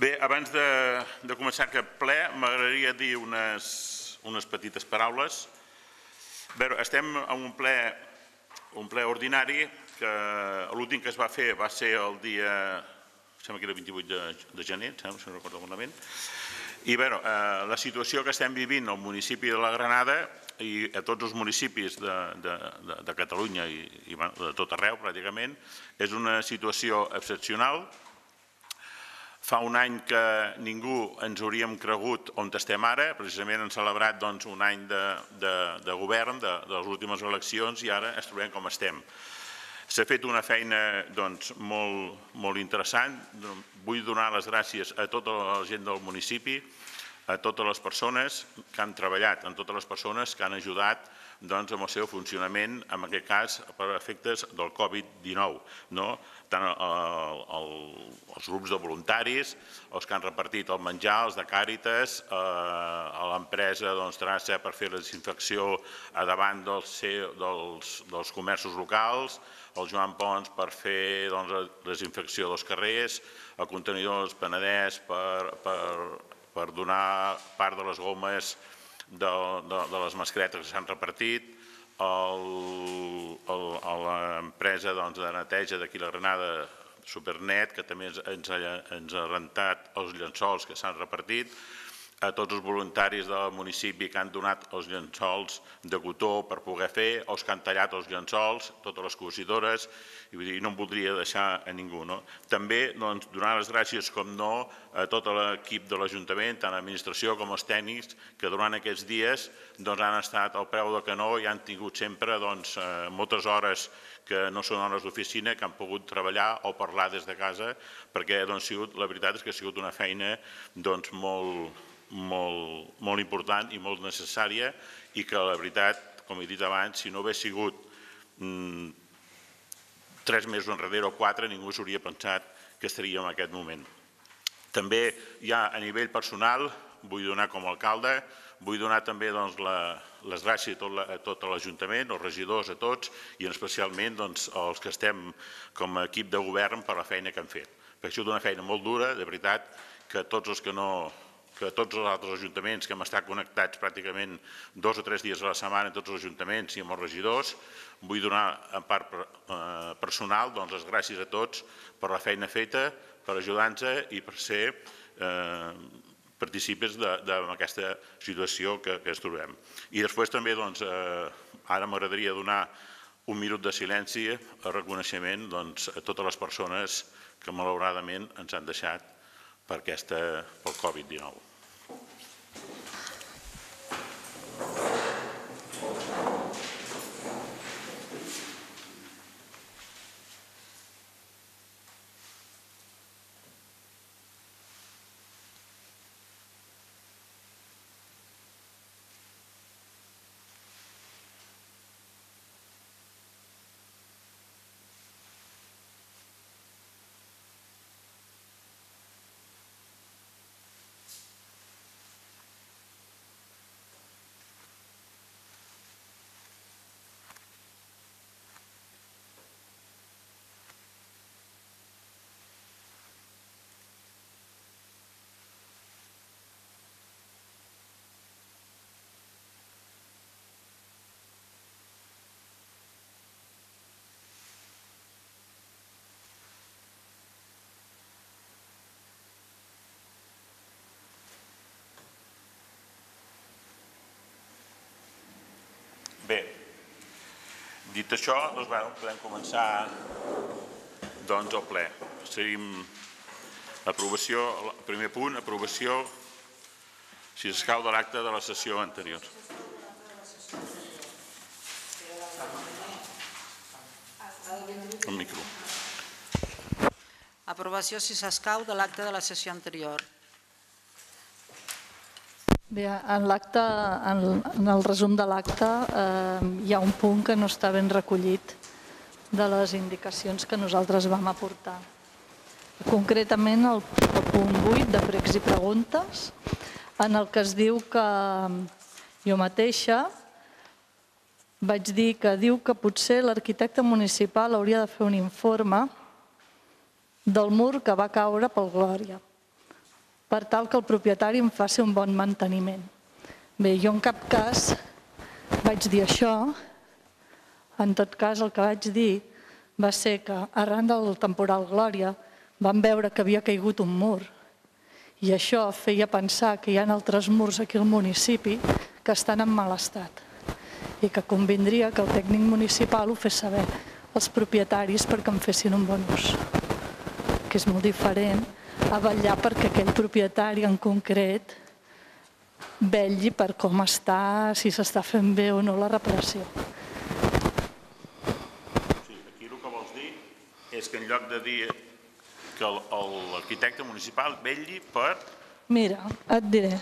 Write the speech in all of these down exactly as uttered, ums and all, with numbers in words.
Bé, abans de començar aquest ple, m'agradaria dir unes petites paraules. Estem en un ple un ple ordinari que l'últim que es va fer va ser el dia, sembla que era el vint-i-vuit de gener, si no recordo malament. I bé, la situació que estem vivint al municipi de la Granada i a tots els municipis de Catalunya i de tot arreu pràcticament és una situació excepcional. Fa un any que ningú ens hauríem cregut on estem ara, precisament hem celebrat un any de govern, de les últimes eleccions, i ara ens trobem com estem. S'ha fet una feina molt interessant. Vull donar les gràcies a tota la gent del municipi, a totes les persones que han treballat, a totes les persones que han ajudat amb el seu funcionament, en aquest cas per efectes del Covid dinou. Tant els grups de voluntaris, els que han repartit el menjar, els de Càritas, l'empresa Trassa per fer la desinfecció a davant dels comerços locals, el Joan Pons per fer la desinfecció dels carrers, el contenidor dels Penedès per donar part de les gomes de les mascaretes que s'han repartit, l'empresa de neteja d'aquí a la Granada, Supernet, que també ens ha rentat els llençols que s'han repartit, a tots els voluntaris del municipi que han donat els llençols de cotó per poder fer, els que han tallat els llençols, totes les cosidores, i no em voldria deixar a ningú. També donar les gràcies, com no, a tot l'equip de l'Ajuntament, tant l'administració com els tècnics, que durant aquests dies han estat al peu del canó i han tingut sempre moltes hores que no són hores d'oficina, que han pogut treballar o parlar des de casa, perquè la veritat és que ha sigut una feina molt molt important i molt necessària i que la veritat, com he dit abans, si no hagués sigut tres mesos enrere o quatre, ningú s'hauria pensat que estaríem en aquest moment. També ja a nivell personal, vull donar com a alcalde, vull donar també les gràcies a tot l'Ajuntament, als regidors, a tots, i especialment als que estem com a equip de govern per la feina que han fet. Perquè ha sigut una feina molt dura, de veritat, que tots els que no... que tots els altres ajuntaments que hem estat connectats pràcticament dos o tres dies a la setmana, tots els ajuntaments i amb els regidors, vull donar en part personal les gràcies a tots per la feina feta, per ajudar-nos i per ser partícips d'aquesta situació que ens trobem. I després també, ara m'agradaria donar un minut de silenci a reconeixement a totes les persones que malauradament ens han deixat pel Covid dinou. Bé, dit això, podem començar el ple. El primer punt, aprovació, si s'escau, de l'acte de la sessió anterior. El micro. Aprovació, si s'escau, de l'acte de la sessió anterior. Bé, en el resum de l'acte hi ha un punt que no està ben recollit de les indicacions que nosaltres vam aportar. Concretament el punt vuit de pregs i preguntes, en el que es diu que jo mateixa vaig dir que diu que potser l'arquitecte municipal hauria de fer un informe del mur que va caure pel Glòria. per tal que el propietari em faci un bon manteniment. Bé, jo en cap cas vaig dir això. En tot cas, el que vaig dir va ser que arran del temporal Glòria vam veure que havia caigut un mur i això feia pensar que hi ha altres murs aquí al municipi que estan en mal estat i que convindria que el tècnic municipal ho fes saber als propietaris perquè en fessin un bon ús, que és molt diferent a vetllar perquè aquell propietari en concret vetlli per com està, si s'està fent bé o no la reparació. Aquí el que vols dir és que en lloc de dir que l'arquitecte municipal vetlli per... Mira, et diré.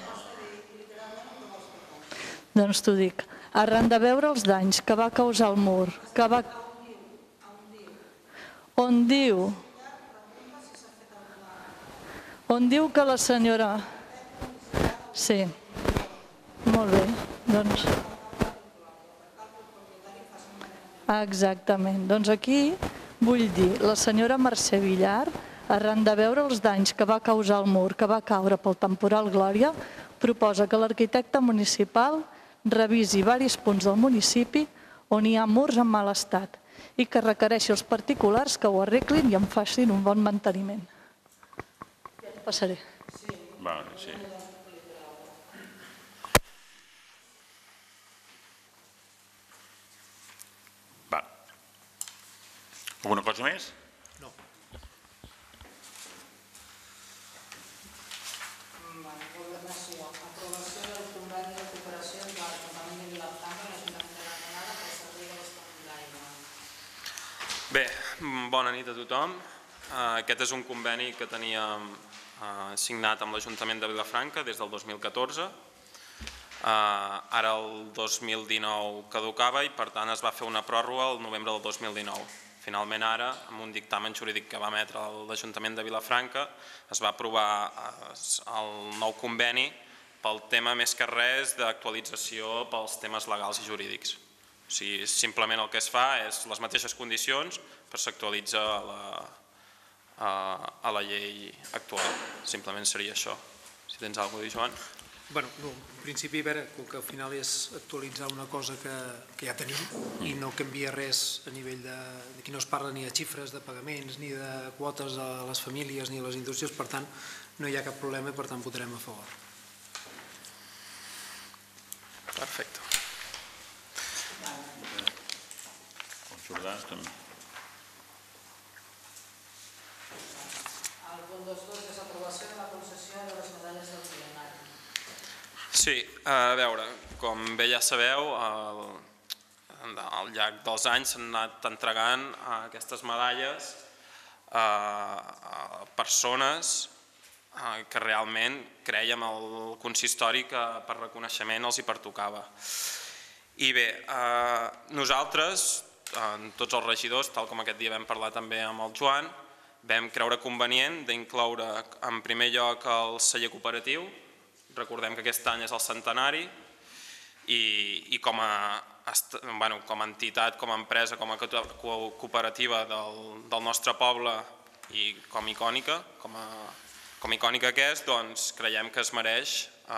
Doncs t'ho dic. Arran de veure els danys que va causar el mur, que va... On diu... On diu que la senyora... Sí. Molt bé, doncs... Exactament. Doncs aquí vull dir, la senyora Mercè Villar, arran de veure els danys que va causar el mur que va caure pel temporal Glòria, proposa que l'arquitecte municipal revisi diversos punts del municipi on hi ha murs en mal estat i que requereixi als particulars que ho arreglin i en facin un bon manteniment. Ja t'ho passaré. Vale, sí. Va. Alguna cosa més? No. Ordenació. Aprovació del conveni de cooperació entre l'Ajuntament de Vilafranca i l'Ajuntament de Granada per servir d'abastament d'aigua. Bé, bona nit a tothom. Aquest és un conveni que teníem signat amb l'Ajuntament de Vilafranca des del dos mil catorze. Ara el dos mil dinou caducava i per tant es va fer una pròrroga el novembre del dos mil dinou. Finalment ara, amb un dictamen jurídic que va emetre l'Ajuntament de Vilafranca, es va aprovar el nou conveni pel tema més que res d'actualització pels temes legals i jurídics. O sigui, simplement el que es fa és les mateixes condicions però s'actualitza a la llei actual. Simplement seria això. Si tens alguna cosa a dir, Joan. Bé, en principi, a veure, com que al final és actualitzar una cosa que ja tenim i no canvia res a nivell de... Aquí no es parla ni de xifres de pagaments, ni de quotes a les famílies ni a les indústries, per tant, no hi ha cap problema i per tant votarem a favor. Perfecte. El Jordà també. El punt dos punts és aprovació de la concessió de les medalles del plenari. Sí, a veure, com bé ja sabeu, al llarg dels anys s'han anat entregant aquestes medalles a persones que realment creiem al consistori que per reconeixement els hi pertocava. I bé, nosaltres, tots els regidors, tal com aquest dia vam parlar també amb el Joan, vam creure convenient d'incloure en primer lloc el celler cooperatiu. Recordem que aquest any és el centenari i com a entitat, com a empresa, com a cooperativa del nostre poble i com icònica, com icònica que és, doncs creiem que es mereix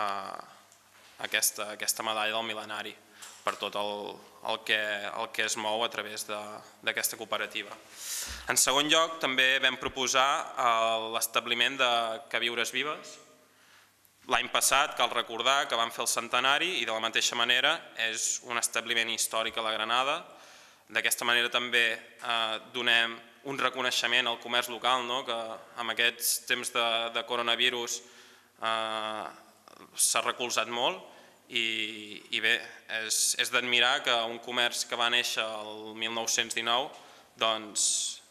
aquesta medalla del mil·lenari per tot el que es mou a través d'aquesta cooperativa. En segon lloc, també vam proposar l'establiment de queviures vives. L'any passat, cal recordar que vam fer el centenari i de la mateixa manera és un establiment històric a la Granada. D'aquesta manera també donem un reconeixement al comerç local, que en aquests temps de coronavirus s'ha recolzat molt i bé, és d'admirar que un comerç que va néixer el mil nou-cents dinou doncs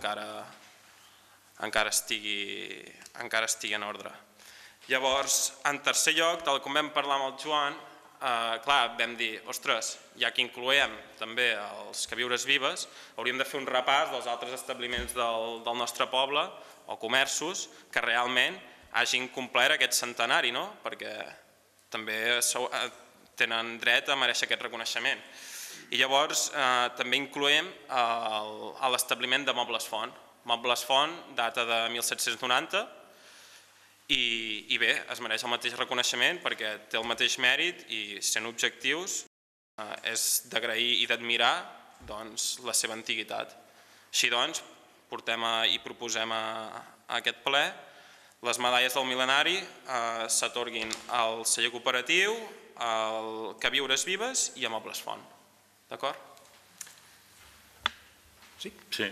encara estigui en ordre. Llavors, en tercer lloc, tal com vam parlar amb el Joan, clar, vam dir, ostres, ja que incloem també els queviures vives, hauríem de fer un repàs dels altres establiments del nostre poble o comerços que realment hagin complert aquest centenari, perquè també tenen dret a mereixer aquest reconeixement. I llavors també incloem l'establiment de Mobles Font. Mobles Font data de mil set-cents noranta i bé, es mereix el mateix reconeixement perquè té el mateix mèrit i sent objectius és d'agrair i d'admirar la seva antiguitat. Així doncs, portem i proposem a aquest ple les medalles del mil·lenari s'atorguin al celler cooperatiu, al Queviures Vives i a Mobles Font. D'acord? Sí? Sí.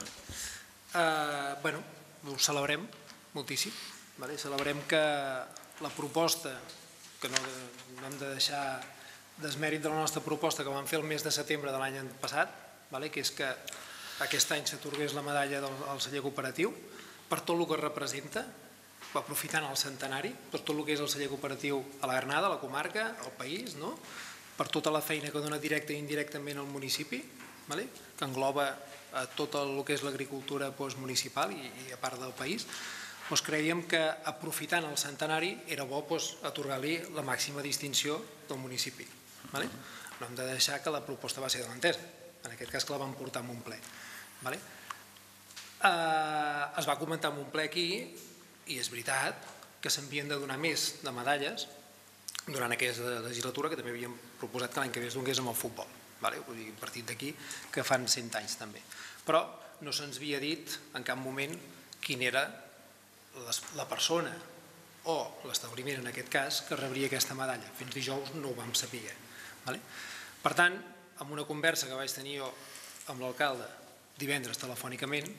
Bé, ho celebrem moltíssim. Celebrem que la proposta, que no hem de deixar desmèrit de la nostra proposta que vam fer el mes de setembre de l'any passat, que és que aquest any s'atorgués la medalla al celler cooperatiu per tot el que representa, aprofitant el centenari, per tot el que és el celler cooperatiu a la Granada, a la comarca, al país, per tota la feina que dona directa i indirectament al municipi, que engloba tot el que és l'agricultura municipal i a part del país. Creiem que aprofitant el centenari era bo atorgar-li la màxima distinció del municipi. No hem de deixar que la proposta va ser de l'entesa, en aquest cas que la vam portar en un ple. Es va comentar en un ple aquí i és veritat que s'havien de donar més de medalles durant aquesta legislatura, que també havíem proposat que l'any que ve es donés amb el futbol, un partit d'aquí que fan cent anys també. Però no se'ns havia dit en cap moment quina era la persona o l'establiment, en aquest cas, que rebria aquesta medalla. Fins dijous no ho vam saber. Per tant, en una conversa que vaig tenir jo amb l'alcalde divendres telefònicament,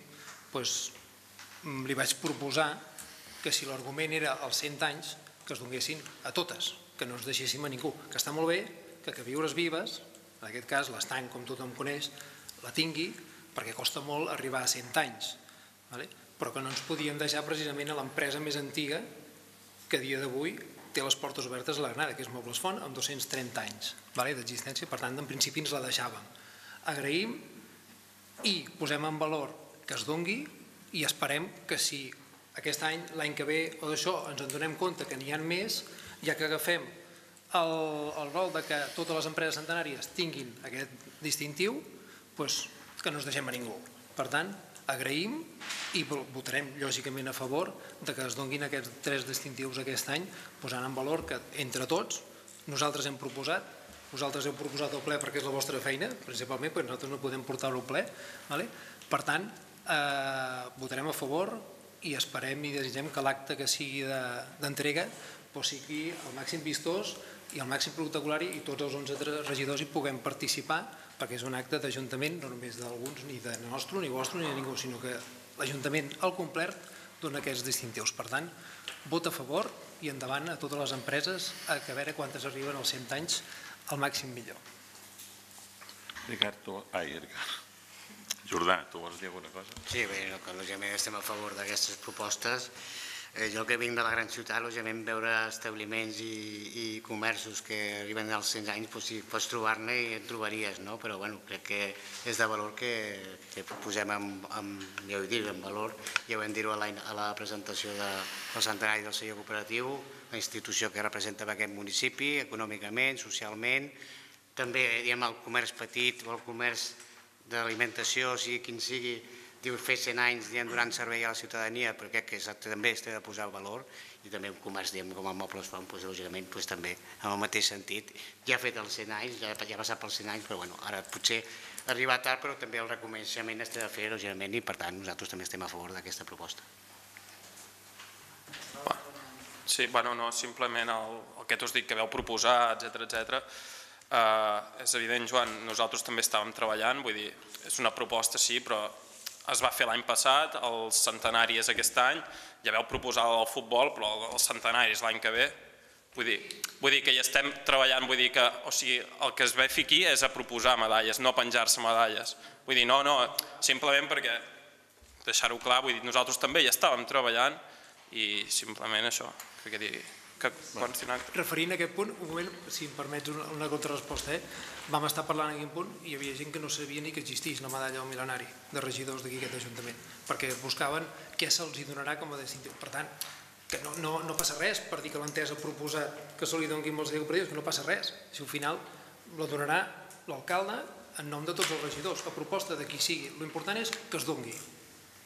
li vaig proposar que si l'argument era els cent anys, que es donessin a totes, que no es deixéssim a ningú, que està molt bé que Queviures Vives, en aquest cas l'estany, com tothom coneix, la tingui, perquè costa molt arribar a cent anys, però que no ens podíem deixar precisament a l'empresa més antiga que a dia d'avui té les portes obertes a la Granada, que és Mobles Font, amb dos-cents trenta anys d'existència. Per tant, en principi ens la deixàvem. Agraïm i posem en valor que es dongui i esperem que si aquest any, l'any que ve o d'això, ens en donem compte que n'hi ha més, ja que agafem el rol que totes les empreses centenàries tinguin aquest distintiu, que no es deixem a ningú. Per tant, agraïm i votarem lògicament a favor que es donin aquests tres distintius aquest any, posant en valor que entre tots nosaltres hem proposat, vosaltres heu proposat el ple perquè és la vostra feina, principalment, perquè nosaltres no podem portar-ho al ple. Per tant, votarem a favor i esperem i desitgem que l'acte que sigui d'entrega sigui el màxim vistós i el màxim protocolari i tots els onze regidors hi puguem participar, perquè és un acte d'ajuntament, no només d'alguns, ni de nostre, ni vostre, ni de ningú, sinó que l'Ajuntament al complet dona aquests distintius. Per tant, vot a favor i endavant a totes les empreses a veure quantes arriben als cent anys al màxim millor. Ricard, tu... Ai, Ricard. Jordà, tu vols dir alguna cosa? Sí, bé, lògicament estem a favor d'aquestes propostes. Jo que vinc de la gran ciutat, lògicament veure establiments i comerços que arriben als cent anys, si pots trobar-ne i et trobaries, però crec que és de valor que posem en valor, ja ho vam dir-ho a la presentació del centenari del celler cooperatiu, la institució que representa aquest municipi, econòmicament, socialment, també el comerç petit o el comerç d'alimentació, sigui quin sigui, diu fer cent anys donant servei a la ciutadania, però crec que també s'ha de posar valor, i també un comerç com el Mobles Font, lògicament, també en el mateix sentit. Ja ha fet els cent anys, ja ha passat pels cent anys, però ara potser arriba tard, però també el reconeixement s'ha de fer, lògicament, i per tant nosaltres també estem a favor d'aquesta proposta. Sí, bueno, no, simplement el que t'us dic que vau proposar, etcètera, etcètera. És evident, Joan, nosaltres també estàvem treballant, vull dir, és una proposta, sí, però es va fer l'any passat, el centenari és aquest any, ja vau proposar el futbol, però el centenari és l'any que ve. Vull dir que hi estem treballant, vull dir que el que es ve aquí és a proposar medalles, no penjar-se medalles. Vull dir, no, no, simplement perquè, deixar-ho clar, vull dir, nosaltres també hi estàvem treballant i simplement això, que digui. Referint a aquest punt, un moment, si em permets una contrarresposta, vam estar parlant en aquest punt i hi havia gent que no sabia ni que existís la medalla del mil·lenari de regidors d'aquí aquest Ajuntament, perquè buscaven què se'ls donarà com a distintiu. Per tant, que no passa res per dir que l'entesa ha proposat que se li doni molts dies, que no passa res. Si al final la donarà l'alcalde en nom de tots els regidors, a proposta de qui sigui. L'important és que es doni.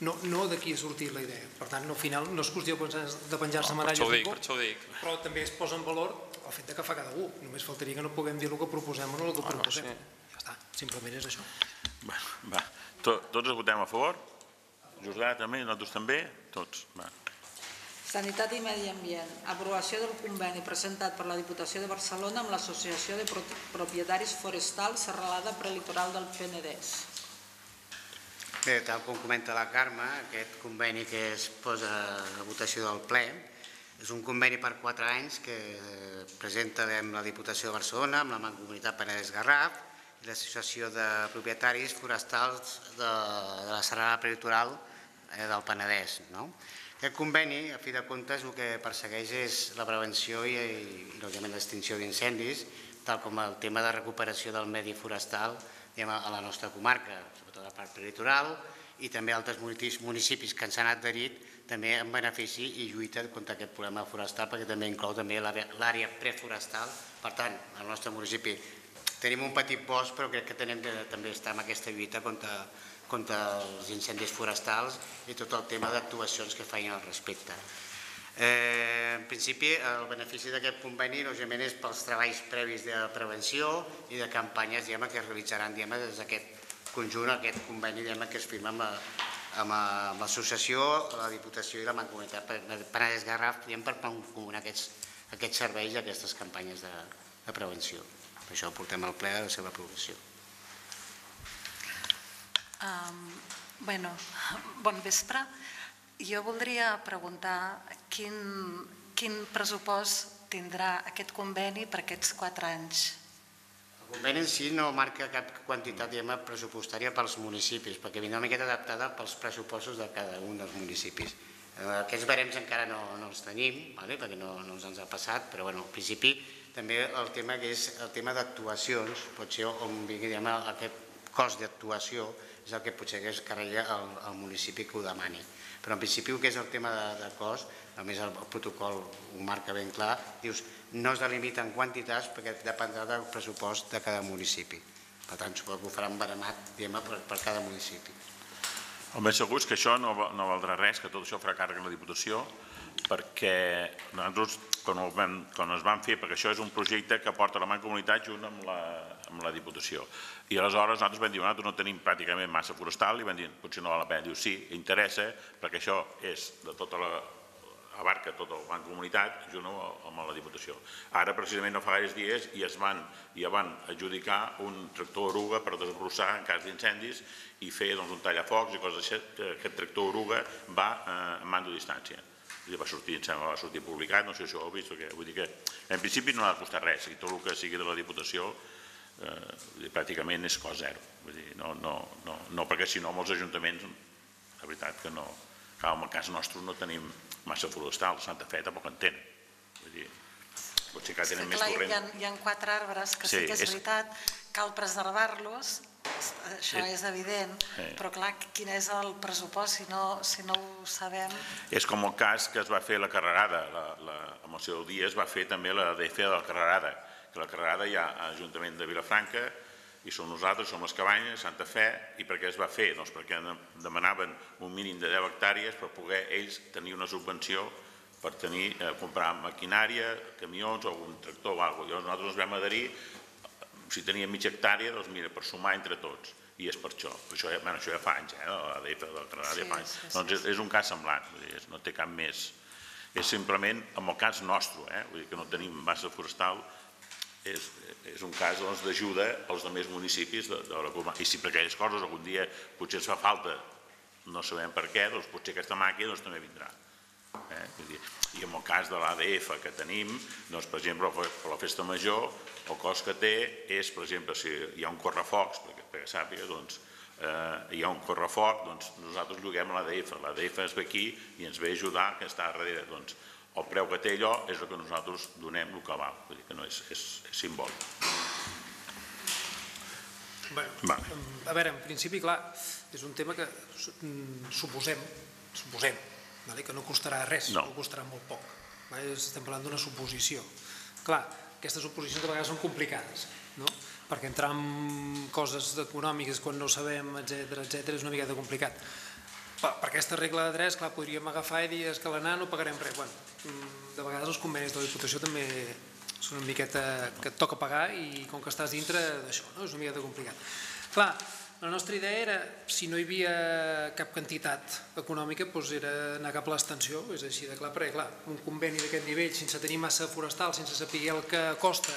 no d'aquí ha sortit la idea. Per tant, al final no és qüestió de penjar-se medalles Per això ho de dic, cop, per això ho dic. però també es posa en valor el fet que fa cada un. Només faltaria que no puguem dir el que proposem o no el que proposem. Ja està, simplement és això. Va, tots votem a favor? Jordà també, nosaltres també? Tots, va. Sanitat i Medi Ambient. Aprovació del conveni presentat per la Diputació de Barcelona amb l'Associació de Propietaris Forestals Serralada Prelitoral del Penedès. Bé, tal com comenta la Carme, aquest conveni que es posa a votació del ple és un conveni per quatre anys que presenta la Diputació de Barcelona amb la Mancomunitat Penedès-Garraf i l'Associació de Propietaris Forestals de la Serralada Prelitoral del Penedès. Aquest conveni, a fi de comptes, el que persegueix és la prevenció i, lògicament, l'extinció d'incendis, tal com el tema de recuperació del medi forestal a la nostra comarca, sobretot a la part prelitoral, i també altres municipis que ens han adherit també en benefici i lluita contra aquest problema forestal, perquè també inclou també l'àrea preforestal. Per tant, al nostre municipi tenim un petit bosc, però crec que tenim de també estar en aquesta lluita contra contra els incendis forestals i tot el tema d'actuacions que feien al respecte. En principi, el benefici d'aquest conveni lògicament és pels treballs previs de prevenció i de campanyes que es realitzaran des d'aquest conjunt, aquest conveni que es firma amb l'associació, la Diputació i la Mancomunitat Penedès-Garraf per mancomunar aquests serveis i aquestes campanyes de prevenció. Per això portem al ple a la seva aprovació. Bueno, bon vespre. Jo voldria preguntar quin pressupost tindrà aquest conveni per aquests quatre anys. El conveni en si no marca cap quantitat pressupostària pels municipis, perquè vindrà una miqueta adaptada pels pressupostos de cada un dels municipis. Aquests barems encara no els tenim, perquè no ens ha passat, però en principi també el tema que és el tema d'actuacions, pot ser on vingui aquest cost d'actuació, és el que potser es carrega al municipi que ho demani. Però en principi el que és el tema de cost, a més el protocol ho marca ben clar, dius no es delimita en quantitats perquè dependrà del pressupost de cada municipi. Per tant, suposo que ho faran baremat per cada municipi. El més segur és que això no valdrà res, que tot això farà càrrec a la Diputació, perquè nosaltres, quan es van fer, perquè això és un projecte que porta la Mancomunitat junt amb la Diputació. I aleshores nosaltres vam dir, nosaltres no tenim pràcticament massa forestal, i vam dir, potser no val la pena. Diu, sí, interessa, perquè això és de tota la... abarca tota la Mancomunitat junt amb la Diputació. Ara, precisament, no fa gaires dies, i es van adjudicar un tractor oruga per desbrossar en cas d'incendis i fer un tallafocs i coses així. Aquest tractor oruga va a mando a distància. Va sortir, em sembla, va sortir publicat, no sé si ho heu vist, vull dir que en principi no ha de costar res, i tot el que sigui de la Diputació pràcticament és cost zero. No, perquè si no molts ajuntaments, la veritat que no, en el cas nostre no tenim massa forestal, Santa Fe tampoc en tenen. Vull dir, potser que tenen més corrent. Hi ha quatre arbres que sí que és veritat, cal preservar-los, això és evident, però clar, quin és el pressupost si no ho sabem? És com el cas que es va fer la carrerada, amb el seu dia es va fer també la D F de la carrerada, que la carrerada hi ha a l'Ajuntament de Vilafranca i som nosaltres, som les Cabanyes, Santa Fe, i per què es va fer? Doncs perquè demanaven un mínim de deu hectàrees per poder ells tenir una subvenció per comprar maquinària, camions o un tractor o alguna cosa. Nosaltres ens vam adherir, si teníem mitja hectàrea, doncs mira, per sumar entre tots, i és per això. Això ja fa anys, la D F de la carrerada ja fa anys. Doncs és un cas semblant, no té cap més. És simplement, en el cas nostre, vull dir que no tenim massa forestal, és un cas d'ajuda als altres municipis de la comarca. I si per aquelles coses algun dia potser es fa falta, no sabem per què, doncs potser aquesta màquina també vindrà. I en el cas de l'A D F que tenim, doncs per exemple, per la festa major, el cost que té és, per exemple, si hi ha un correfocs, perquè sàpiga, doncs hi ha un correfoc, doncs nosaltres lloguem l'A D F, l'A D F es ve aquí i ens ve a ajudar, que està darrere, doncs el preu que té allò és el que nosaltres donem el que val, vull dir que no és simbòlic. A veure, en principi, clar, és un tema que suposem, suposem, que no costarà res, no costarà molt poc. Estem parlant d'una suposició. Clar, aquestes suposicions de vegades són complicades, perquè entrar en coses econòmiques quan no sabem, etcètera, etcètera, és una miqueta complicat. per aquesta regla de tres, clar, podríem agafar i dir que l'anar no pagarem res. Bueno, de vegades els convenis de la Diputació també són una miqueta que et toca pagar i com que estàs dintre d'això, no? És una miqueta complicat. Clar, la nostra idea era, si no hi havia cap quantitat econòmica, doncs era anar cap a l'extensió, és així de clar, perquè clar, un conveni d'aquest nivell, sense tenir massa forestal, sense saber el que costa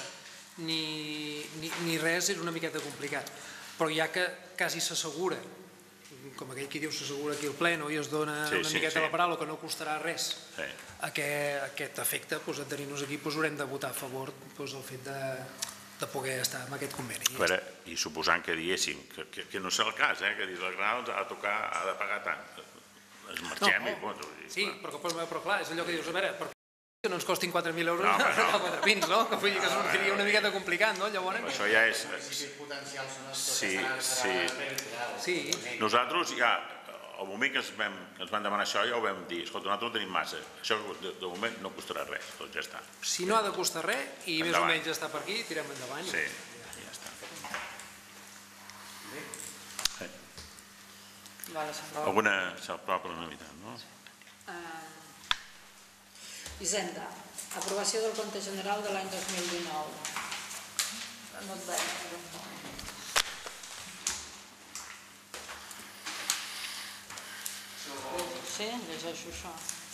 ni res, és una miqueta complicat. Però ja que quasi s'assegura, com aquell que diu s'assegura aquí el ple, i es dona una miqueta la paraula que no costarà res aquest efecte, en tenir-nos aquí haurem de votar a favor el fet de poder estar en aquest conveni. I suposant que diéssim, que no és el cas, que dins el Granada ha de tocar, ha de pagar tant, ens marxem i... Sí, però clar, és allò que dius, a veure, que no ens costin quatre mil euros a quatre pins, no? Que vull dir que seria una miqueta complicat, no? Llavors... Això ja és... Sí, sí. Nosaltres ja, al moment que ens van demanar això, ja ho vam dir, escolta, nosaltres no tenim massa, això de moment no costarà res, tot ja està. Si no ha de costar res i més o menys està per aquí, tirem endavant. Sí, ja està. Alguna s'aprova per unanimitat, no? Hisenda, aprovació del compte general de l'any dos mil dinou. No et veig. Sí, llegeixo això.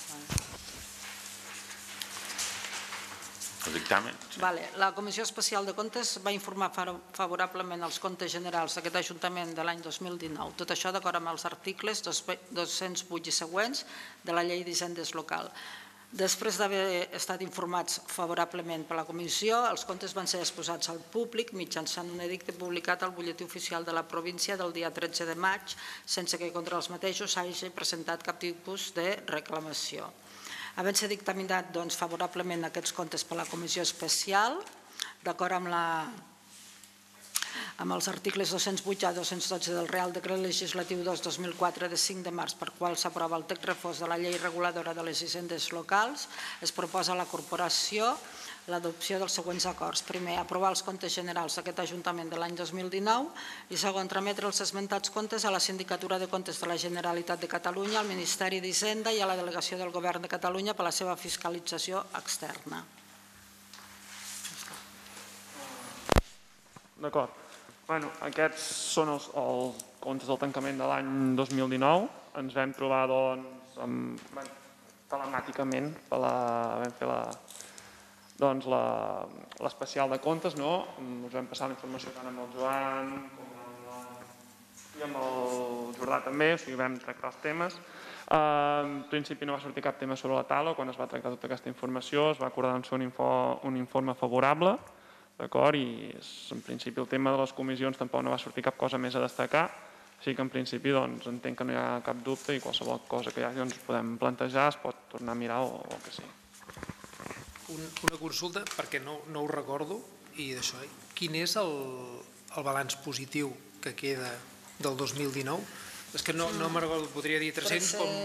El dictamen? La Comissió Especial de Comptes va informar favorablement els comptes generals d'aquest Ajuntament de l'any dos mil dinou. Tot això d'acord amb els articles dos-cents vuit i següents de la Llei d'Hisendes Local. Després d'haver estat informats favorablement per la Comissió, els comptes van ser exposats al públic mitjançant un edicte publicat al butlletí oficial de la província del dia tretze de maig, sense que contra els mateixos s'hagi presentat cap tipus de reclamació. Havent-se dictaminat favorablement aquests comptes per la Comissió Especial, d'acord amb la amb els articles dos-cents vuit a dos-cents dotze del Real Decret Legislatiu dos dos mil quatre de cinc de març, per qual s'aprova el text refós de la Llei Reguladora de les Hisendes Locals, es proposa a la Corporació l'adopció dels següents acords. Primer, aprovar els comptes generals d'aquest Ajuntament de l'any dos mil dinou i segon, trametre els esmentats comptes a la Sindicatura de Comptes de la Generalitat de Catalunya, al Ministeri d'Hisenda i a la Delegació del Govern de Catalunya per a la seva fiscalització externa. D'acord. Bueno, aquests són els comptes del tancament de l'any dos mil dinou. Ens vam trobar, doncs, telemàticament, vam fer l'especial de comptes, no? Us vam passar la informació tant amb el Joan i amb el Jordà també, o sigui, vam tractar els temes. En principi no va sortir cap tema sobre la taula, quan es va tractar tota aquesta informació es va acordar fer un informe favorable, d'acord, i en principi el tema de les comissions tampoc no va sortir cap cosa més a destacar, així que en principi entenc que no hi ha cap dubte i qualsevol cosa que hi hagi ens podem plantejar, es pot tornar a mirar o el que sigui. Una consulta, perquè no ho recordo, i d'això, quin és el balanç positiu que queda del dos mil dinou? És que no me'n recordo, podria dir tres-cents com...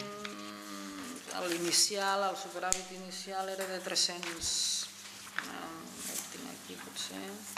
L'inicial, el superàvit inicial era de tres-cents... Aquí potser...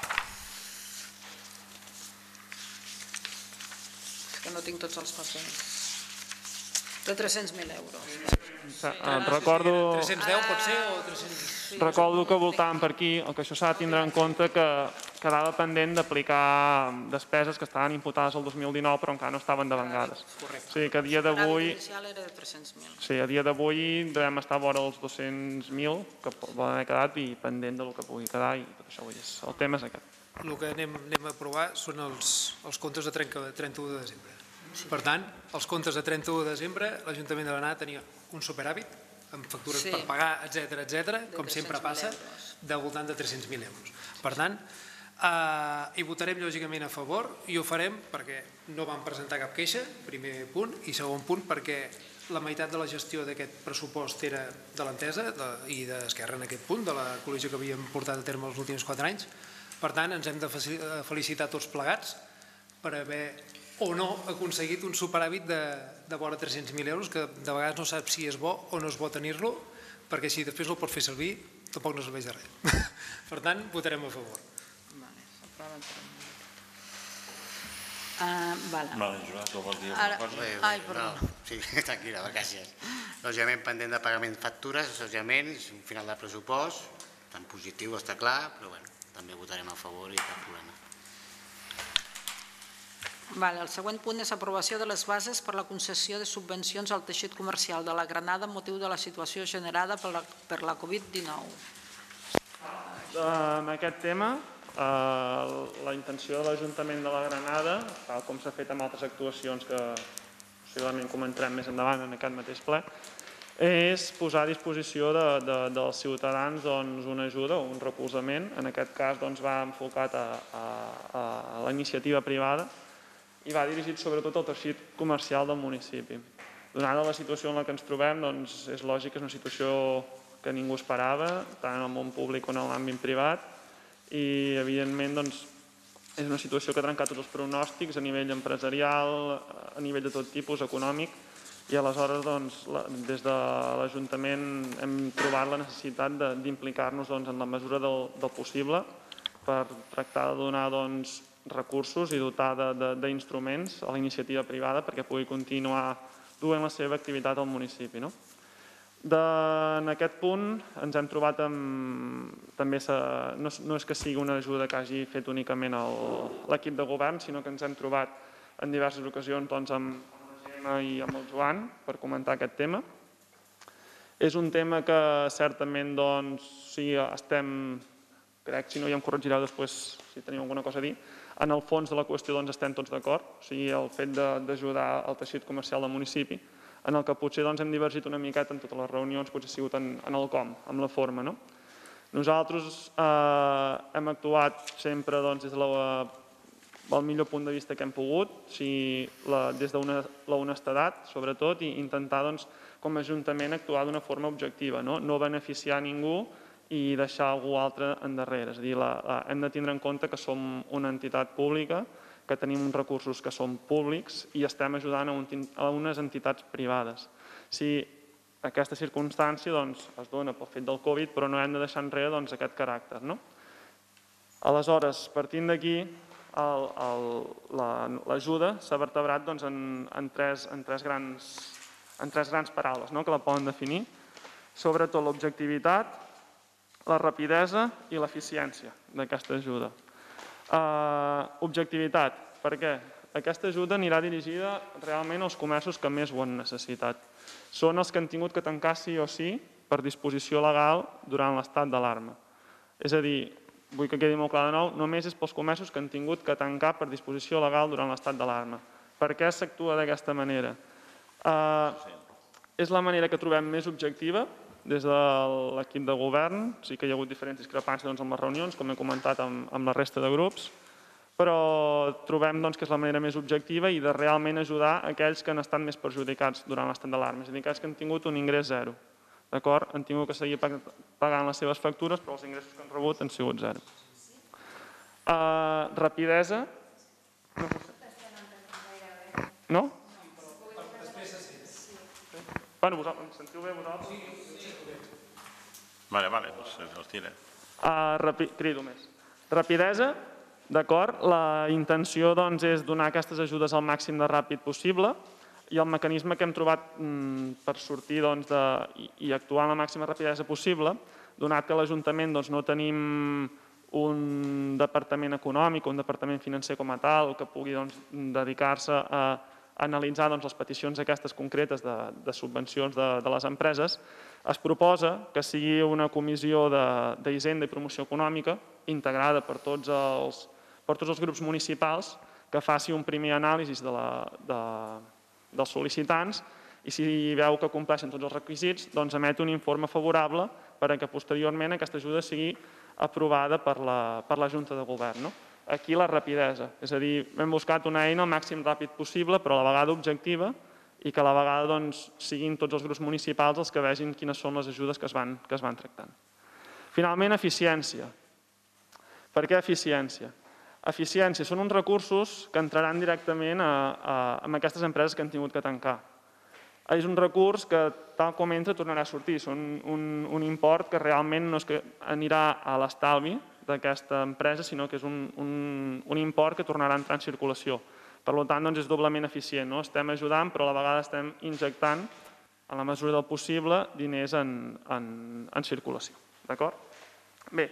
És que no tinc tots els papers. De tres-cents mil euros. Recordo... tres-cents deu pot ser o tres-cents... Recordo que voltàvem per aquí, el que això s'ha de tindre en compte que quedava pendent d'aplicar despeses que estaven imputades el dos mil dinou però encara no estaven devengades. O sigui que a dia d'avui... L'inicial era de tres-cents mil. Sí, a dia d'avui devem estar vora els dos-cents mil que poden haver quedat i pendent del que pugui quedar i tot això. El tema és aquest. El que anem a aprovar són els comptes de trenta-u de desembre. Per tant, els comptes de trenta-u de desembre, l'Ajuntament de l'Anada tenia un superàvit amb factures per pagar, etcètera, etcètera, com sempre passa, de voltant de tres-cents mil euros. Per tant, hi votarem lògicament a favor i ho farem perquè no vam presentar cap queixa, primer punt, i segon punt perquè la meitat de la gestió d'aquest pressupost era de l'Entesa i d'Esquerra en aquest punt, de la col·lisió que havíem portat a terme els últims quatre anys. Per tant, ens hem de felicitar tots plegats per haver o no aconseguit un superàvit de vora tres-cents mil euros, que de vegades no sap si és bo o no és bo tenir-lo, perquè si després no el pot fer servir, tampoc no serveix de res. Per tant, votarem a favor. Vale. Vale, Joan, tu vols dir Ara- alguna cosa? Ai, perdó. No, sí, tranquil·la, gràcies. Lògicament pendent de pagament de factures, associaments, un final de pressupost, tan positiu està clar, però bueno, també votarem a favor i cap problema. Vale, el següent punt és aprovació de les bases per la concessió de subvencions al teixit comercial de la Granada amb motiu de la situació generada per la, per la Covid dinou. En aquest tema, eh, la intenció de l'Ajuntament de la Granada, tal com s'ha fet amb altres actuacions que possiblement comentarem més endavant en aquest mateix ple, és posar a disposició de, de, dels ciutadans doncs, una ajuda o un recolzament. En aquest cas doncs, va enfocat a, a, a la iniciativa privada i va dirigit sobretot al teixit comercial del municipi. Donada la situació en la que ens trobem, doncs, és lògic que és una situació que ningú esperava, tant en el món públic com en l'àmbit privat, i evidentment doncs, és una situació que ha trencat tots els pronòstics a nivell empresarial, a nivell de tot tipus, econòmic, i aleshores doncs, la, des de l'Ajuntament hem trobat la necessitat d'implicar-nos doncs, en la mesura del, del possible per tractar de donar doncs, recursos i dotar d'instruments a la iniciativa privada perquè pugui continuar duent la seva activitat al municipi. No? De, en aquest punt ens hem trobat amb... També no, no és que sigui una ajuda que hagi fet únicament l'equip de govern, sinó que ens hem trobat en diverses ocasions doncs, amb la Gemma i amb el Joan per comentar aquest tema. És un tema que certament doncs, sí, estem, crec, si no ja em corregireu després si teniu alguna cosa a dir, en el fons de la qüestió doncs, estem tots d'acord, o sigui, el fet d'ajudar el teixit comercial del municipi, en el que potser doncs, hem divergit una miqueta en totes les reunions, potser ha sigut en, en el com, amb la forma. No? Nosaltres eh, hem actuat sempre doncs, des de la, del millor punt de vista que hem pogut, o sigui, la, des de una, la honestedat, sobretot, i intentar doncs, com a Ajuntament actuar d'una forma objectiva, no, no beneficiar ningú i deixar algú altre endarrere. És a dir, la, la, hem de tindre en compte que som una entitat pública, que tenim uns recursos que són públics i estem ajudant a, un, a unes entitats privades. Si aquesta circumstància doncs, es dona pel fet del Covid, però no hem de deixar enrere doncs, aquest caràcter. No? Aleshores, partint d'aquí, l'ajuda s'ha vertebrat doncs, en, en, tres, en, tres grans, en tres grans paraules no? que la poden definir. Sobretot l'objectivitat, la rapidesa i l'eficiència d'aquesta ajuda. Uh, objectivitat, perquè aquesta ajuda anirà dirigida realment als comerços que més ho han necessitat. Són els que han tingut que tancar sí o sí per disposició legal durant l'estat d'alarma. És a dir, vull que quedi molt clar de nou, només és pels comerços que han tingut que tancar per disposició legal durant l'estat d'alarma. Per què s'actua d'aquesta manera? Uh, és la manera que trobem més objectiva des de l'equip de govern. Sí que hi ha hagut diferents discrepàncies doncs, amb les reunions, com he comentat amb, amb la resta de grups, però trobem doncs, que és la manera més objectiva i de realment ajudar aquells que han estat més perjudicats durant l'estat d'alarma, és a dir, aquells que han tingut un ingrés zero. D'acord? Han tingut que seguir pagant les seves factures, però els ingressos que han rebut han sigut zero. Uh, rapidesa. No? Bueno, vosaltres, em sentiu bé vosaltres? Vale, vale, doncs els tira. Uh, rapi, crido més. Rapidesa, d'acord? La intenció doncs, és donar aquestes ajudes al màxim de ràpid possible i el mecanisme que hem trobat mm, per sortir doncs, de, i, i actuar amb la màxima rapidesa possible, donat que a l'Ajuntament doncs, no tenim un departament econòmic o un departament financer com a tal que pugui doncs, dedicar-se a analitzar doncs, les peticions aquestes concretes de, de subvencions de, de les empreses, es proposa que sigui una comissió d'Hisenda i Promoció Econòmica integrada per tots els, per tots els grups municipals que faci un primer anàlisi de la, de, dels sol·licitants i si veu que compleixen tots els requisits, doncs emet un informe favorable perquè posteriorment aquesta ajuda sigui aprovada per la, per la Junta de Govern. No? Aquí la rapidesa, és a dir, hem buscat una eina el màxim ràpid possible, però a la vegada objectiva i que a la vegada doncs, siguin tots els grups municipals els que vegin quines són les ajudes que es van, que es van tractant. Finalment, eficiència. Per què eficiència? Eficiència són uns recursos que entraran directament a, a, a aquestes empreses que han tingut que tancar. És un recurs que, tal com entra, tornarà a sortir. Són un, un import que realment no és que anirà a l'estalvi d'aquesta empresa, sinó que és un, un, un import que tornarà a entrar en circulació. Per tant, és doblement eficient. Estem ajudant, però a la vegada estem injectant, en la mesura del possible, diners en circulació. D'acord? Bé,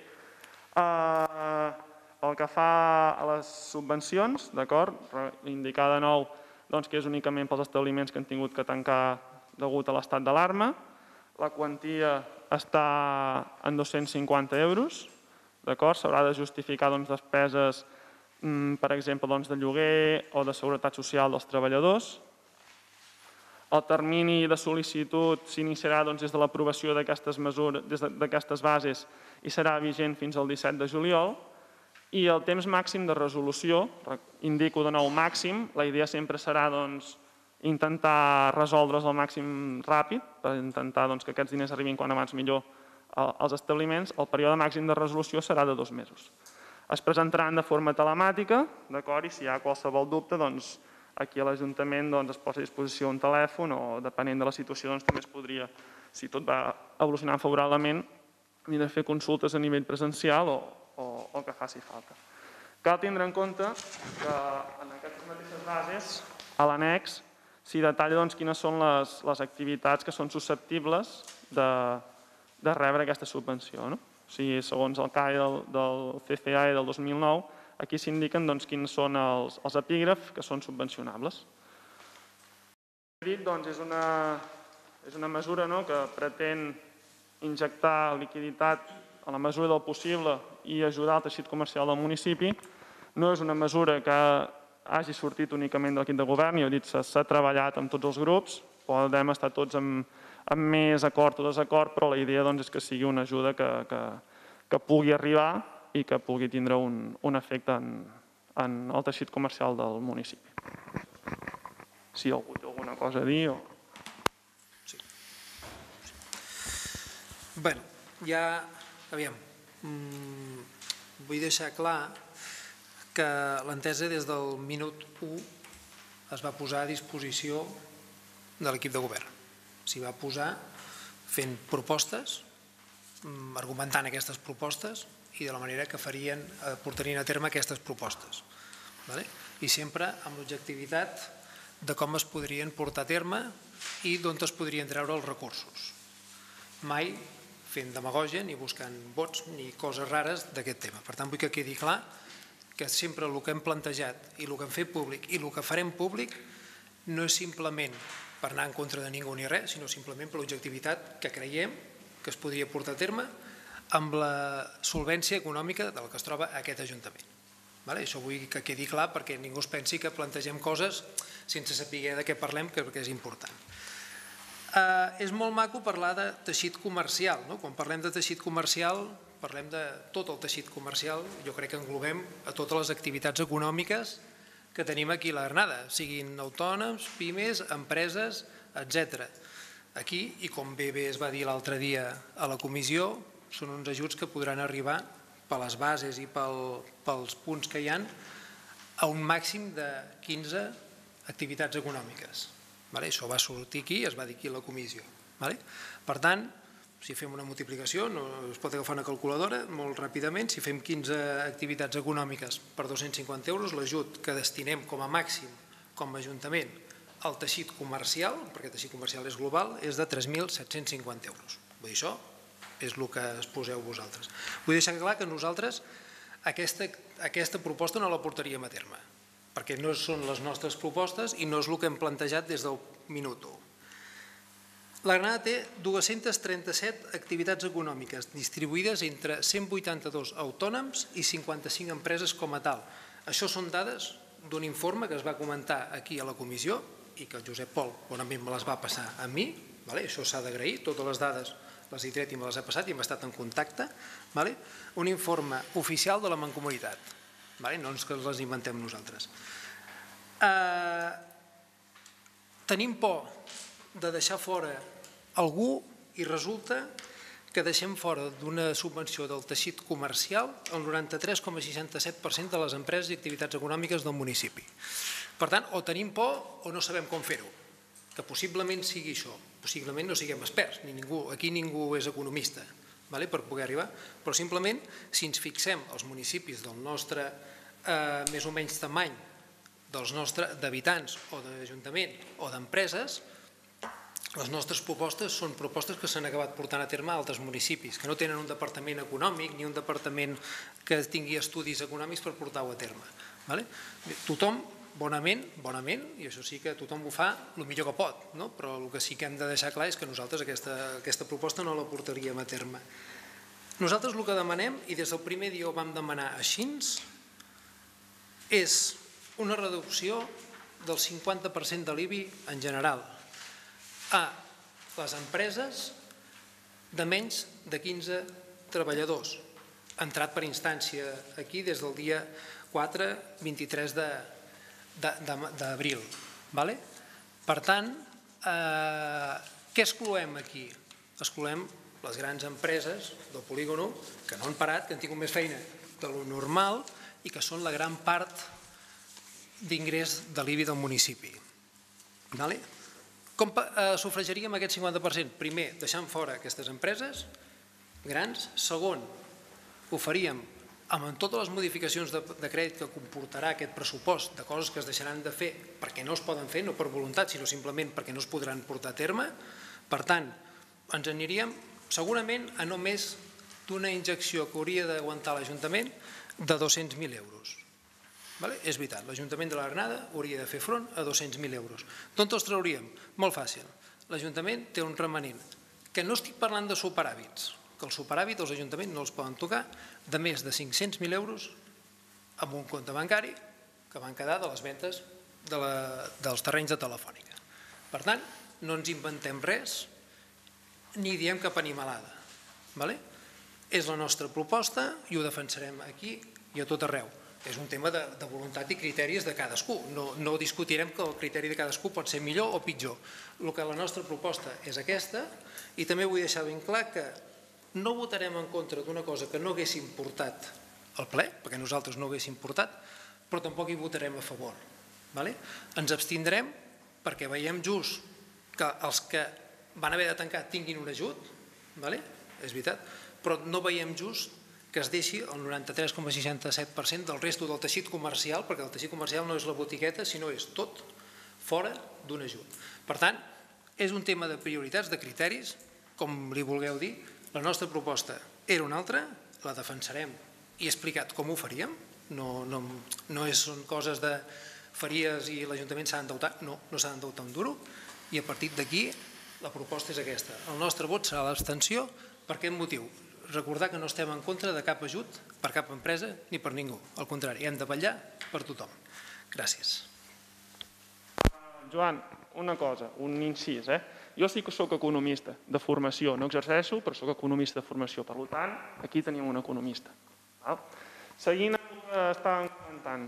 pel que fa a les subvencions, indicar de nou que és únicament pels establiments que han tingut que tancar degut a l'estat d'alarma. La quantia està en dos-cents cinquanta euros. S'haurà de justificar despeses, per exemple, de lloguer o de seguretat social dels treballadors. El termini de sol·licitud s'iniciarà des de l'aprovació d'aquestes bases i serà vigent fins al disset de juliol. I el temps màxim de resolució, indico de nou màxim, la idea sempre serà intentar resoldre's al màxim ràpid, per intentar que aquests diners arribin quan abans millor als establiments. El període màxim de resolució serà de dos mesos. Es presentaran de forma telemàtica, i si hi ha qualsevol dubte, aquí a l'Ajuntament es posa a disposició un telèfon o, depenent de la situació, també es podria, si tot va evolucionant favorablement, de fer consultes a nivell presencial o el que faci falta. Cal tindre en compte que en aquestes mateixes bases, a l'annex, s'hi detalla quines són les activitats que són susceptibles de rebre aquesta subvenció. Segons el C A E del C C A E del dos mil nou, aquí s'indiquen quins són els epígrafs que són subvencionables. Com he dit, és una mesura que pretén injectar liquiditat a la mesura del possible i ajudar el teixit comercial del municipi. No és una mesura que hagi sortit únicament de l'equip de govern, ja he dit, s'ha treballat amb tots els grups, podem estar tots amb més acord o desacord, però la idea és que sigui una ajuda que pugui arribar i que pugui tindre un efecte en el teixit comercial del municipi. Si algú té alguna cosa a dir o... Bé, ja, aviam, vull deixar clar que l'entesa des del minut u es va posar a disposició de l'equip de govern. S'hi va posar fent propostes, argumentant aquestes propostes i de la manera que portarien a terme aquestes propostes. I sempre amb l'objectivitat de com es podrien portar a terme i d'on es podrien treure els recursos. Mai fent demagògia, ni buscant vots, ni coses rares d'aquest tema. Per tant, vull que quedi clar que sempre el que hem plantejat i el que hem fet públic i el que farem públic no és simplement per anar en contra de ningú ni res, sinó simplement per l'objectivitat que creiem que es podria portar a terme amb la solvència econòmica del que es troba aquest Ajuntament. Això vull que quedi clar perquè ningú es pensi que plantegem coses sense saber de què parlem, perquè és important. És molt maco parlar de teixit comercial. Quan parlem de teixit comercial, parlem de tot el teixit comercial. Jo crec que englobem a totes les activitats econòmiques que tenim aquí a la Granada, siguin autònoms, pimes, empreses, etcètera. Aquí, i com bé bé es va dir l'altre dia a la comissió, són uns ajuts que podran arribar per les bases i pels punts que hi ha a un màxim de quinze activitats econòmiques. Això va sortir aquí i es va dir aquí a la comissió. Per tant, si fem una multiplicació, es pot agafar una calculadora molt ràpidament, si fem quinze activitats econòmiques per dos-cents cinquanta euros, l'ajut que destinem com a màxim com a Ajuntament al teixit comercial, perquè el teixit comercial és global, és de tres mil set-cents cinquanta euros. Vull dir, això és el que es poseu vosaltres. Vull deixar clar que nosaltres aquesta proposta no la portaríem a terme, perquè no són les nostres propostes i no és el que hem plantejat des del minut u. La Granada té dues-centes trenta-set activitats econòmiques distribuïdes entre cent vuitanta-dos autònoms i cinquanta-cinc empreses com a tal. Això són dades d'un informe que es va comentar aquí a la comissió i que el Josep Pol bonament me les va passar a mi, això s'ha d'agrair, totes les dades les he tret i me les he passat i hem estat en contacte, un informe oficial de la Mancomunitat, no ens les inventem nosaltres. Tenim por de deixar fora algú i resulta que deixem fora d'una subvenció del teixit comercial el noranta-tres coma seixanta-set per cent de les empreses i activitats econòmiques del municipi. Per tant, o tenim por o no sabem com fer-ho, que possiblement sigui això, possiblement no siguem experts, aquí ningú és economista per poder arribar, però simplement si ens fixem als municipis del nostre més o menys tamany d'habitants o d'Ajuntament o d'empreses, les nostres propostes són propostes que s'han acabat portant a terme a altres municipis, que no tenen un departament econòmic ni un departament que tingui estudis econòmics per portar-ho a terme. Tothom, bonament, bonament, i això sí que tothom ho fa el millor que pot, però el que sí que hem de deixar clar és que nosaltres aquesta proposta no la portaríem a terme. Nosaltres el que demanem, i des del primer dia ho vam demanar així, és una reducció del cinquanta per cent de l'I B I en general a les empreses de menys de quinze treballadors, entrat per instància aquí des del dia quatre vint-i-tres d'abril. Per tant, què excloem aquí? Excloem les grans empreses del polígon que no han parat, que han tingut més feina de lo normal i que són la gran part d'ingrés de l'I B I del municipi. Com sufrageríem aquest cinquanta per cent? Primer, deixant fora aquestes empreses grans. Segon, ho faríem amb totes les modificacions de crèdit que comportarà aquest pressupost, de coses que es deixaran de fer perquè no es poden fer, no per voluntat, sinó simplement perquè no es podran portar a terme. Per tant, ens aniríem segurament a no més d'una injecció que hauria d'aguantar l'Ajuntament de dos-cents mil euros. És veritat, l'Ajuntament de la Granada hauria de fer front a dos-cents mil euros. D'on els trauríem? Molt fàcil. L'Ajuntament té un remanent, que no estic parlant de superàvits, que els superàvits els ajuntaments no els poden tocar, de més de cinc-cents mil euros amb un compte bancari que van quedar de les ventes dels terrenys de Telefònica. Per tant, no ens inventem res ni diem cap animalada. És la nostra proposta i ho defensarem aquí i a tot arreu. És un tema de voluntat i criteris de cadascú. No discutirem que el criteri de cadascú pot ser millor o pitjor. El que la nostra proposta és aquesta, i també vull deixar ben clar que no votarem en contra d'una cosa que no haguéssim portat al ple, perquè nosaltres no ho haguéssim portat, però tampoc hi votarem a favor. Ens abstindrem perquè veiem just que els que van haver de tancar tinguin un ajut, és veritat, però no veiem just que es deixi el noranta-tres coma seixanta-set per cent del resto del teixit comercial, perquè el teixit comercial no és la botigueta, sinó és tot fora d'un ajut. Per tant, és un tema de prioritats, de criteris, com li vulgueu dir. La nostra proposta era una altra, la defensarem i he explicat com ho faríem. No són coses de faries i l'Ajuntament s'ha d'endeutar, no, no s'ha d'endeutar un duro, i a partir d'aquí la proposta és aquesta. El nostre vot serà l'abstenció per aquest motiu. Recordar que no estem en contra de cap ajut per cap empresa ni per ningú. Al contrari, hem de vetllar per tothom. Gràcies. Joan, una cosa, un incís. Jo sí que soc economista de formació, no exerceixo, però soc economista de formació. Per tant, aquí tenim un economista. Seguint el que estàvem comentant,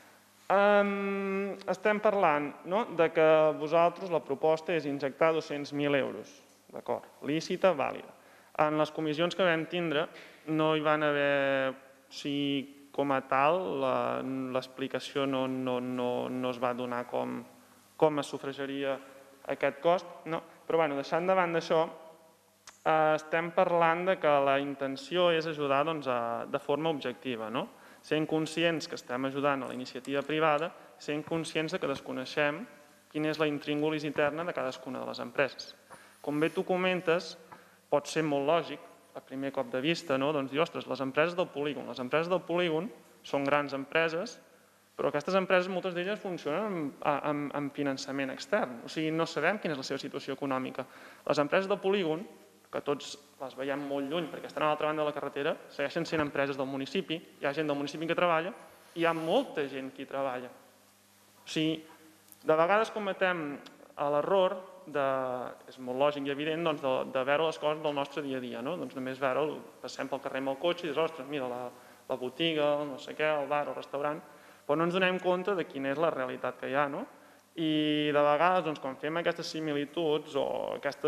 estem parlant de que vosaltres la proposta és injectar dos-cents mil euros. D'acord, lícita, vàlida. En les comissions que vam tindre no hi van haver, o sigui, com a tal, l'explicació no es va donar com es sufrageria aquest cost, però deixant de banda això, estem parlant que la intenció és ajudar de forma objectiva, sent conscients que estem ajudant a la iniciativa privada, sent conscients que desconeixem quina és la intríngulis interna de cadascuna de les empreses. Com bé tu comentes, pot ser molt lògic, a primer cop de vista, doncs dir, ostres, les empreses del polígon. Les empreses del polígon són grans empreses, però aquestes empreses, moltes d'elles, funcionen amb finançament extern. O sigui, no sabem quina és la seva situació econòmica. Les empreses del polígon, que tots les veiem molt lluny perquè estan a l'altra banda de la carretera, segueixen sent empreses del municipi, hi ha gent del municipi que treballa i hi ha molta gent que hi treballa. O sigui, de vegades cometem l'error, és molt lògic i evident, de veure les coses del nostre dia a dia. Només veure, passem pel carrer amb el cotxe i dius, ostres, mira, la botiga, no sé què, el bar, el restaurant, però no ens donem compte de quina és la realitat que hi ha. I de vegades, quan fem aquestes similituds o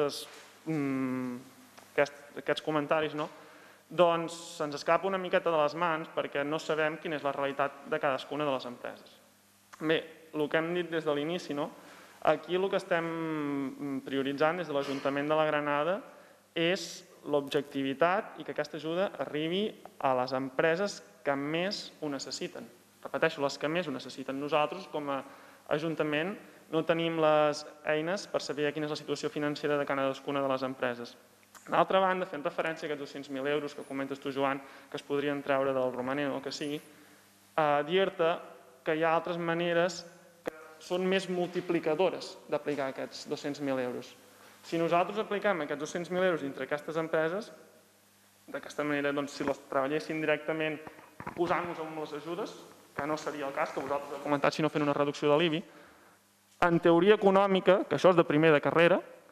aquests comentaris, doncs se'ns escapa una miqueta de les mans perquè no sabem quina és la realitat de cadascuna de les empreses. Bé, el que hem dit des de l'inici, aquí el que estem prioritzant des de l'Ajuntament de la Granada és l'objectivitat i que aquesta ajuda arribi a les empreses que més ho necessiten. repeteixo, les que més ho necessiten. Nosaltres, com a Ajuntament, no tenim les eines per saber quina és la situació financera de cadascuna de les empreses. D'altra banda, fent referència a aquests dos-cents mil euros que comentes tu, Joan, que es podrien treure del romanent o el que sigui, dir-te que hi ha altres maneres que són més multiplicadores d'aplicar aquests dos-cents mil euros. Si nosaltres apliquem aquests dos-cents mil euros entre aquestes empreses, d'aquesta manera, si les treballéssim directament posant-nos amb les ajudes, que no seria el cas, que vosaltres heu comentat, sinó fent una reducció de l'I B I, en teoria econòmica, que això és de primer de carrera,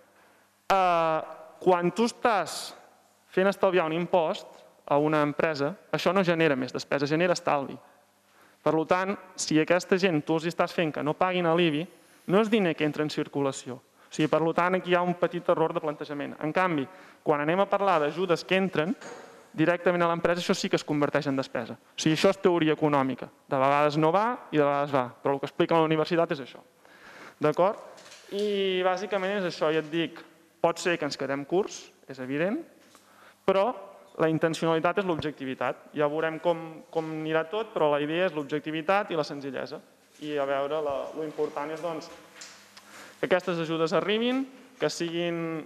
quan tu estàs fent estalviar un impost a una empresa, això no genera més despesa, genera estalvi. Per tant, si aquesta gent tu els estàs fent que no paguin a l'I B I, no és diner que entra en circulació. Per tant, aquí hi ha un petit error de plantejament. En canvi, quan anem a parlar d'ajudes que entren directament a l'empresa, això sí que es converteix en despesa. O sigui, això és teoria econòmica. De vegades no va i de vegades va, però el que explica a la universitat és això. D'acord? I bàsicament és això, ja et dic, pot ser que ens quedem curts, és evident, però la intencionalitat és l'objectivitat. Ja veurem com anirà tot, però la idea és l'objectivitat i la senzillesa. I a veure, l'important és que aquestes ajudes arribin, que siguin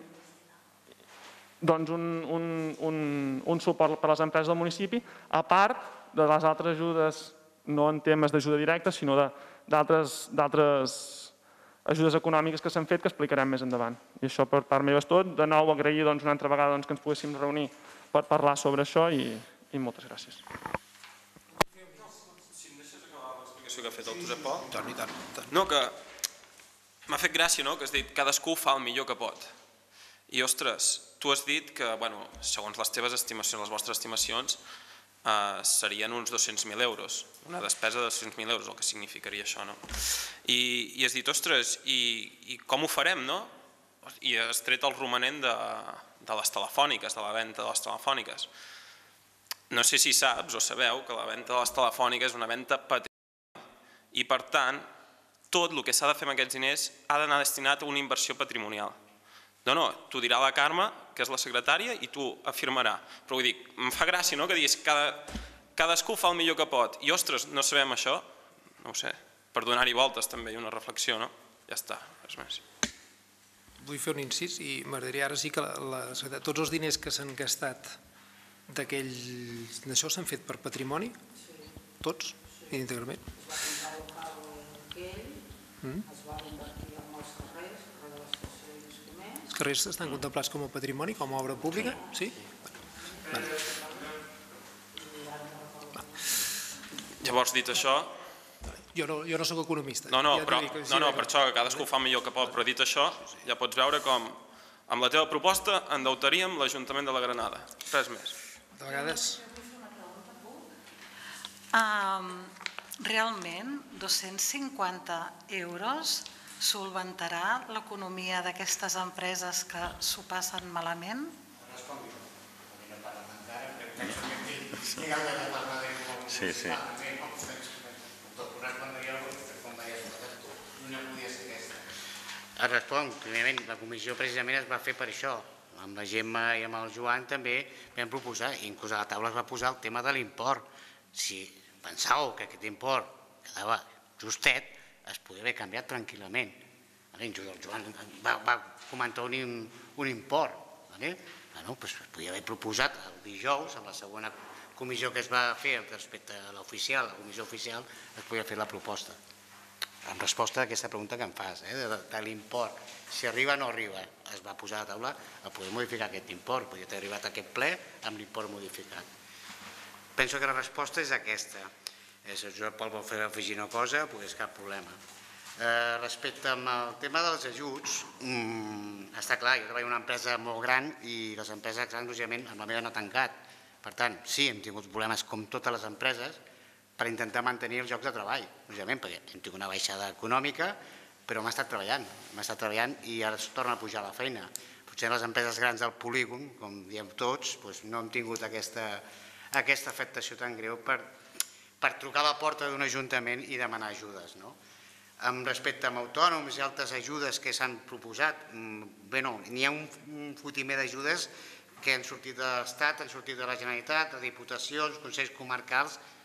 un suport per a les empreses del municipi, a part de les altres ajudes, no en temes d'ajuda directa, sinó d'altres ajudes econòmiques que s'han fet que explicarem més endavant. I això per part meva és tot. De nou, agrair una altra vegada que ens poguéssim reunir per parlar sobre això i moltes gràcies. Si em deixes acabar l'explicació que ha fet el Josep Pol? I tant. No, que m'ha fet gràcia que has dit cadascú fa el millor que pot. I, ostres, tu has dit que, segons les teves estimacions, les vostres estimacions, serien uns dos-cents mil euros, una despesa de dos-cents mil euros, el que significaria això, no? I has dit, ostres, i com ho farem, no? I has tret el romanent de les telefòniques, de la venda de les telefòniques. No sé si saps o sabeu que la venda de les telefòniques és una venda patrimonial i, per tant, tot el que s'ha de fer amb aquests diners ha d'anar destinat a una inversió patrimonial. No, no, t'ho dirà la Carme, que és la secretària, i t'ho afirmarà. Però vull dir, em fa gràcia que diguis cadascú fa el millor que pot. I, ostres, no sabem això? No ho sé. Per donar-hi voltes també i una reflexió, no? Ja està, res més. Vull fer un incís i m'agradaria ara sí que tots els diners que s'han gastat d'aquell... D'això s'han fet per patrimoni? Tots? Íntegrament? Es va comprar el local, es va invertir en els carrers, carrer de l'estació i els comerç. Els carrers estan contemplats com a patrimoni, com a obra pública? Sí? Llavors, dit això... Jo no soc economista. No, no, per això que cadascú fa el millor que pot, però dit això, ja pots veure com amb la teva proposta endeutaríem l'Ajuntament de la Granada. Res més. De vegades... Realment, dos-cents cinquanta euros solventarà l'economia d'aquestes empreses que s'ho passen malament? Sí, sí. Es respon. Primerament, la comissió precisament es va fer per això. Amb la Gemma i amb el Joan també vam proposar, i inclús a la taula es va posar el tema de l'import. Si pensàveu que aquest import quedava justet, es podria haver canviat tranquil·lament. El Joan va comentar un import. Es podia haver proposat el dijous, a la segona comissió que es va fer respecte a l'oficial, la comissió oficial, es podia fer la proposta. En resposta a aquesta pregunta que em fas, de l'import, si arriba o no arriba, es va posar a la taula a poder modificar aquest import, podria haver arribat a aquest ple amb l'import modificat. Penso que la resposta és aquesta. Si el Josep Pol vol afegir una cosa, doncs cap problema. Respecte al tema dels ajuts, està clar, jo treballo en una empresa molt gran i les empreses grans, lògicament, amb la meva no ha tancat. Per tant, sí, hem tingut problemes com totes les empreses per intentar mantenir els llocs de treball, lògicament, perquè hem tingut una baixada econòmica, però hem estat treballant, hem estat treballant i ara es torna a pujar la feina. Potser les empreses grans del polígon, com diem tots, no hem tingut aquesta afectació tan greu per trucar a la porta d'un ajuntament i demanar ajudes. Respecte a autònoms i altres ajudes que s'han proposat, bé, no, n'hi ha un fotimer d'ajudes que han sortit de l'Estat, han sortit de la Generalitat, de diputacions, consells comarcals,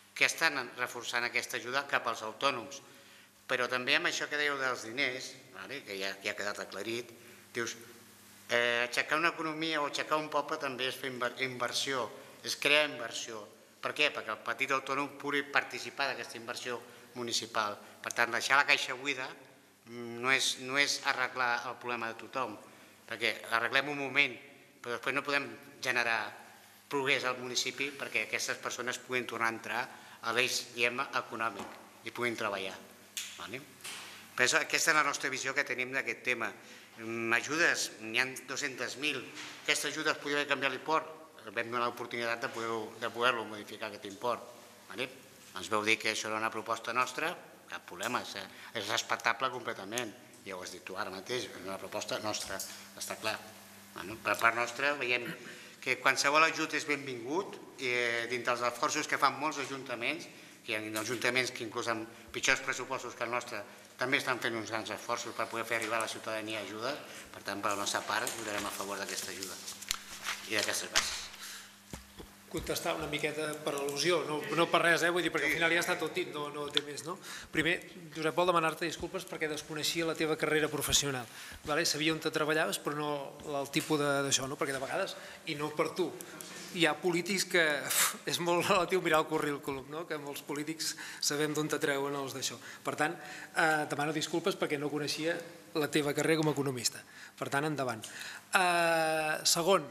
que estan reforçant aquesta ajuda cap als autònoms. Però també amb això que dèieu dels diners, que ja ha quedat aclarit, dius, aixecar una economia o aixecar un poble també és fer inversió, és crear inversió. Per què? Perquè el petit autònom pugui participar d'aquesta inversió municipal. Per tant, deixar la caixa buida no és arreglar el problema de tothom, perquè arreglem un moment, però després no podem generar progrés al municipi perquè aquestes persones puguin tornar a entrar a l'eix, diguem, econòmic i puguin treballar. Aquesta és la nostra visió que tenim d'aquest tema. Ajudes, n'hi ha dos-centes mil. Aquestes ajudes podria haver canviat l'import. Vam donar l'oportunitat de poder-lo modificar, aquest import. Ens veu dir que això era una proposta nostra, cap problema, és respectable completament. Ja ho has dit tu ara mateix, és una proposta nostra, està clar. Per part nostra veiem que qualsevol ajut és benvingut dintre els esforços que fan molts ajuntaments, que hi ha ajuntaments que inclús amb pitjors pressupostos que el nostre també estan fent uns grans esforços per poder fer arribar a la ciutadania ajuda. Per tant, per la nostra part, votarem a favor d'aquesta ajuda i d'aquestes bases. Contestar una miqueta per al·lusió, no per res, vull dir, perquè al final ja està tot dit, no té més, no? Primer, Josep, vol demanar-te disculpes perquè desconeixia la teva carrera professional. Sabia on te treballaves, però no el tipus d'això, perquè de vegades, i no per tu, hi ha polítics que és molt relatiu mirar el currículum, que molts polítics sabem d'on te treuen els d'això. Per tant, demano disculpes perquè no coneixia la teva carrera com a economista. Per tant, endavant. Segon,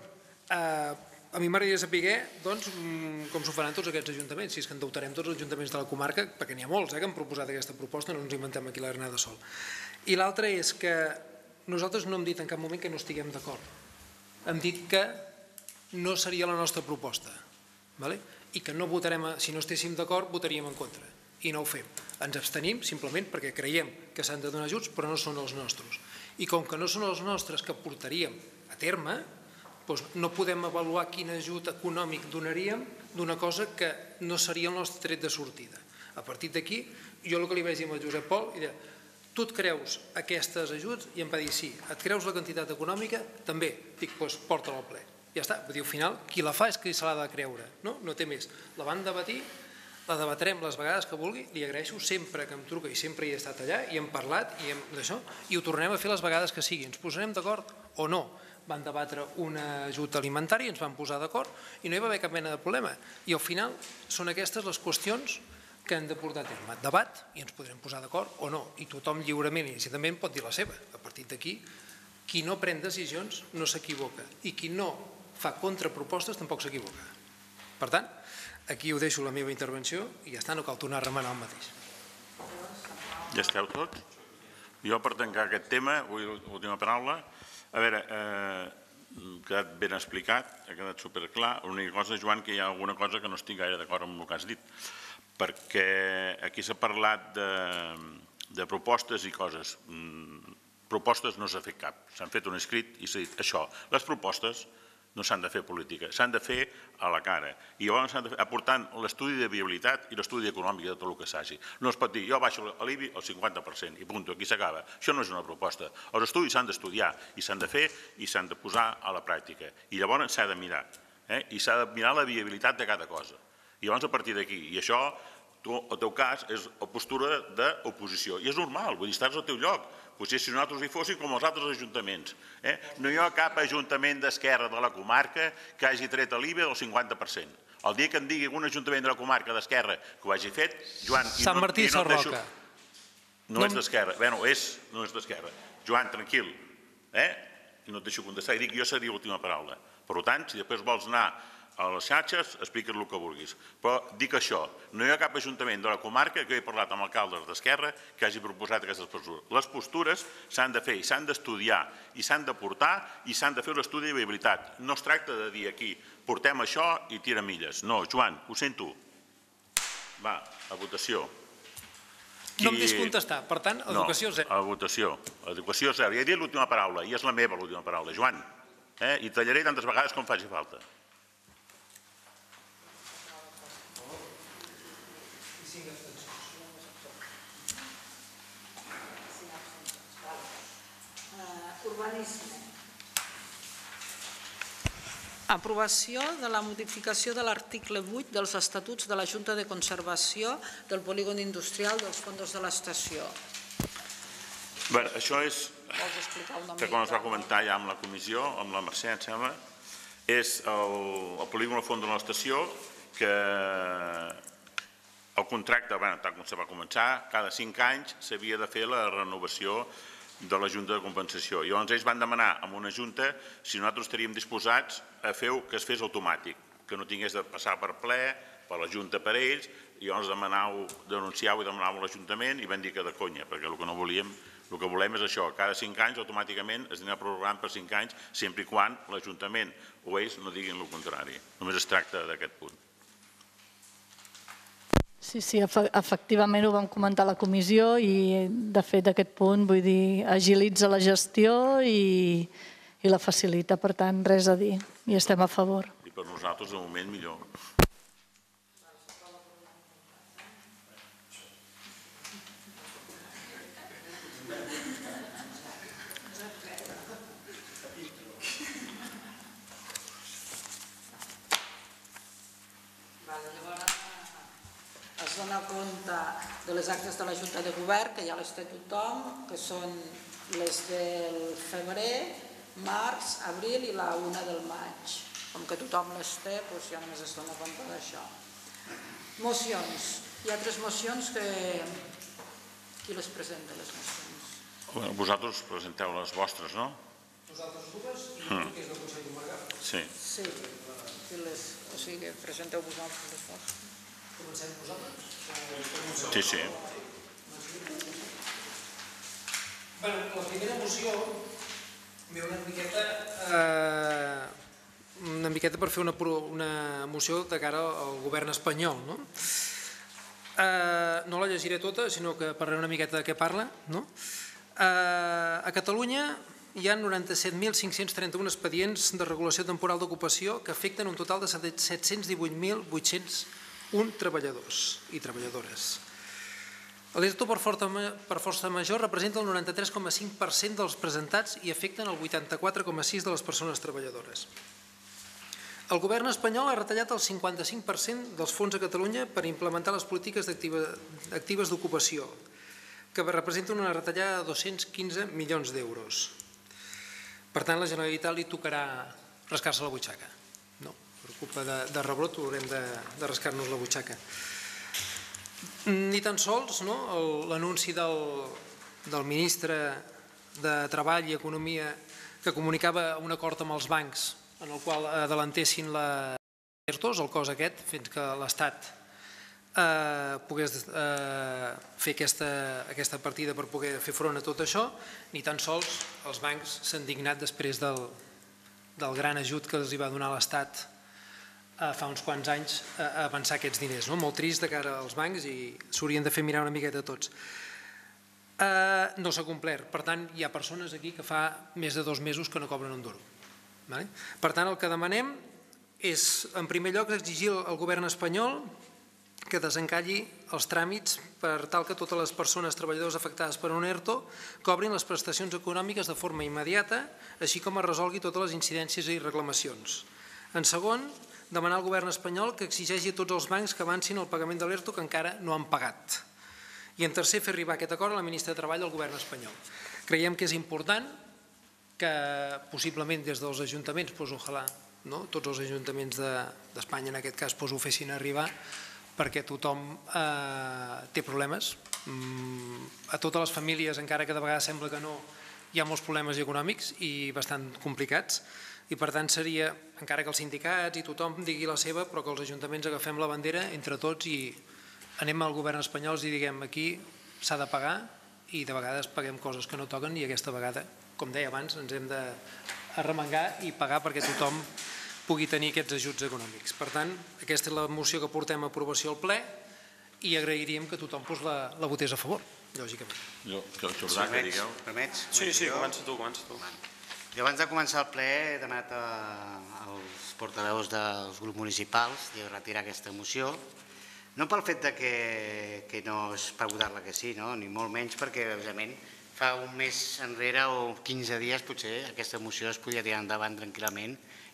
a mi m'agradaria saber com s'ho faran tots aquests ajuntaments, si és que endeutarem tots els ajuntaments de la comarca, perquè n'hi ha molts que han proposat aquesta proposta, no ens inventem aquí la granada sol. I l'altre és que nosaltres no hem dit en cap moment que no estiguem d'acord. Hem dit que no seria la nostra proposta i que no votarem, si no estéssim d'acord, votaríem en contra. I no ho fem. Ens abstenim simplement perquè creiem que s'han de donar ajuts, però no són els nostres. I com que no són els nostres que portaríem a terme, no podem avaluar quin ajut econòmic donaríem d'una cosa que no seria el nostre tret de sortida. A partir d'aquí, jo el que li vaig dir al Josep Pol, tu et creus aquests ajuts? I em va dir sí. Et creus la quantitat econòmica? També. Dic, doncs porta-la al ple. Ja està. Vull dir, al final, qui la fa és qui se l'ha de creure. No té més. La van debatir, la debatrem les vegades que vulgui, li agraeixo sempre que em truca i sempre hi he estat allà i hem parlat d'això i ho tornem a fer les vegades que sigui. Ens posarem d'acord o no? Van debatre un ajut alimentari, ens van posar d'acord i no hi va haver cap mena de problema. I al final són aquestes les qüestions que hem de portar a terme. Debat i ens podrem posar d'acord o no. I tothom lliurement i inicialment pot dir la seva. A partir d'aquí, qui no pren decisions no s'equivoca i qui no fa contrapropostes tampoc s'equivoca. Per tant, aquí ho deixo la meva intervenció i ja està, no cal tornar a remenar el mateix. Ja esteu tots? Jo per tancar aquest tema, última paraula, a veure, ha quedat ben explicat, ha quedat superclar. L'única cosa, Joan, que hi ha alguna cosa que no estic gaire d'acord amb el que has dit, perquè aquí s'ha parlat de propostes i coses. Propostes no s'ha fet cap, s'han fet un escrit i s'ha dit això. Les propostes no s'han de fer política, s'han de fer a la cara. I llavors s'han de fer aportant l'estudi de viabilitat i l'estudi econòmic de tot el que s'hagi. No es pot dir, jo baixo l'I B I al cinquanta per cent i punt, aquí s'acaba. Això no és una proposta. Els estudis s'han d'estudiar i s'han de fer i s'han de posar a la pràctica. I llavors s'ha de mirar. I s'ha de mirar la viabilitat de cada cosa. I llavors a partir d'aquí. I això, el teu cas, és la postura d'oposició. I és normal, vull dir, estàs al teu lloc. Potser si nosaltres hi fóssim com els altres ajuntaments. No hi ha cap ajuntament d'esquerra de la comarca que hagi tret l'I B I del cinquanta per cent. El dia que em digui un ajuntament de la comarca d'esquerra que ho hagi fet, Joan... Sant Martí i Sarroca. No és d'esquerra. Bé, no és d'esquerra. Joan, tranquil. I no et deixo contestar. I dic, jo seria l'última paraula. Per tant, si després vols anar a les xarxes, explica't el que vulguis. Però dic això, no hi ha cap ajuntament de la comarca que he parlat amb alcaldes d'Esquerra que hagi proposat aquestes postures. Les postures s'han de fer i s'han d'estudiar i s'han de portar i s'han de fer l'estudi de viabilitat. No es tracta de dir aquí, portem això i tira milles. No, Joan, ho sento. Va, a votació. No em deixes contestar, per tant, educació zero. No, a votació. Educació zero. Ja he dit l'última paraula, i és la meva l'última paraula. Joan, i tallaré tantes vegades com faci falta. Urbanisme. Aprovació de la modificació de l'article vuit dels Estatuts de la Junta de Conservació del Polígon Industrial dels Fondos de l'Estació. Bé, això és, Vols explicar una que mica? com es va comentar ja amb la comissió, amb la Mercè, em sembla, és el polígon al fons de l'estació que el contracte, tal com se va començar, cada cinc anys s'havia de fer la renovació de la Junta de Compensació. I llavors ells van demanar a una Junta si nosaltres estaríem disposats a fer que es fes automàtic, que no tingués de passar per ple, per la Junta per ells, i llavors demanàveu, denunciàveu i demanàveu a l'Ajuntament i van dir que de conya, perquè el que no volíem, el que volem és això, cada cinc anys automàticament es anirà prorrogant per cinc anys, sempre i quan l'Ajuntament o ells no diguin el contrari. Només es tracta d'aquest punt. Sí, sí, efectivament ho vam comentar a la comissió i de fet aquest punt, vull dir, agilitza la gestió i la facilita, per tant, res a dir, i estem a favor. I per nosaltres, de moment, millor. Es dona compte de les actes de la Junta de Govern, que ja les té tothom, que són les del febrer, març, abril i la una del maig. Com que tothom les té, doncs ja només es dona compte d'això. Mocions. Hi ha tres mocions que... Qui les presenta, les mocions? Vosaltres presenteu les vostres, no? Nosaltres dues i tu, que és del Consell Comarcal. Sí. Sí, o sigui, presenteu vosaltres les vostres. Comencem vosaltres? Sí, sí. Bé, la primera moció ve una miqueta eh, una miqueta per fer una, una moció de cara al govern espanyol, no? Eh, no la llegiré tota, sinó que parlaré una miqueta de què parla, no? Eh, a Catalunya hi ha noranta-set mil cinc-cents trenta-un expedients de regulació temporal d'ocupació que afecten un total de set-cents divuit mil vuit-cents un treballadors i treballadores. L'ERTO per força major representa el noranta-tres coma cinc per cent dels presentats i afecten el vuitanta-quatre coma sis per cent de les persones treballadores. El govern espanyol ha retallat el cinquanta-cinc per cent dels fons a Catalunya per implementar les polítiques actives d'ocupació, que representa una retallada de dos-cents quinze milions d'euros. Per tant, la Generalitat li tocarà rascar-se la butxaca. Per culpa de rebrot haurem de rascar-nos la butxaca. Ni tan sols l'anunci del ministre de Treball i Economia que comunicava un acord amb els bancs en el qual adelantessin les ERTOs, el cos aquest, fins que l'Estat pogués fer aquesta partida per poder fer front a tot això, ni tan sols els bancs s'han dignat després del gran ajut que els va donar l'Estat fa uns quants anys a avançar aquests diners. Molt trist de cara als bancs i s'haurien de fer mirar una miqueta tots. No s'ha complert. Per tant, hi ha persones aquí que fa més de dos mesos que no cobren un duro. Per tant, el que demanem és, en primer lloc, exigir al govern espanyol que desencalli els tràmits per tal que totes les persones treballadores afectades per un ERTO cobrin les prestacions econòmiques de forma immediata, així com es resolgui totes les incidències i reclamacions. En segon, demanar al govern espanyol que exigeixi a tots els bancs que avancin el pagament de l'ERTO que encara no han pagat. I en tercer, fer arribar aquest acord a la ministra de Treball del govern espanyol. Creiem que és important que possiblement des dels ajuntaments, doncs ojalà tots els ajuntaments d'Espanya en aquest cas ho fessin arribar, perquè tothom té problemes. A totes les famílies, encara que de vegades sembla que no, hi ha molts problemes econòmics i bastant complicats. I per tant seria, encara que els sindicats i tothom digui la seva, però que els ajuntaments agafem la bandera entre tots i anem al govern espanyol i diguem aquí s'ha de pagar i de vegades paguem coses que no toquen i aquesta vegada, com deia abans, ens hem d'arremangar i pagar perquè tothom pugui tenir aquests ajuts econòmics. Per tant, aquesta és la moció que portem a aprovació al ple i agrairíem que tothom la votés a favor, lògicament. Jordà, què digueu? Permets? Sí, sí, comença tu, comença tu. Jo abans de començar el ple he demanat als portaveus dels grups municipals de retirar aquesta moció, no pel fet que no és per votar-la que sí, ni molt menys perquè, òbviament, fa un mes enrere o quinze dies potser aquesta moció es podia tirar endavant tranquil·lament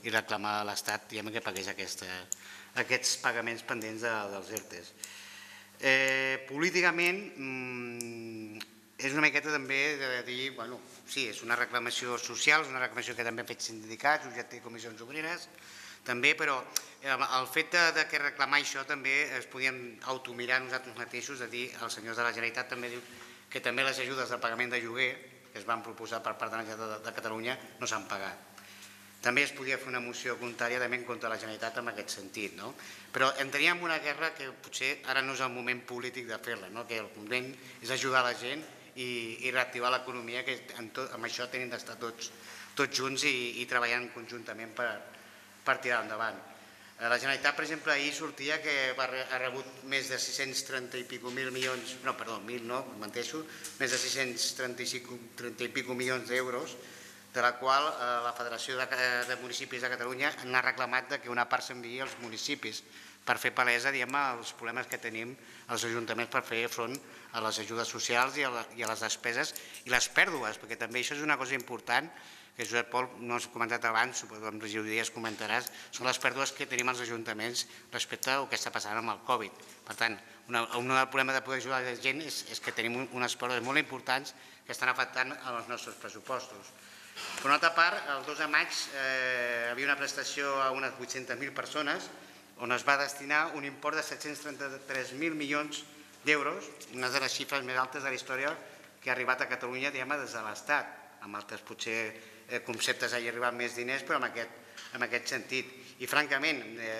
i reclamar a l'Estat que pagués aquests pagaments pendents dels ERTEs. Políticament és una miqueta també de dir, bueno, sí, és una reclamació social, és una reclamació que també han fet sindicats, U G T i comissions obreres, també, però el fet de reclamar això també es podien automirar nosaltres mateixos, de dir, els senyors de la Generalitat també diu que també les ajudes del pagament de lloguer que es van proposar per part de la Generalitat de Catalunya no s'han pagat. També es podia fer una moció contrària també en contra de la Generalitat en aquest sentit, no? Però entraríem en una guerra que potser ara no és el moment polític de fer-la, que el moment és ajudar la gent i reactivar l'economia, que amb això tenim d'estar tots junts i treballant conjuntament per tirar endavant. La Generalitat, per exemple, ahir sortia que ha rebut més de sis-cents trenta i pico mil milions, no, perdó, mil no, menteixo, més de sis-cents trenta i pico milions d'euros, de la qual la Federació de Municipis de Catalunya n'ha reclamat que una part s'enviï als municipis per fer palesa els problemes que tenim els ajuntaments per fer front a les ajudes socials i a les despeses i les pèrdues, perquè també això és una cosa important que Josep Pol no has comentat abans, suposo que amb regidoria es comentaràs, són les pèrdues que tenim als ajuntaments respecte al que està passant amb el Covid. Per tant, un del problema de poder ajudar la gent és que tenim unes pèrdues molt importants que estan afectant els nostres pressupostos. Per una altra part, el dos de maig hi havia una prestació a unes vuit-centes mil persones on es va destinar un import de set-cents trenta-tres mil milions d'euros, una de les xifres més altes de la història que ha arribat a Catalunya des de l'Estat. Amb altres potser conceptes hi ha arribat més diners, però en aquest sentit. I francament,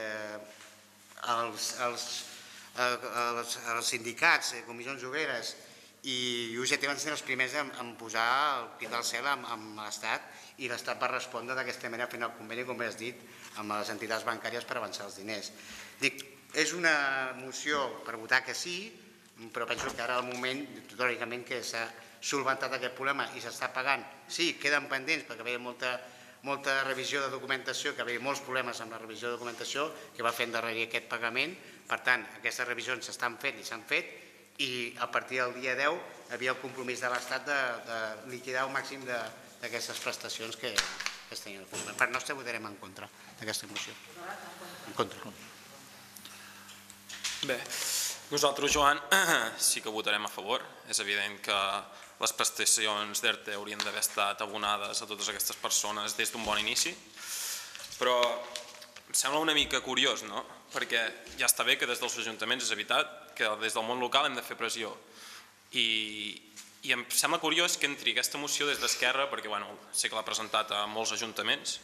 els sindicats, comissions obreres i U G T van ser els primers en posar el crit al cel amb l'Estat i l'Estat va respondre d'aquesta manera fent el conveni, com has dit, amb les entitats bancàries per avançar els diners. Dic, és una moció per votar que sí, però penso que ara al moment, teòricament, que s'ha solventat aquest problema i s'està pagant, sí, queden pendents perquè hi havia molta revisió de documentació, que hi havia molts problemes amb la revisió de documentació que va fer endarrerir aquest pagament. Per tant, aquestes revisions s'estan fent i s'han fet i a partir del dia deu hi havia el compromís de l'Estat de liquidar el màxim d'aquestes prestacions que es tenien. Per part nostra votarem en contra d'aquesta moció. En contra. Bé, nosaltres, Joan, sí que votarem a favor. És evident que les prestacions d'ERTE haurien d'haver estat abonades a totes aquestes persones des d'un bon inici, però em sembla una mica curiós, no? Perquè ja està bé que des dels ajuntaments és evitat que des del món local hem de fer pressió i em sembla curiós que entri aquesta moció des d'Esquerra perquè sé que l'ha presentat a molts ajuntaments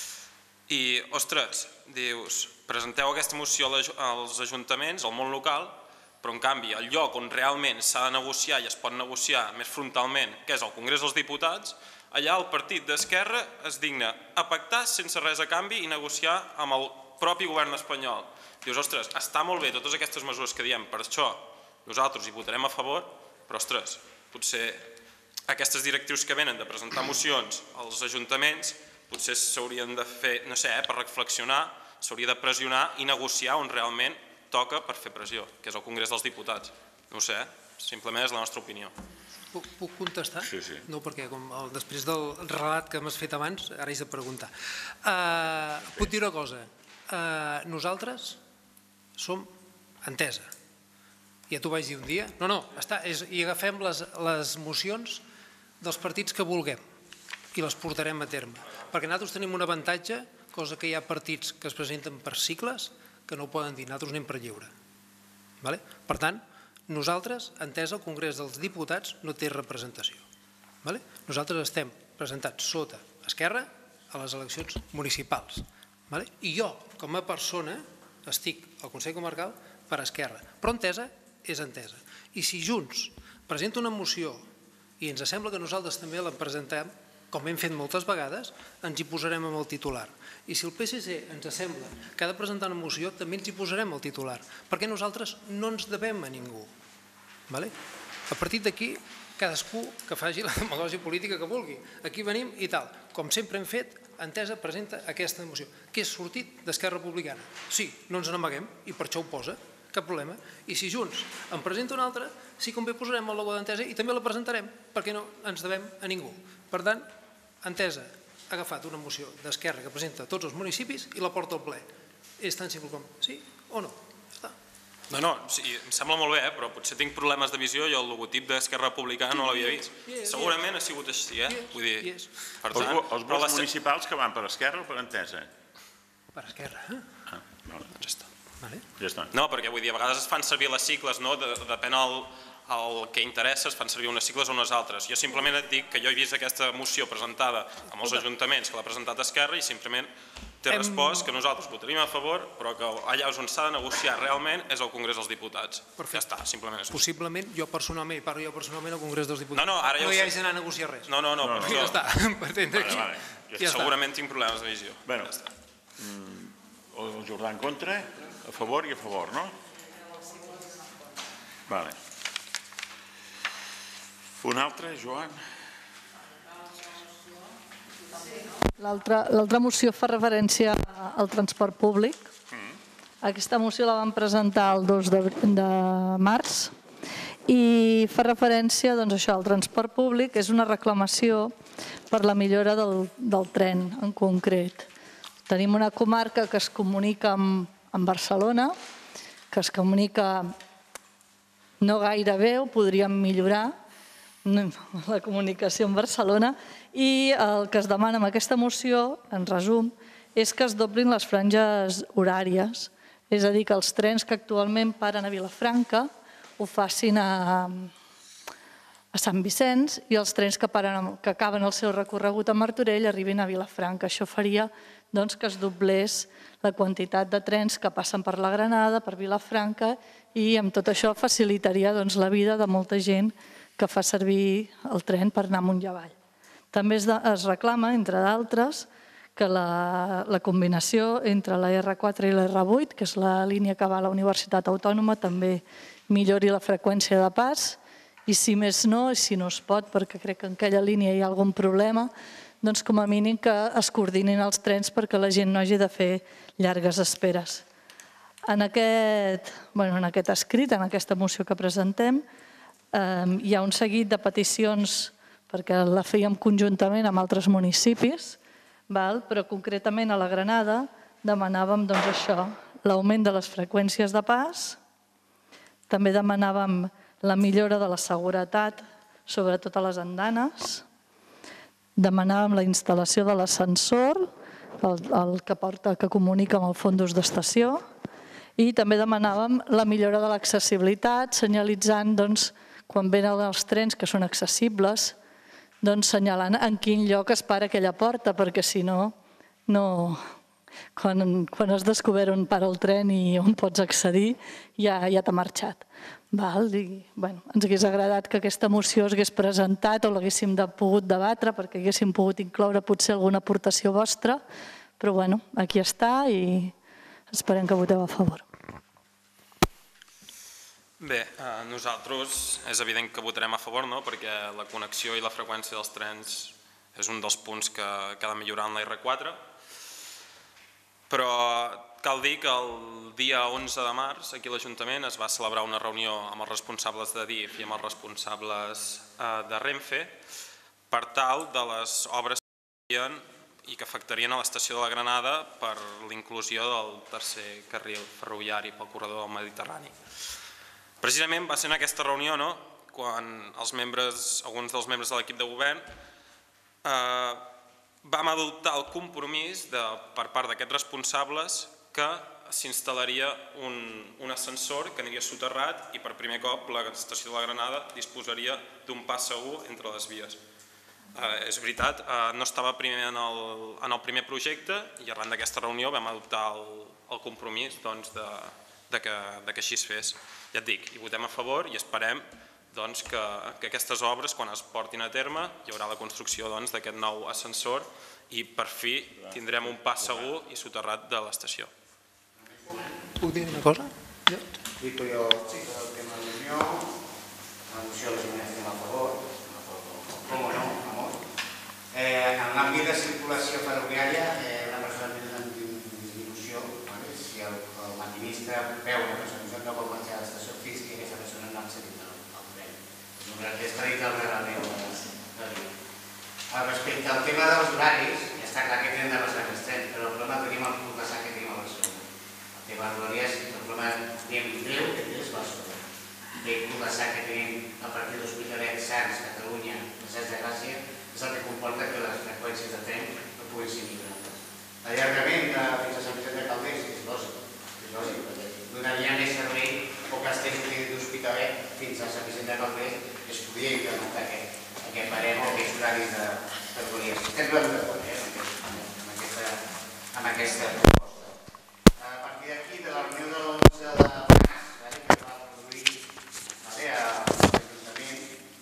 i, ostres, dius, presenteu aquesta moció als ajuntaments, al món local, però en canvi el lloc on realment s'ha de negociar i es pot negociar més frontalment, que és el Congrés dels Diputats, allà el partit d'Esquerra es digna a pactar sense res a canvi i negociar amb el propi govern espanyol. Dius, ostres, està molt bé totes aquestes mesures que diem, per això nosaltres hi votarem a favor, però, ostres, potser aquestes directrius que venen de presentar mocions als ajuntaments potser s'haurien de fer, no sé, per reflexionar, s'hauria de pressionar i negociar on realment toca per fer pressió, que és el Congrés dels Diputats. No ho sé, simplement és la nostra opinió. Puc contestar? Sí, sí. No, perquè després del relat que m'has fet abans, ara he de preguntar. Puc dir una cosa. Nosaltres som entesa. Ja t'ho vaig dir un dia. No, no, i agafem les mocions dels partits que vulguem i les portarem a terme. Perquè nosaltres tenim un avantatge, cosa que hi ha partits que es presenten per cicles que no ho poden dir, nosaltres anem per lliure. Per tant, nosaltres, entesa, el Congrés dels Diputats no té representació. Nosaltres estem presentats sota Esquerra a les eleccions municipals. I jo, com a persona, estic al Consell Comarcal per Esquerra, però entesa és entesa. I si Junts presenta una moció i ens sembla que nosaltres també la presentem, com hem fet moltes vegades, ens hi posarem amb el titular. I si el P S C ens sembla que ha de presentar una moció, també ens hi posarem el titular, perquè nosaltres no ens devem a ningú. A partir d'aquí, cadascú que faci la demagògia política que vulgui. Aquí venim i tal. Com sempre hem fet, Entesa presenta aquesta moció, que és sortit d'Esquerra Republicana. Sí, no ens n'amaguem, i per això ho posa, cap problema. I si Junts en presenta una altra, sí com bé posarem el logo d'Entesa i també la presentarem, perquè no ens devem a ningú. Per tant, Entesa agafat una moció d'Esquerra que presenta tots els municipis i la porta al ple. És tan simple com sí o no. Ja està. No, no, em sembla molt bé, però potser tinc problemes de visió. Jo el logotip d'Esquerra Republicana no l'havia vist. Segurament ha sigut així, eh? Vull dir, per tant... Els vots municipals que van per Esquerra o per Entesa? Per Esquerra. Ah, doncs ja està. Ja està. No, perquè vull dir, a vegades es fan servir les sigles, no? Depèn el... el que interessa, es fan servir unes sigles o unes altres. Jo simplement et dic que jo he vist aquesta moció presentada amb els ajuntaments que l'ha presentat Esquerra i simplement té respost que nosaltres votaríem a favor, però que allà on s'ha de negociar realment és al Congrés dels Diputats. Ja està, simplement és això. Possiblement, jo personalment, parlo jo personalment al Congrés dels Diputats. No, no, ara ja ho sé. No hi hagi d'anar a negociar res. No, no, no. Ja està, per entendre aquí. Segurament tinc problemes de visió. Bé, el Jordà en contra, a favor i a favor, no? Vale. Un altre, Joan? L'altra moció fa referència al transport públic. Aquesta moció la vam presentar el dos de març i fa referència al transport públic. És una reclamació per la millora del tren en concret. Tenim una comarca que es comunica amb Barcelona, que es comunica no gaire bé, ho podríem millorar, la comunicació amb Barcelona, i el que es demana amb aquesta moció, en resum, és que es doblin les franges horàries, és a dir, que els trens que actualment paren a Vilafranca ho facin a Sant Vicenç i els trens que acaben el seu recorregut a Martorell arribin a Vilafranca. Això faria que es doblés la quantitat de trens que passen per la Granada, per Vilafranca, i amb tot això facilitaria la vida de molta gent que fa servir el tren per anar amunt i avall. També es reclama, entre d'altres, que la combinació entre la erre quatre i la erre vuit, que és la línia que va a la Universitat Autònoma, també millori la freqüència de pas i si més no, i si no es pot, perquè crec que en aquella línia hi ha algun problema, doncs com a mínim que es coordinin els trens perquè la gent no hagi de fer llargues esperes. En aquest escrit, en aquesta moció que presentem, hi ha un seguit de peticions perquè la fèiem conjuntament amb altres municipis, però concretament a la Granada demanàvem això, l'augment de les freqüències de pas, també demanàvem la millora de la seguretat, sobretot a les andanes, demanàvem la instal·lació de l'ascensor, el que comunica amb el fons d'estació, i també demanàvem la millora de l'accessibilitat, senyalitzant quan venen els trens que són accessibles, senyalant en quin lloc es para aquella porta, perquè si no, quan has descobert on para el tren i on pots accedir, ja t'ha marxat. Ens hauria agradat que aquesta moció s'hagués presentat o l'haguéssim pogut debatre perquè haguéssim pogut incloure potser alguna aportació vostra, però aquí està i esperem que voteu a favor. Bé, nosaltres és evident que votarem a favor, perquè la connexió i la freqüència dels trens és un dels punts que ha de millorar en la erre quatre, però cal dir que el dia onze de març aquí a l'Ajuntament es va celebrar una reunió amb els responsables de D I F i amb els responsables de Renfe per tal de les obres que hi i que afectarien a l'estació de la Granada per l'inclusió del tercer carril ferroviari pel corredor del Mediterrani. Precisament va ser en aquesta reunió quan alguns dels membres de l'equip de govern vam adoptar el compromís per part d'aquests responsables que s'instal·laria un ascensor que aniria soterrat i per primer cop l'estació de la Granada disposaria d'un pas segur entre les vies. És veritat, no estava en el primer projecte i arran d'aquesta reunió vam adoptar el compromís que així es fes. Ja et dic, hi votem a favor i esperem que aquestes obres, quan es portin a terme, hi haurà la construcció d'aquest nou ascensor i per fi tindrem un pas segur i soterrat de l'estació. Puc dir una cosa? Dic jo, sí, el tema de l'Unió, la moció la gent estem a favor, com no, amor. En l'àmbit de circulació ferroviària, una persona en disminució, si el maquinista veu una persona no pot marxar a l'estació fins que aquesta persona no ha accedit al tren. És tradicionalment de dir. Respecte al tema dels horaris, està clar que hem de passar aquest tren, però el problema tenim el cul-de-sac que tenim a Barcelona. El tema de Rodalies, el problema diguem greu que té és Barcelona. El cul-de-sac que tenim a partir de l'Hospitalet, Sants, Catalunya, Passeig de Gràcia, és el que comporta que les freqüències de tren no puguin ser millorades. L'allargament fins a Sant Vicent de Calders és lògic, és lògic, perquè donaria més servei o Castells d'Hospitalet fins a Sant Vicent de Calders es podria incrementar aquest barem o aquests horaris de Rodalies. Estem d'acord amb aquesta proposta. A partir d'aquí, de la reunió de l'onze de març, que es va produir a l'Ajuntament,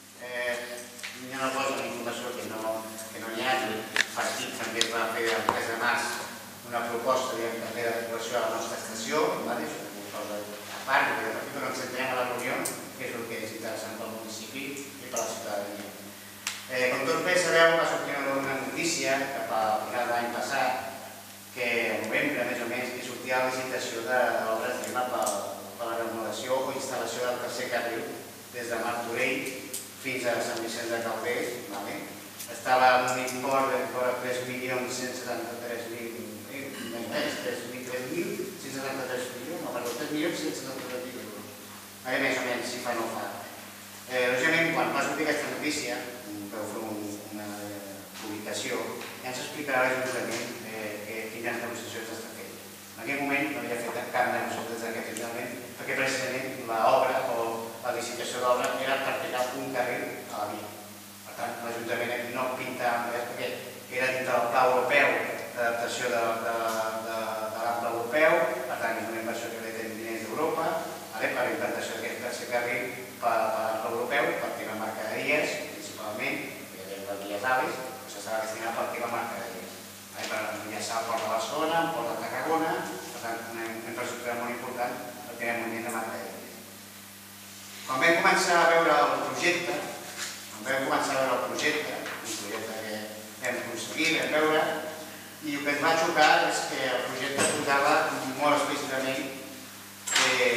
hi ha una cosa, una informació que no hi ha, el partit també es va fer el tres de març una proposta també de regulació a la nostra estació, és una cosa a part, perquè de partit no ens centrem a la reunió, que és el que és interessant pel municipi i per la ciutadania. Com tots bé sabeu, va sortir una notícia cap al final de l'any passat, que al novembre, més o menys, que sortia la licitació d'obres per la remodelació o instal·lació del tercer carril des de Martorell fins a Sant Vicent de Calders. Estava amb un import de tres milions cent setanta-tres mil, tres mil cent setanta-tres milions, no, perdó, tres milions cent setanta-tres mil euros. Més o menys, si fa no fa. Lògicament, quan va sortir aquesta notícia, que vau fer una publicació, ja ens explicarà l'Ajuntament quines negociacions està fent. En aquell moment no havia fet cap negociació des d'aquest Ajuntament, perquè precisament l'obra o la licitació d'obra era per ficar un carril a la via. Per tant, l'Ajuntament no pintava res, perquè era dintre del pla europeu d'adaptació de l'ample europeu, per tant, és una inversió que ve de diners d'Europa, per la implantació d'aquest tercer carril per l'ample europeu, per tema mercaderies, principalment, que hi havia vies aves, que s'estava destinat per tema mercaderies. Per enllaçar el port de Barcelona, el port de Tarragona, per tant, una infraestructura molt important per tenir moviment de mercaderies. Quan vam començar a veure el projecte, quan vam començar a veure el projecte, un projecte que vam aconseguir, vam veure, i el que ens va xocar és que el projecte posava molt explícitament que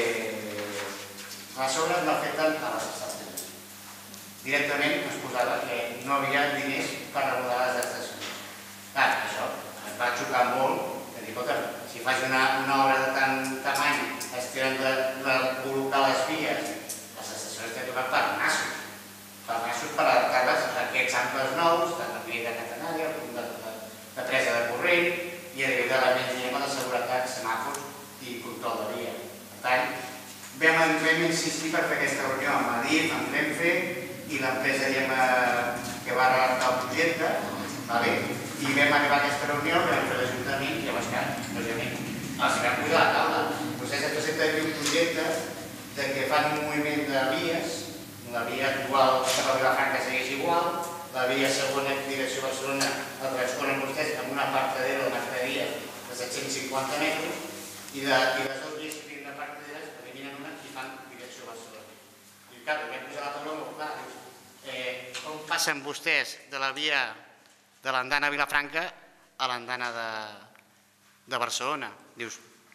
les obres no afecten a les estacions. Directament ens posava que no hi havia diners per remodelar les estacions. Clar, això ens va xocar molt, que dir, escolta, si fas una obra de tant tamany, es tenen de col·locar les vies, les estacions tenen de tocar per nassos, per nassos per adaptar-les a aquests amples nous, tant la via de catenària, el punt de presa de corrent, i a nivell d'elements de seguretat, semàfors i control de via. Per tant, vam insistir per fer aquesta reunió amb Adif, amb Renfe i l'empresa que va redactar el projecte, i vam arribar a aquesta reunió que vam fer l'Ajuntament i llavors, lògicament, els vam posar a la taula. Vostès han presentat un projecte que fan un moviment de vies, la via actual cap a Vilafranca segueix igual, la via segona direcció a Barcelona la transcorren vostès amb una apartadera de mercaderia de set-cents cinquanta metres i les dues vies que tenen apartaderes eliminen una i fan direcció a Barcelona. I clar, vam posar a la taula molt clar, com passen vostès de la via de l'andana a Vilafranca a l'andana de Barcelona. Dius,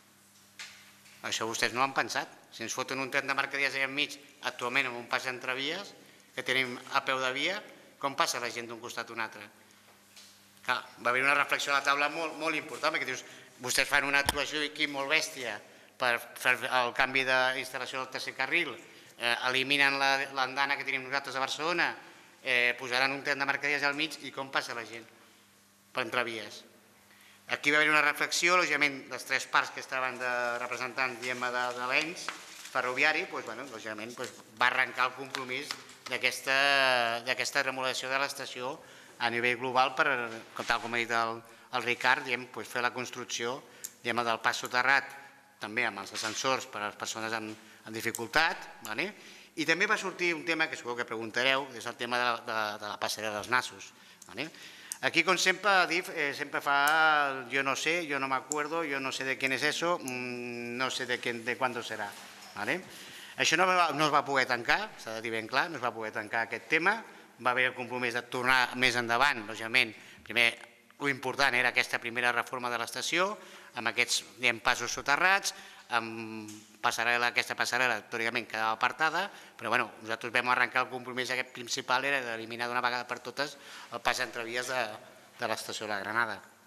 això vostès no ho han pensat. Si ens foten un tren de mercaderies allà enmig, actualment amb un pas entre vies, que tenim a peu de via, com passa la gent d'un costat a un altre? Va haver una reflexió a la taula molt important, perquè dius, vostès fan una actuació aquí molt bèstia per fer el canvi d'instal·lació del tercer carril, eliminen l'andana que tenim nosaltres a Barcelona, posaran un tren de mercaderies al mig i com passa la gent per entre vies. Aquí va haver una reflexió, lògicament, les tres parts que estaven representant de l'ens ferroviari, lògicament va arrencar el compromís d'aquesta remodelació de l'estació a nivell global per, tal com ha dit el Ricard, fer la construcció del pas soterrat, també amb els ascensors per a les persones amb dificultat, i també va sortir un tema que segur que preguntareu, és el tema de la passarel·la dels nassos. Aquí, com sempre, Adif sempre fa yo no sé, yo no me acuerdo, yo no sé de quién es eso, no sé de cuándo será. Això no es va poder tancar, s'ha de dir ben clar, no es va poder tancar aquest tema, va haver el compromís de tornar més endavant, lògicament, primer, l'important era aquesta primera reforma de l'estació, amb aquests passos soterrats, amb aquesta passarel·la teòricament quedava apartada, però nosaltres vam arrencar el compromís aquest principal era d'eliminar d'una vegada per totes el pas entre vies de l'estació de la Granada.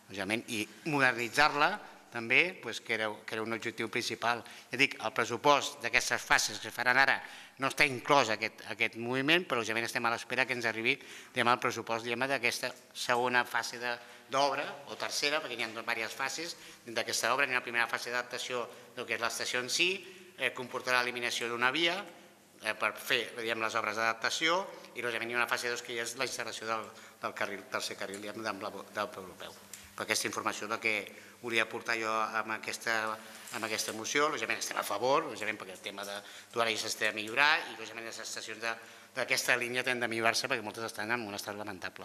i modernitzar-la també, que era un objectiu principal. Ja dic, el pressupost d'aquestes fases que faran ara no està inclòs aquest moviment, però lògicament estem a l'espera que ens arribi el pressupost d'aquesta segona fase d'obra, o tercera, perquè hi ha diverses fases d'aquesta obra. Hi ha una primera fase d'adaptació del que és l'estació en si, comportarà l'eliminació d'una via per fer les obres d'adaptació, i lògicament hi ha una fase dos que és la instal·lació del tercer carril d'ample europeu. Per aquesta informació és el que volia aportar jo amb aquesta moció. Lògicament estem a favor, lògicament perquè el tema d'horaris s'ha de millorar i lògicament les estacions d'aquesta línia tenen de millorar-se perquè moltes estan en un estat lamentable.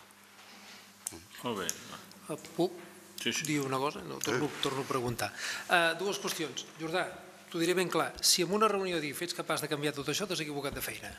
Molt bé. Puc dir una cosa? Torno a preguntar. Dues qüestions. Jordà, t'ho diré ben clar. Si en una reunió d'I F ets capaç de canviar tot això, t'has equivocat de feina.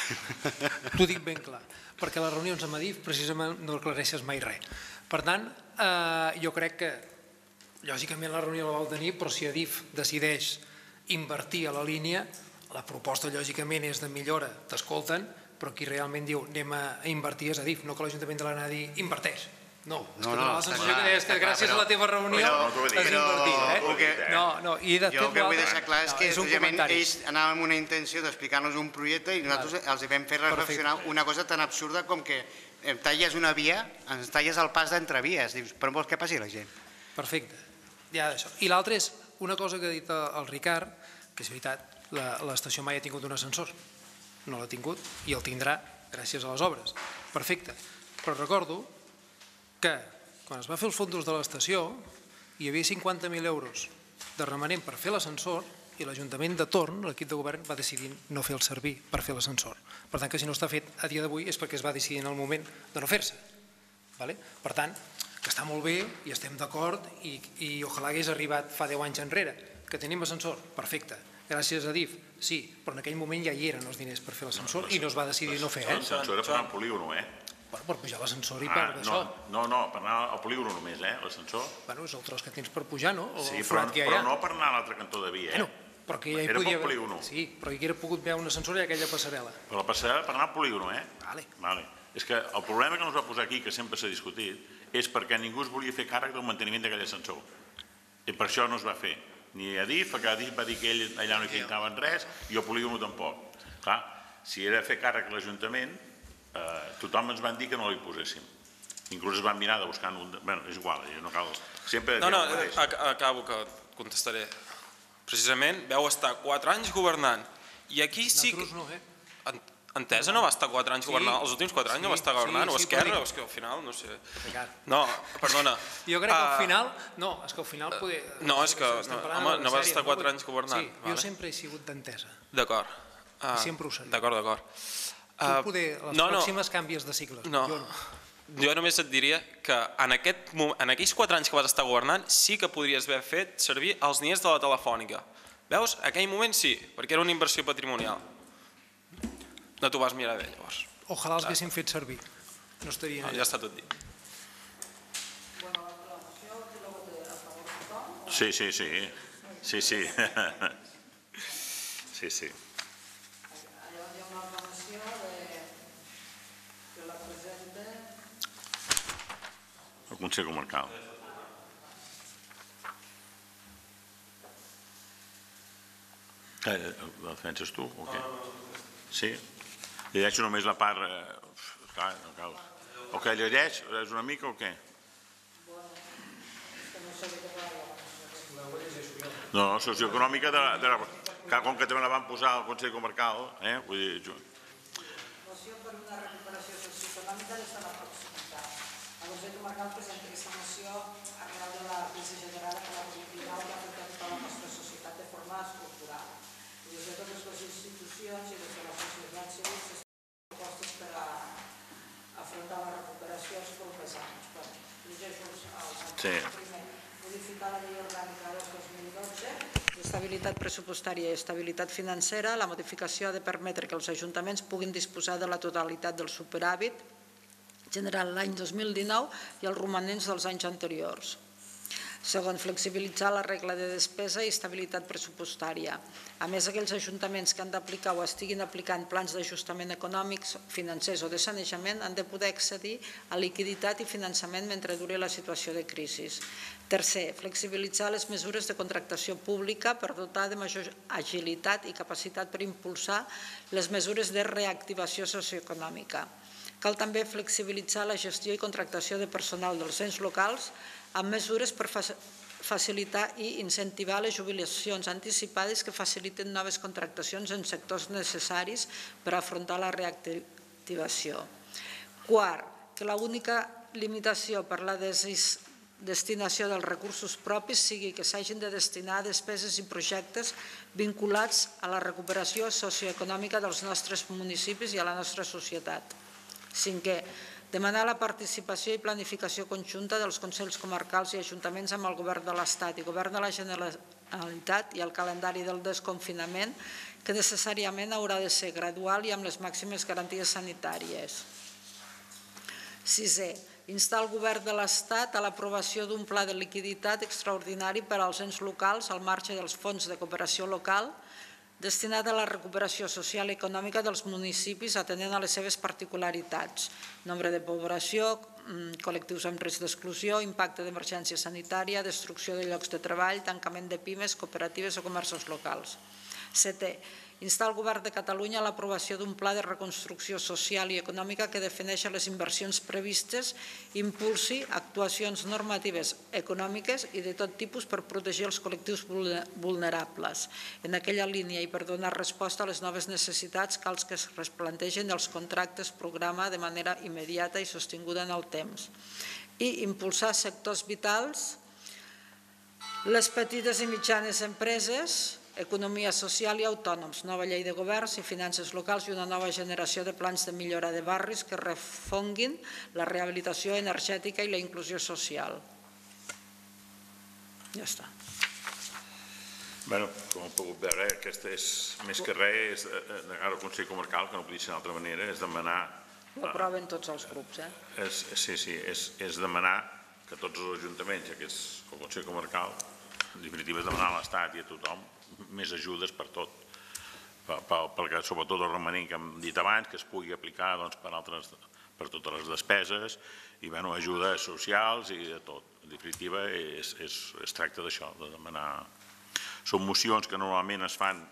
T'ho dic ben clar. Perquè a les reunions amb Adif precisament no aclareixes mai res. Per tant, jo crec que lògicament la reunió la vau tenir, però si Adif decideix invertir a la línia, la proposta lògicament és de millora, t'escolten, però qui realment diu anem a invertir és Adif, no que l'Ajuntament de l'Anadi inverteix. No, és que dona la sensació que deies que gràcies a la teva reunió has invertit. No, no, i de fet jo el que vull deixar clar és que ells anaven amb una intenció d'explicar-nos un projecte i nosaltres els vam fer reflexionar una cosa tan absurda com que em talles una via, ens talles el pas d'entre vies. Dius, però vols que passi la gent? Perfecte. I l'altre és una cosa que ha dit el Ricard, que és veritat, l'estació mai ha tingut un ascensor. No l'ha tingut i el tindrà gràcies a les obres. Perfecte. Però recordo que quan es va fer els fondos de l'estació hi havia cinquanta mil euros de remanent per fer l'ascensor i l'Ajuntament de torn, l'equip de govern, va decidir no fer el servir per fer l'ascensor. Per tant, que si no està fet a dia d'avui és perquè es va decidir en el moment de no fer-se. Per tant, que està molt bé i estem d'acord i ojalà hagués arribat fa deu anys enrere. Que tenim ascensor? Perfecte. Gràcies a Adif, sí, però en aquell moment ja hi eren els diners per fer l'ascensor i no es va decidir no fer. L'ascensor era per anar al polígono, eh? Per pujar l'ascensor i per això. No, no, per anar al polígono només, eh, l'ascensor. Bueno, és el tros que tens per pujar, no? Sí, però no per anar a l'altre cantó de via, eh? Però que ja hi podia haver... Sí, però hi hauria pogut haver un ascensor i aquella passarel·la. Però la passarel·la per anar al polígono, eh? Vale. Vale. És que el problema que ens va posar aquí, que sempre s'ha discutit, és perquè ningú es volia fer càrrec del manteniment d'aquell ascensor. I per això no es va fer. Ni Adif, perquè Adif va dir que ell allà no hi ficaven res, i el polígono tampoc. Clar, si era fer càrrec l'Ajuntament, tothom ens van dir que no li poséssim. Inclús es van mirar de buscar un... Bé, és igual, no cal... No, no, acabo que contestaré. Precisament vau estar quatre anys governant i aquí sí que... Nosaltres no, eh? Entesa no va estar quatre anys governant, els últims quatre anys no va estar governant, o Esquerra, o és que al final, no sé... No, perdona... Jo crec que al final... No, és que al final... No, és que... Home, no vas estar quatre anys governant. Sí, jo sempre he sigut d'Entesa. D'acord. I sempre ho seré. D'acord, d'acord. Tu poder, les pròximes canvies de cicles. No, jo només et diria que en aquells quatre anys que vas estar governant sí que podries haver fet servir els diners de la Telefònica. Veus? En aquell moment sí, perquè era una inversió patrimonial. No t'ho vas mirar bé, llavors. Ojalà els haguéssim fet servir. No estaria... Ja està tot dit. Sí, sí, sí. Sí, sí. Sí, sí. El Consell Comarcal. La defenses tu o què? Sí? Llegeixo només la part... O què llegeix? És una mica o què? No, socioeconòmica de... Com que també la van posar al Consell Comarcal, eh? Vull dir... Moció per una recuperació socioeconòmica de la proximitat. El Consell Comarcal presenta aquesta moció arrel de la crisi generada per la covid dinou que ha afectat tota la nostra societat de forma estructural. I des de totes les institucions i des de la societat civil s'estan propostes per afrontar la recuperació els propers anys. Llegeixo els anys. Primer, modificar la llei orgànica del dos mil dotze d'estabilitat pressupostària i estabilitat financera. La modificació ha de permetre que els ajuntaments puguin disposar de la totalitat del superàvit generat l'any dos mil dinou i els romanents dels anys anteriors. Segon, flexibilitzar la regla de despesa i estabilitat pressupostària. A més, aquells ajuntaments que han d'aplicar o estiguin aplicant plans d'ajustament econòmics, financers o de sanejament han de poder accedir a liquiditat i finançament mentre duri la situació de crisi. Tercer, flexibilitzar les mesures de contractació pública per dotar de major agilitat i capacitat per impulsar les mesures de reactivació socioeconòmica. Cal també flexibilitzar la gestió i contractació de personal dels ens locals amb mesures per facilitar i incentivar les jubilacions anticipades que faciliten noves contractacions en sectors necessaris per afrontar la reactivació. Quart, que l'única limitació per la destinació dels recursos propis sigui que s'hagin de destinar a despeses i projectes vinculats a la recuperació socioeconòmica dels nostres municipis i a la nostra societat. Cinquè, demanar la participació i planificació conjunta dels Consells Comarcals i Ajuntaments amb el Govern de l'Estat i Govern de la Generalitat i el calendari del desconfinament, que necessàriament haurà de ser gradual i amb les màximes garanties sanitàries. Sisè, instar el Govern de l'Estat a l'aprovació d'un pla de liquiditat extraordinari per als ens locals al marge dels fons de cooperació local destinat a la recuperació social i econòmica dels municipis atenent a les seves particularitats, nombre de població, col·lectius amb risc d'exclusió, impacte d'emergència sanitària, destrucció de llocs de treball, tancament de pimes, cooperatives o comerços locals. Setè, instar el Govern de Catalunya a l'aprovació d'un pla de reconstrucció social i econòmica que defineixi les inversions previstes i impulsi actuacions normatives econòmiques i de tot tipus per protegir els col·lectius vulnerables. En aquella línia i per donar resposta a les noves necessitats cal que es replantegen els contractes programa de manera immediata i sostinguda en el temps. I impulsar sectors vitals, les petites i mitjanes empreses, economia social i autònoms, nova llei de governs i finances locals i una nova generació de plans de millora de barris que refonguin la rehabilitació energètica i la inclusió social. Ja està. Bé, com heu pogut veure, aquesta és més que res, el Consell Comarcal, que no podria ser d'altra manera, és demanar... Ho aproven tots els grups, eh? Sí, sí, és demanar que tots els ajuntaments, ja que és el Consell Comarcal, en definitiva és demanar a l'Estat i a tothom més ajudes per tot, perquè sobretot el remanent que hem dit abans, que es pugui aplicar per totes les despeses i ajudes socials i de tot. En definitiva es tracta d'això, de demanar... Són mocions que normalment es fan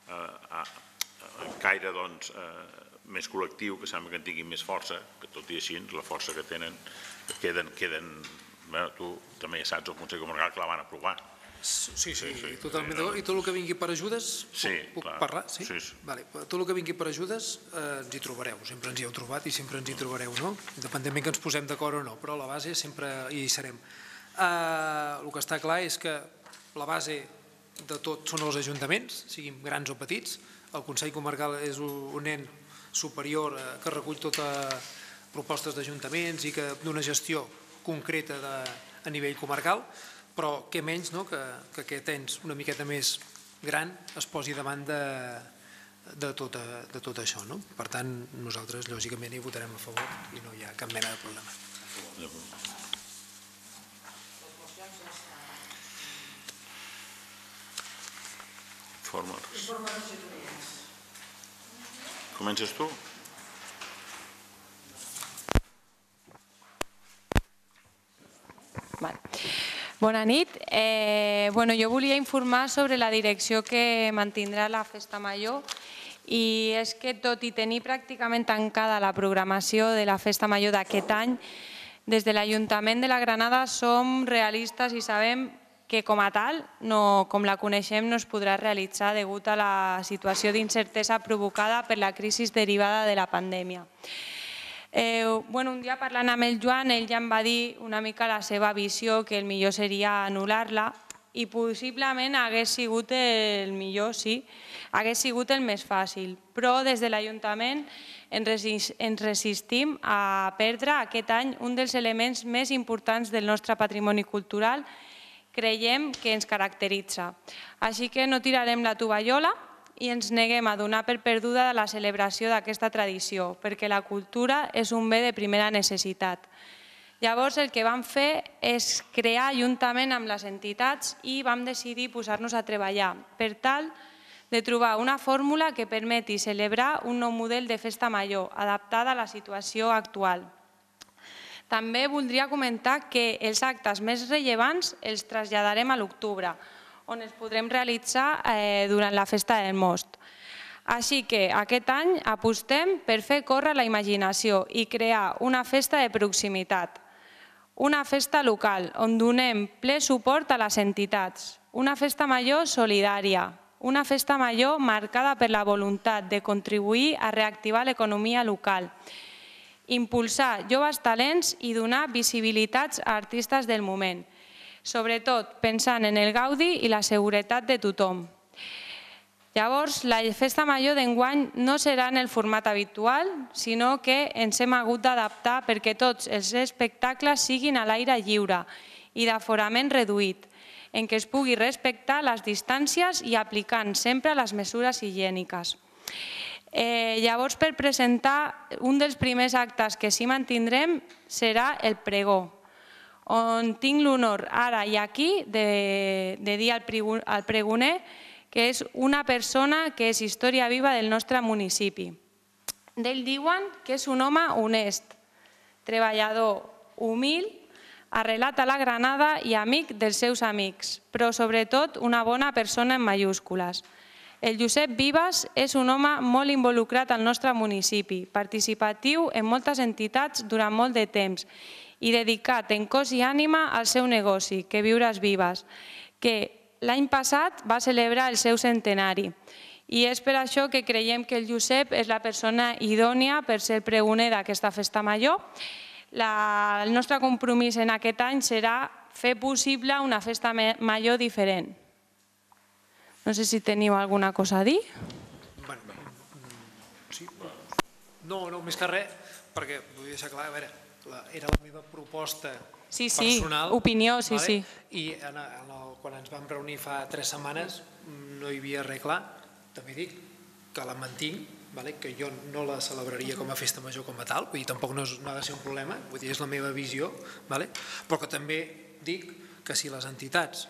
en caire més col·lectiu, que sembla que en tinguin més força, que tot i així, la força que tenen, queden... Tu també ja saps, el Consell Comarcal, que la van aprovar. Sí, sí, totalment d'acord. I tot el que vingui per ajudes, puc parlar? Sí? Tot el que vingui per ajudes ens hi trobareu, sempre ens hi heu trobat i sempre ens hi trobareu, no? Independentment que ens posem d'acord o no, però la base sempre hi serem. El que està clar és que la base de tot són els ajuntaments, siguin grans o petits. El Consell Comarcal és un ent superior que recull totes propostes d'ajuntaments i d'una gestió concreta a nivell comarcal, però què menys que aquest ens una miqueta més gran es posi davant de tot això. Per tant, nosaltres lògicament hi votarem a favor i no hi ha cap mena de problema. Comences tu? Bona nit. Jo volia informar sobre la direcció que mantindrà la Festa Major i és que tot i tenir pràcticament tancada la programació de la Festa Major d'aquest any, des de l'Ajuntament de la Granada som realistes i sabem que com a tal, com la coneixem, no es podrà realitzar degut a la situació d'incertesa provocada per la crisi derivada de la pandèmia. Un dia parlant amb el Joan, ell ja em va dir una mica la seva visió, que el millor seria anul·lar-la i possiblement hagués sigut el millor, sí, hagués sigut el més fàcil. Però des de l'Ajuntament ens resistim a perdre aquest any un dels elements més importants del nostre patrimoni cultural, creiem que ens caracteritza. Així que no tirarem la tovallola i ens neguem a donar per perduda la celebració d'aquesta tradició, perquè la cultura és un bé de primera necessitat. Llavors el que vam fer és crear juntament amb les entitats i vam decidir posar-nos a treballar per tal de trobar una fórmula que permeti celebrar un nou model de festa major adaptada a la situació actual. També voldria comentar que els actes més rellevants els traslladarem a l'octubre, on els podrem realitzar durant la festa del most. Així que aquest any apostem per fer córrer la imaginació i crear una festa de proximitat, una festa local on donem ple suport a les entitats, una festa major solidària, una festa major marcada per la voluntat de contribuir a reactivar l'economia local, impulsar joves talents i donar visibilitats a artistes del moment, sobretot pensant en el gaudi i la seguretat de tothom. Llavors, la festa major d'enguany no serà en el format habitual, sinó que ens hem hagut d'adaptar perquè tots els espectacles siguin a l'aire lliure i d'aforament reduït, en què es pugui respectar les distàncies i aplicant sempre les mesures higièniques. Llavors, per presentar un dels primers actes que sí mantindrem serà el pregó, on tinc l'honor ara i aquí de dir al pregoner que és una persona que és història viva del nostre municipi. D'ell diuen que és un home honest, treballador, humil, arrelat a la Granada i amic dels seus amics, però sobretot una bona persona en mayúscules. El Josep Vives és un home molt involucrat al nostre municipi, participatiu en moltes entitats durant molt de temps i dedicat en cos i ànima al seu negoci, que Viures Vives, que l'any passat va celebrar el seu centenari. I és per això que creiem que el Josep és la persona idònia per ser el pregoner d'aquesta festa major. El nostre compromís en aquest any serà fer possible una festa major diferent. No sé si teniu alguna cosa a dir. No, no, més que res, perquè vull deixar clar, a veure, era la meva proposta personal. Sí, sí, opinió, sí, sí. I quan ens vam reunir fa tres setmanes no hi havia res clar. També dic que la mantinc, que jo no la celebraria com a festa major com a tal, vull dir, tampoc no ha de ser un problema, vull dir, és la meva visió, però que també dic que si les entitats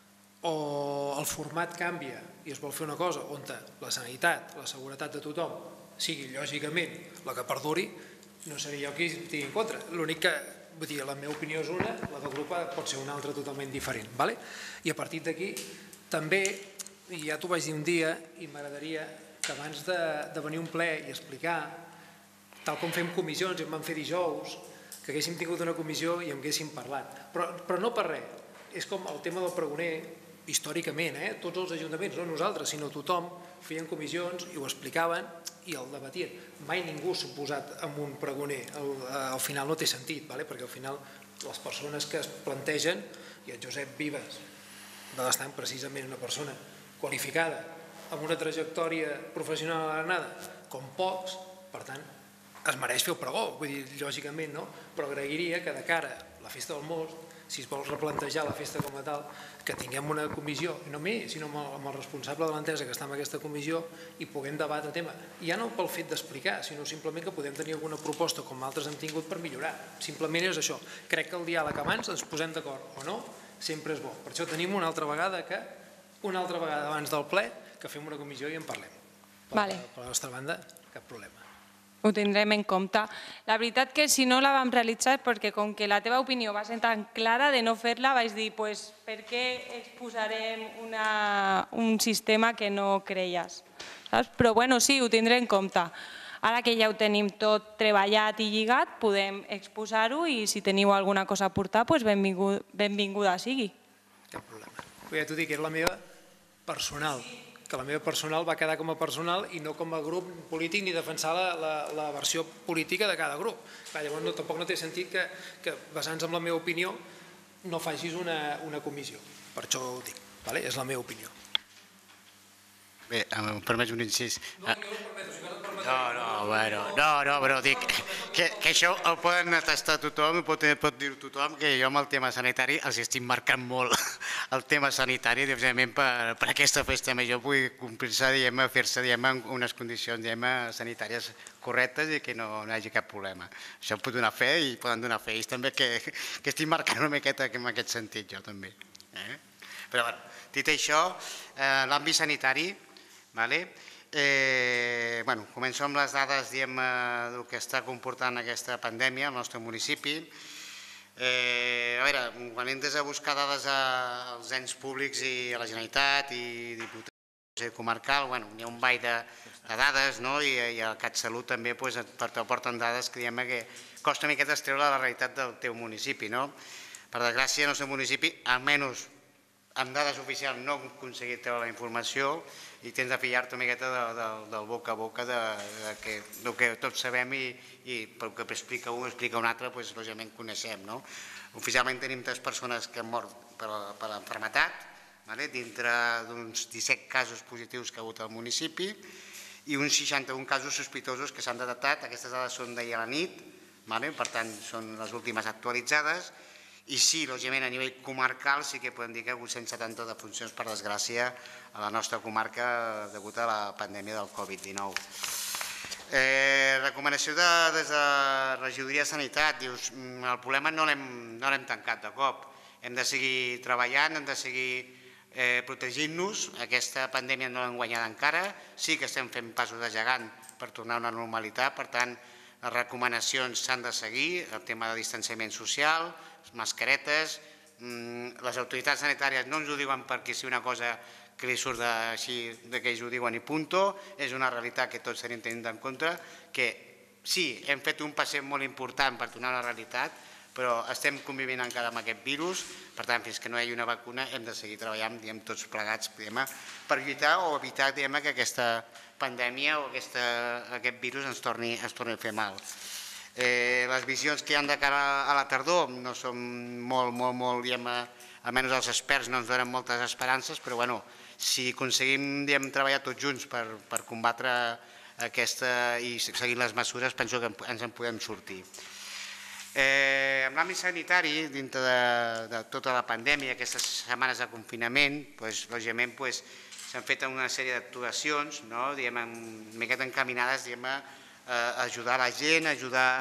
o el format canvia i es vol fer una cosa on la sanitat, la seguretat de tothom sigui lògicament la que perduri, no seré jo qui estigui en contra. L'únic que, vull dir, la meva opinió és una, la del grup pot ser una altra totalment diferent. I a partir d'aquí també, i ja t'ho vaig dir un dia, i m'agradaria que abans de venir un ple i explicar, tal com fem comissions, i em van fer dijous, que haguéssim tingut una comissió i en haguéssim parlat. Però no per res, és com el tema del pregoner, històricament, tots els ajuntaments, no nosaltres, sinó tothom, feien comissions i ho explicaven i el debatien. Mai ningú s'ha posat amb un pregoner, al final no té sentit, perquè al final les persones que es plantegen, i el Josep Vives va estar precisament una persona qualificada, amb una trajectòria professional a la Granada, com pocs, per tant, es mereix fer el pregó, vull dir, lògicament, no? Però agrairia que de cara a la festa del most, si es vol replantejar la festa com a tal, que tinguem una comissió, no mi, sinó amb el responsable de l'entesa que està en aquesta comissió i puguem debatre el tema. Ja no pel fet d'explicar, sinó simplement que podem tenir alguna proposta com altres hem tingut per millorar. Simplement és això. Crec que el diàleg abans ens posem d'acord o no, sempre és bo. Per això tenim una altra vegada que, una altra vegada abans del ple, que fem una comissió i en parlem. Per la nostra banda, cap problema. Ho tindrem en compte. La veritat que si no la vam realitzar és perquè com que la teva opinió va ser tan clara de no fer-la, vaig dir, doncs, per què exposarem un sistema que no creies? Però bueno, sí, ho tindré en compte. Ara que ja ho tenim tot treballat i lligat, podem exposar-ho i si teniu alguna cosa a aportar, doncs benvinguda sigui. Cap problema. Ja t'ho dic, era la meva personal, que la meva personal va quedar com a personal i no com a grup polític ni defensar la versió política de cada grup. Llavors tampoc no té sentit que basant-se en la meva opinió no facis una comissió. Per això ho dic, és la meva opinió. Bé, em permets un incís. No, jo no permeto, si no et permeto... No, no, bueno, no, no, però dic que això ho poden atestar tothom, pot dir tothom, que jo amb el tema sanitari els estic marcant molt el tema sanitari, òbviament, per aquesta festa major pugui complir-se, diguem, fer-se, diguem, en unes condicions, diguem, sanitàries correctes i que no hi hagi cap problema. Això em pot donar fe i poden donar fe ells també que estic marcant una miqueta en aquest sentit, jo també. Però, bueno, dit això, l'àmbit sanitari, començo amb les dades del que està comportant aquesta pandèmia al nostre municipi. A veure, quan entres a buscar dades als ens públics i a la Generalitat i Diputació Comarcal, hi ha un ball de dades i al CatSalut també t'aporten dades que costa una miqueta extreure la realitat del teu municipi. Per desgràcia, el nostre municipi, almenys amb dades oficials, no hem aconseguit treure la informació i tens de fiar-te una miqueta del boca a boca del que tots sabem i pel que explica un, explica un altre, doncs lògicament coneixem. Oficialment tenim tres persones que han mort per l'enfermetat, dintre d'uns disset casos positius que ha hagut al municipi i uns seixanta-un casos sospitosos que s'han detectat. Aquestes dades són d'ahir a la nit, per tant són les últimes actualitzades. I sí, lògicament, a nivell comarcal sí que podem dir que hi ha hagut cent setanta defuncions, per desgràcia, a la nostra comarca degut a la pandèmia del Covid dinou. Recomanació des de la regidoria de Sanitat, dius, el problema no l'hem tancat de cop. Hem de seguir treballant, hem de seguir protegint-nos. Aquesta pandèmia no l'hem guanyat encara, sí que estem fent passos de gegant per tornar a una normalitat, per tant, les recomanacions s'han de seguir, el tema de distanciament social, mascaretes, les autoritats sanitàries no ens ho diuen perquè sigui una cosa que li surt així, que ells ho diuen i punto, és una realitat que tots tenim tenint en compte, que sí, hem fet un passet molt important per tornar a la realitat, però estem convivint encara amb aquest virus, per tant, fins que no hi hagi una vacuna hem de seguir treballant tots plegats per lluitar o evitar que aquesta pandèmia o aquest virus ens torni a fer mal. Les visions que hi ha de cara a la tardor no són molt, molt, molt, diguem, almenys els experts no ens donen moltes esperances, però bueno, si aconseguim treballar tots junts per combatre aquesta i seguir les mesures, penso que ens en podem sortir. En l'àmbit sanitari, dintre de tota la pandèmia, aquestes setmanes de confinament, lògicament s'han fet una sèrie d'actuacions, una miqueta encaminades a ajudar la gent, a ajudar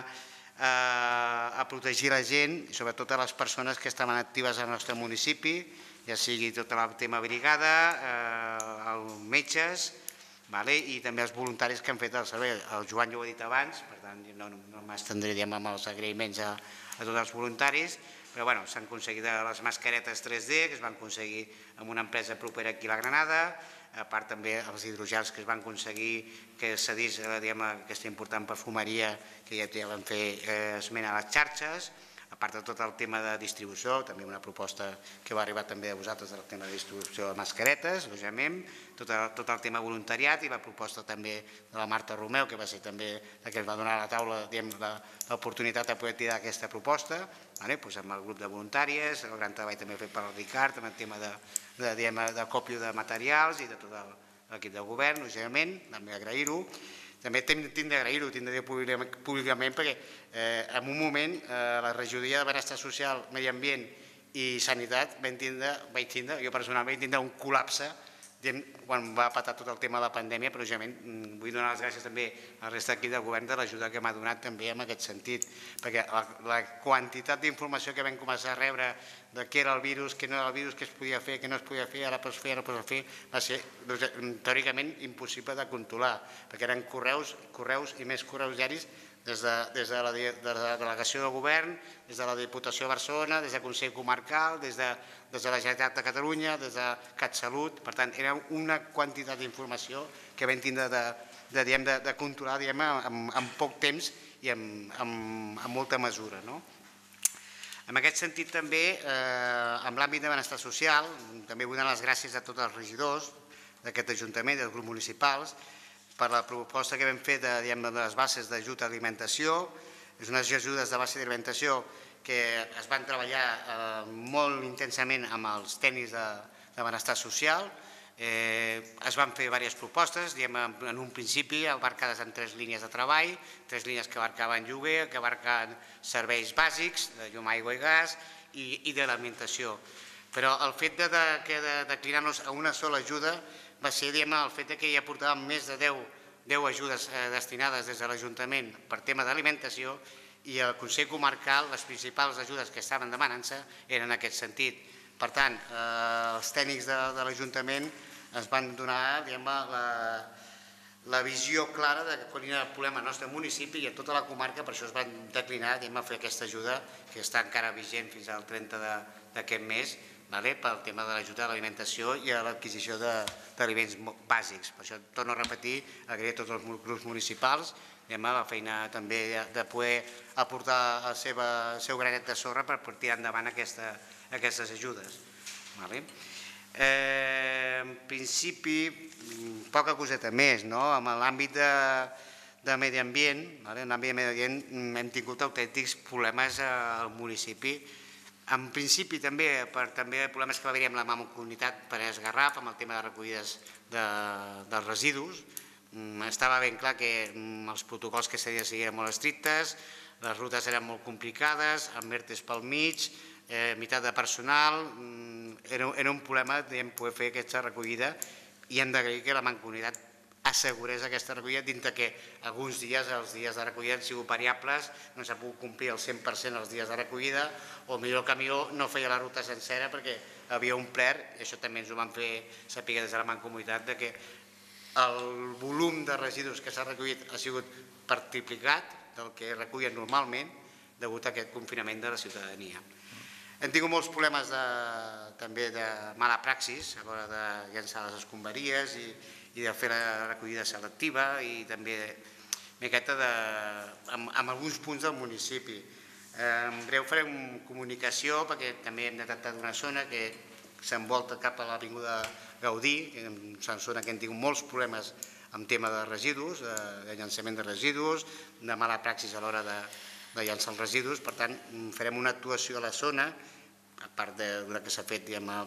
a protegir la gent, sobretot a les persones que estaven actives al nostre municipi, ja sigui tot el tema brigada, els metges i també els voluntaris que han fet el servei. El Joan ja ho ha dit abans, per tant no m'estendré amb els agraïments a tots els voluntaris, però s'han aconseguit les mascaretes tres D que es van aconseguir amb una empresa propera aquí a la Granada, a part també els hidrogels que es van aconseguir que cedís aquesta important perfumeria que ja van fer esment a les xarxes, a part de tot el tema de distribució, també una proposta que va arribar també a vosaltres del tema de distribució de mascaretes, lògicament, tot el tema voluntariat i la proposta també de la Marta Romeu, que va ser també la que ens va donar a la taula l'oportunitat de poder tirar aquesta proposta, amb el grup de voluntàries, el gran treball també fet per Ricard, amb el tema de còpia de materials i de tot l'equip de govern, lògicament, també agrair-ho. També tinc d'agrair-ho, tinc de dir públicament, perquè en un moment la regidoria de Benestar Social, Medi Ambient i Sanitat vaig tindre, jo personalment vaig tindre un col·lapse quan va patar tot el tema de la pandèmia, però òbviament vull donar les gràcies també a la resta d'equip del govern de l'ajuda que m'ha donat també en aquest sentit, perquè la quantitat d'informació que vam començar a rebre de què era el virus, què no era el virus, què es podia fer, què no es podia fer, ara pots fer, ara pots fer, va ser teòricament impossible de controlar, perquè eren correus i més correus diaris des de la delegació del govern, des de la Diputació de Barcelona, des del Consell Comarcal, des de la Generalitat de Catalunya, des de CatSalut. Per tant, era una quantitat d'informació que vam tindre de controlar en poc temps i amb molta mesura. En aquest sentit també, en l'àmbit de benestar social, també vull donar les gràcies a tots els regidors d'aquest Ajuntament, dels grups municipals, per la proposta que vam fer de les bases d'ajut a alimentació. És unes ajudes de base d'alimentació que es van treballar molt intensament amb els tècnics de benestar social. Es van fer diverses propostes, en un principi abarcades en tres línies de treball, tres línies que abarcaven lloguer, que abarcaven serveis bàsics, de llum, aigua i gas, i de l'alimentació. Però el fet de declinar-nos a una sola ajuda va ser el fet que ja portàvem més de deu ajudes destinades des de l'Ajuntament per tema d'alimentació i el Consell Comarcal, les principals ajudes que estaven demanant-se eren en aquest sentit. Per tant, els tècnics de l'Ajuntament ens van donar la visió clara de quan hi ha el problema al nostre municipi i a tota la comarca, per això es van declinar a fer aquesta ajuda que està encara vigent fins al trenta d'aquest mes, pel tema de l'ajuda a l'alimentació i a l'adquisició d'aliments bàsics. Per això, torno a repetir, agrair a tots els grups municipals la feina també de poder aportar el seu granet de sorra per tirar endavant aquestes ajudes. En principi, poca coseta més. En l'àmbit de medi ambient, en l'àmbit de medi ambient hem tingut autèntics problemes al municipi. En principi també per problemes que va haver-hi amb la Mancomunitat Penedès-Garraf, amb el tema de recollides dels residus. Estava ben clar que els protocols que s'havien de seguir eren molt estrictes, les rutes eren molt complicades, amb ERTEs pel mig, meitat de personal. Era un problema de poder fer aquesta recollida i hem d'agrair que la Mancomunitat assegurés aquesta recollida dintre que alguns dies, els dies de recollida han sigut variables, no s'ha pogut complir el cent per cent els dies de recollida, o millor el camió no feia la ruta sencera perquè havia un plert, i això també ens ho van fer saber des de la Mancomunitat, que el volum de residus que s'ha recollit ha sigut per triplicat del que recullen normalment degut a aquest confinament de la ciutadania. Hem tingut molts problemes també de mala praxis a l'hora de llançar les escombraries i de fer la recollida selectiva i també en alguns punts del municipi. En breu farem comunicació perquè també hem detectat una zona que s'envolta cap a l'avinguda Gaudí, una zona que hem tingut molts problemes amb tema de residus, de llançament de residus, de mala praxis a l'hora de llançar els residus. Per tant, farem una actuació a la zona, a part de que s'ha fet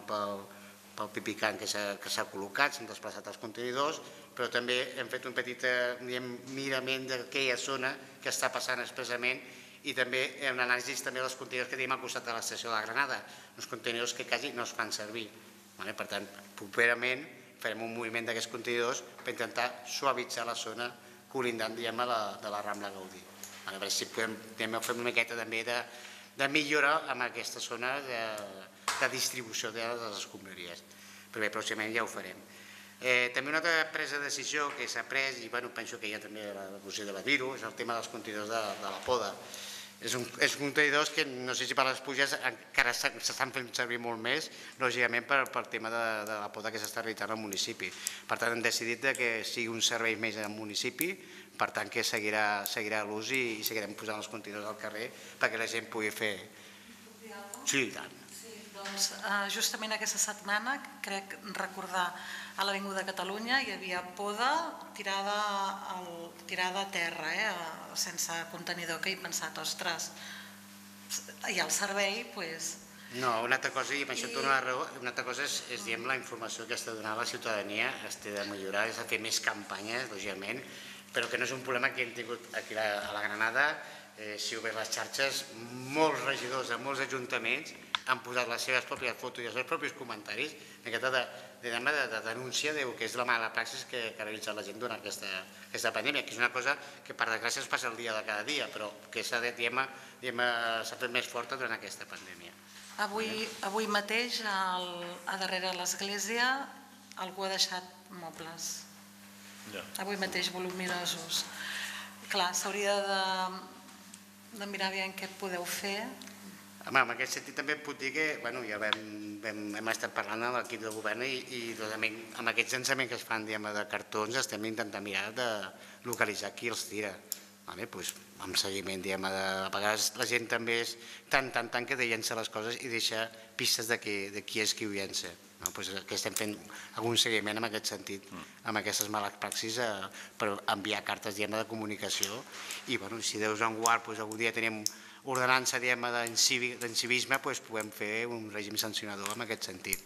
pel pipicant que s'ha col·locat, s'han desplaçat els contenidors, però també hem fet un petit mirament d'aquella zona que està passant expressament i també hem analitzat també els contenidors que tenim al costat de l'estació de la Granada, uns contenidors que quasi no es fan servir. Per tant, properament farem un moviment d'aquests contenidors per intentar suavitzar la zona colindant de la Rambla Gaudí. A veure si podem fer una miqueta també de millora en aquesta zona de distribució de les escombraries. Però bé, pròximament ja ho farem. També una altra presa de decisió que s'ha pres, i penso que ja també la posició de la dir-ho, és el tema dels contenidors de la poda. És uns contenidors que, no sé si per les pluges, encara s'estan fent servir molt més, lògicament pel tema de la poda que s'està realitzant al municipi. Per tant, hem decidit que sigui un servei més al municipi, per tant que seguirà l'ús i seguirem posant els contenidors al carrer perquè la gent pugui fer... Sí, i tant. Doncs justament aquesta setmana, crec recordar, a l'Avinguda Catalunya hi havia poda tirada a terra, sense contenidor, que he pensat, ostres, i el servei, doncs... No, una altra cosa, i amb això et dono la raó, una altra cosa és, diguem, la informació que has de donar a la ciutadania, es té de millorar, és de fer més campanyes, lògicament, però que no és un problema que hem tingut aquí a la Granada. Si ho veus les xarxes, molts regidors de molts ajuntaments han posat les seves pròpies fotos i els seus propis comentaris de denúncia del que és la mala praxis que ha realitzat la gent durant aquesta pandèmia, que és una cosa que per desgràcia es passa el dia de cada dia, però que s'ha fet més forta durant aquesta pandèmia. Avui mateix, a darrere l'església, algú ha deixat mobles. Avui mateix voluminosos. Clar, s'hauria de mirar bé què podeu fer. En aquest sentit també puc dir que ja hem estat parlant amb l'equip de govern i amb aquests llançaments que es fan de cartons estem intentant mirar de localitzar qui els tira. Amb seguiment, a vegades la gent també és tan tan tan que llença les coses i deixa pistes de qui és qui ho llença. Que estem fent algun seguiment en aquest sentit, amb aquestes males praxis per enviar cartes de comunicació i si Déu en guard algun dia tenim ordenança d'incivisme, podem fer un règim sancionador en aquest sentit.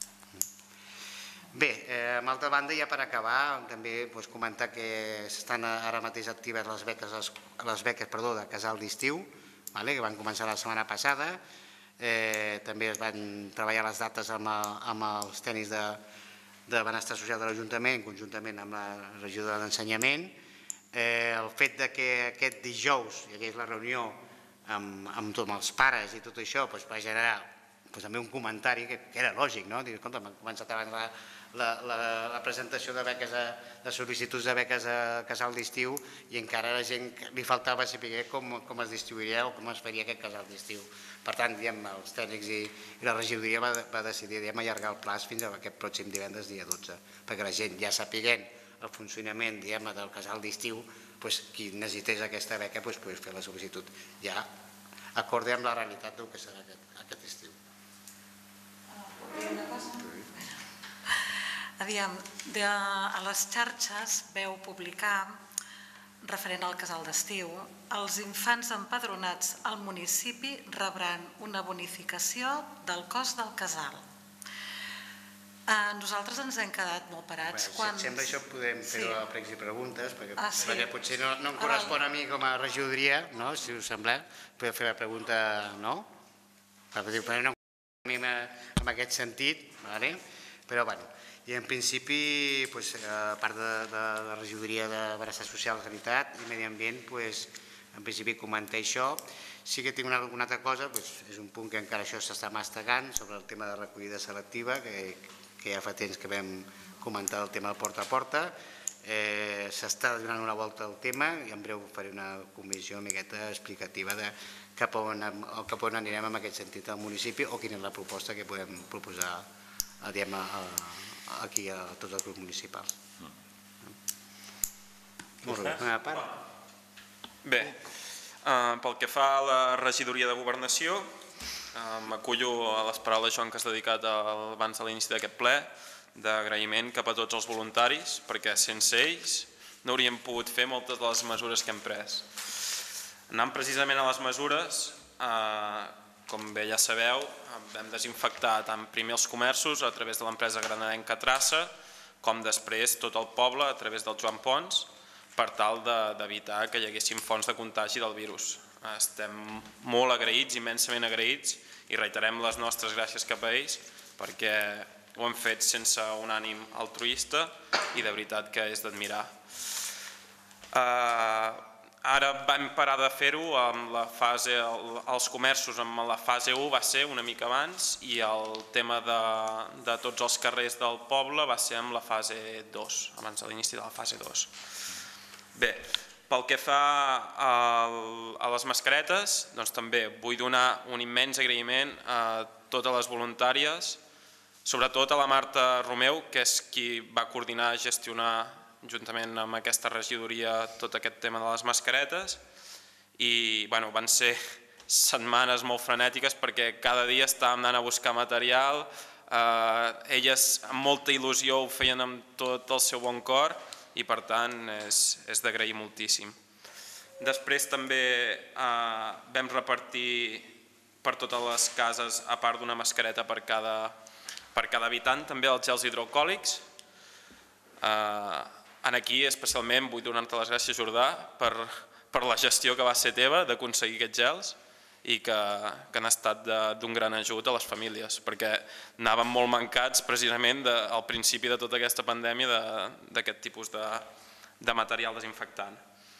Bé, a l'altra banda, ja per acabar, també comentar que estan ara mateix actives les beques de casal d'estiu, que van començar la setmana passada. també es van treballar les dates amb els tècnics de benestar social de l'Ajuntament, conjuntament amb la regidora d'Ensenyament. El fet que aquest dijous hi hagués la reunió amb tots els pares i tot això va generar també un comentari que era lògic, no? Escolta, m'ha començat abans la presentació de sol·licituds de beques a casal d'estiu i encara a la gent li faltava saber com es distribuiria o com es faria aquest casal d'estiu. Per tant, els tècnics i la regidoria va decidir allargar el plaç fins a aquest pròxim divendres, dia dotze, perquè la gent ja sapiguent el funcionament del casal d'estiu, qui necessités aquesta beca pogués fer la sol·licitud ja acorde amb la realitat del que serà aquest estiu. Una cosa? Aviam, a les xarxes veu publicar, referent al casal d'estiu, els infants empadronats al municipi rebran una bonificació del cost del casal. Nosaltres ens hem quedat molt parats. Si sembla això podem fer-ho a pregs i preguntes, perquè potser no em correspon a mi com a regidoria, si us sembla, podem fer la pregunta, no? Perquè no em correspon a mi en aquest sentit, però bé, i en principi, a part de la regidoria de Benestar Social, Sanitat i Medi Ambient, en principi comentar això. Sí que tinc una altra cosa, és un punt que encara això s'està mastegant sobre el tema de recollida selectiva, que ja fa temps que vam comentar el tema del porta a porta. S'està donant una volta al tema i en breu faré una comissió una miqueta explicativa de cap a on anirem en aquest sentit al municipi o quina és la proposta que podem proposar aquí a tots els grups municipals. Bé, pel que fa a la regidoria de governació, m'acullo a les paraules, Joan, que has dedicat abans de l'inici d'aquest ple, d'agraïment cap a tots els voluntaris, perquè sense ells no hauríem pogut fer moltes de les mesures que hem pres. Anant precisament a les mesures, com bé ja sabeu, vam desinfectar tant primer els comerços a través de l'empresa granadenca Traça, com després tot el poble a través del Joan Pons, per tal d'evitar que hi haguessin fonts de contagi del virus. Estem molt agraïts, immensament agraïts, i reiterem les nostres gràcies cap a ells, perquè ho hem fet sense un ànim altruista i de veritat que és d'admirar. Ara vam parar de fer-ho amb la fase, els comerços amb la fase u va ser una mica abans i el tema de tots els carrers del poble va ser amb la fase dos, abans de l'inici de la fase dos. Bé, pel que fa a les mascaretes, doncs també vull donar un immens agraïment a totes les voluntàries, sobretot a la Marta Romeu, que és qui va coordinar i gestionar juntament amb aquesta regidoria tot aquest tema de les mascaretes i van ser setmanes molt frenètiques perquè cada dia estàvem anant a buscar material, elles amb molta il·lusió ho feien amb tot el seu bon cor i per tant és d'agrair moltíssim. Després també vam repartir per totes les cases, a part d'una mascareta per cada habitant, també els gels hidroalcohòlics. Aquí especialment vull donar-te les gràcies, Jordà, per la gestió que va ser teva d'aconseguir aquests gels i que han estat d'un gran ajut a les famílies, perquè anàvem molt mancats precisament al principi de tota aquesta pandèmia d'aquest tipus de material desinfectant.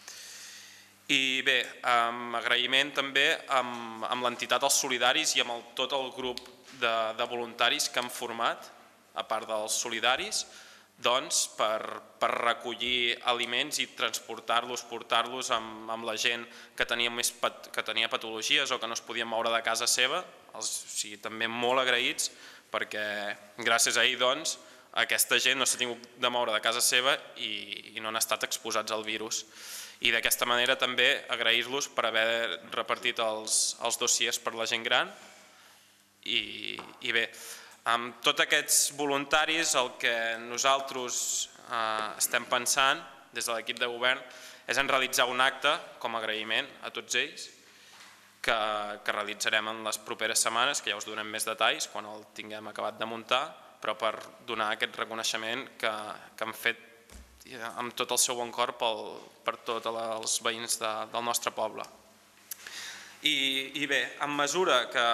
I bé, agraïment també amb l'entitat Els Solidaris i amb tot el grup de voluntaris que han format, a part dels solidaris, doncs per recollir aliments i transportar-los, portar-los amb la gent que tenia patologies o que no es podien moure de casa seva. O sigui, també molt agraïts perquè gràcies a ells aquesta gent no s'ha tingut de moure de casa seva i no han estat exposats al virus. I d'aquesta manera també agrair-los per haver repartit els dossiers per la gent gran. I bé, amb tots aquests voluntaris el que nosaltres estem pensant des de l'equip de govern és en realitzar un acte com a agraïment a tots ells que realitzarem en les properes setmanes, que ja us donem més detalls quan el tinguem acabat de muntar, però per donar aquest reconeixement que han fet amb tot el seu bon cor per tots els veïns del nostre poble. I bé, en mesura que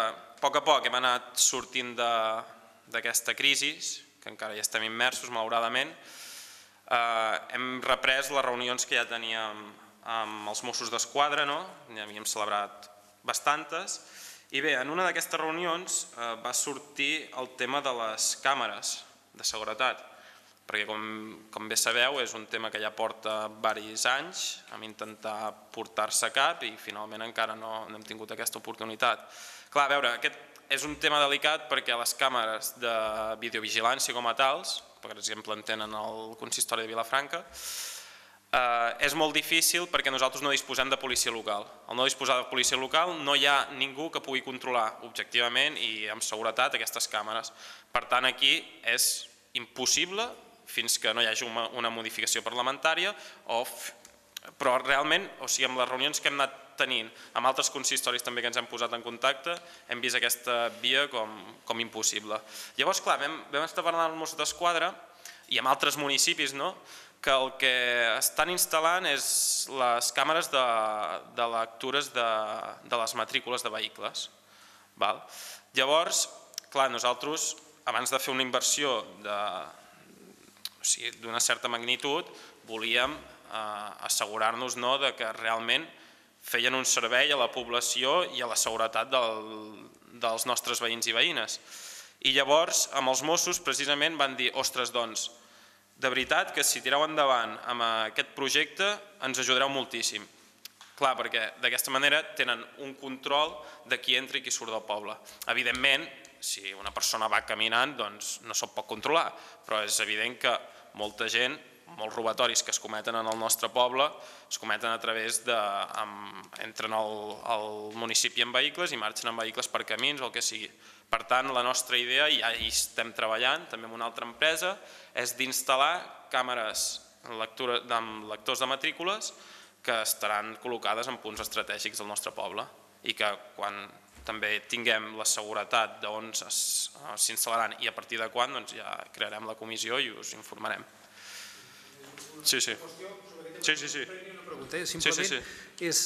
poc a poc hem anat sortint d'aquesta crisi, que encara hi estem immersos, malauradament. Hem reprès les reunions que ja teníem amb els Mossos d'Esquadra, n'hi havíem celebrat bastantes, i bé, en una d'aquestes reunions va sortir el tema de les càmeres de seguretat, perquè com bé sabeu és un tema que ja porta diversos anys amb intentar portar-se a cap i finalment encara no hem tingut aquesta oportunitat. Clar, a veure, aquest és un tema delicat perquè les càmeres de videovigilància com a tals, per exemple en tenen el consistori de Vilafranca, és molt difícil perquè nosaltres no disposem de policia local. Al no disposar de policia local no hi ha ningú que pugui controlar objectivament i amb seguretat aquestes càmeres. Per tant, aquí és impossible fins que no hi hagi una modificació parlamentària, però realment, o sigui, amb les reunions que hem anat tenint, amb altres consistoris també que ens hem posat en contacte, hem vist aquesta via com impossible. Llavors, clar, vam estar parlant amb els Mossos d'Esquadra i amb altres municipis, no?, que el que estan instal·lant és les càmeres de lectures de les matrícules de vehicles. Llavors, clar, nosaltres, abans de fer una inversió d'una certa magnitud, volíem assegurar-nos que realment feien un servei a la població i a la seguretat dels nostres veïns i veïnes. I llavors, amb els Mossos, precisament, van dir, ostres, doncs, de veritat que si tireu endavant amb aquest projecte ens ajudareu moltíssim. Clar, perquè d'aquesta manera tenen un control de qui entra i qui surt del poble. Evidentment, si una persona va caminant, doncs no se'l pot controlar, però és evident que molta gent, molts robatoris que es cometen en el nostre poble, es cometen a través de... entren al municipi en vehicles i marxen en vehicles per camins o el que sigui. Per tant, la nostra idea, i ja hi estem treballant, també amb una altra empresa, és d'instal·lar càmeres amb lectors de matrícules que estaran col·locades en punts estratègics del nostre poble i que quan també tinguem la seguretat d'on s'instal·laran i a partir de quan ja crearem la comissió i us informarem. Sí, sí. Sí, sí, sí. Una pregunta, simplement és,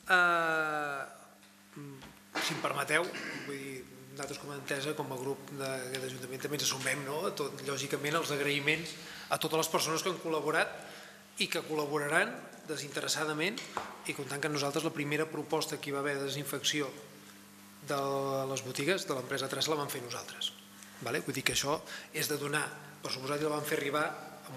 si em permeteu, vull dir, nosaltres com a Entesa, com a grup d'aquest Ajuntament, també ens assumem, lògicament, els agraïments a totes les persones que han col·laborat i que col·laboraran desinteressadament i comptant que nosaltres la primera proposta que hi va haver de desinfecció de les botigues de l'empresa tres la vam fer nosaltres. Vull dir que això és de donar, per suposat que la vam fer arribar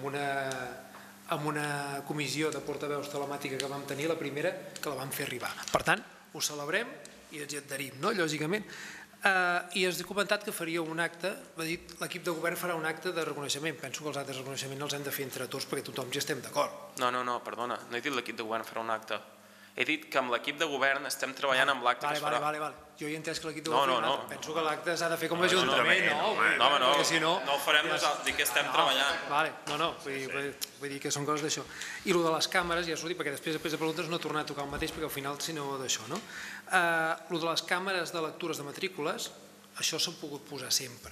amb una comissió de portaveus telemàtica que vam tenir, la primera que la vam fer arribar. Per tant, ho celebrem i ens hi adherim, lògicament. I has comentat que faria un acte, va dir l'equip de govern farà un acte de reconeixement. Penso que els actes de reconeixement els hem de fer entre tots perquè tothom ja estem d'acord. No, no, no, perdona, no he dit l'equip de govern farà un acte. He dit que amb l'equip de govern estem treballant amb l'acte que es farà. Vale, vale, vale. Jo he entès que l'equip de govern farà un acte. Penso que l'acte s'ha de fer com a Ajuntament, no? No, home, no, no ho farem nosaltres, dic que estem treballant. Vale, no, no, vull dir que són coses d'això. I el de les càmeres, ja s'ho dic, perquè després de preguntes no tornar a tocar el mateix, perquè al final, si no, d'això, no? El de les càmeres de lectures de matrícules, això s'ha pogut posar sempre.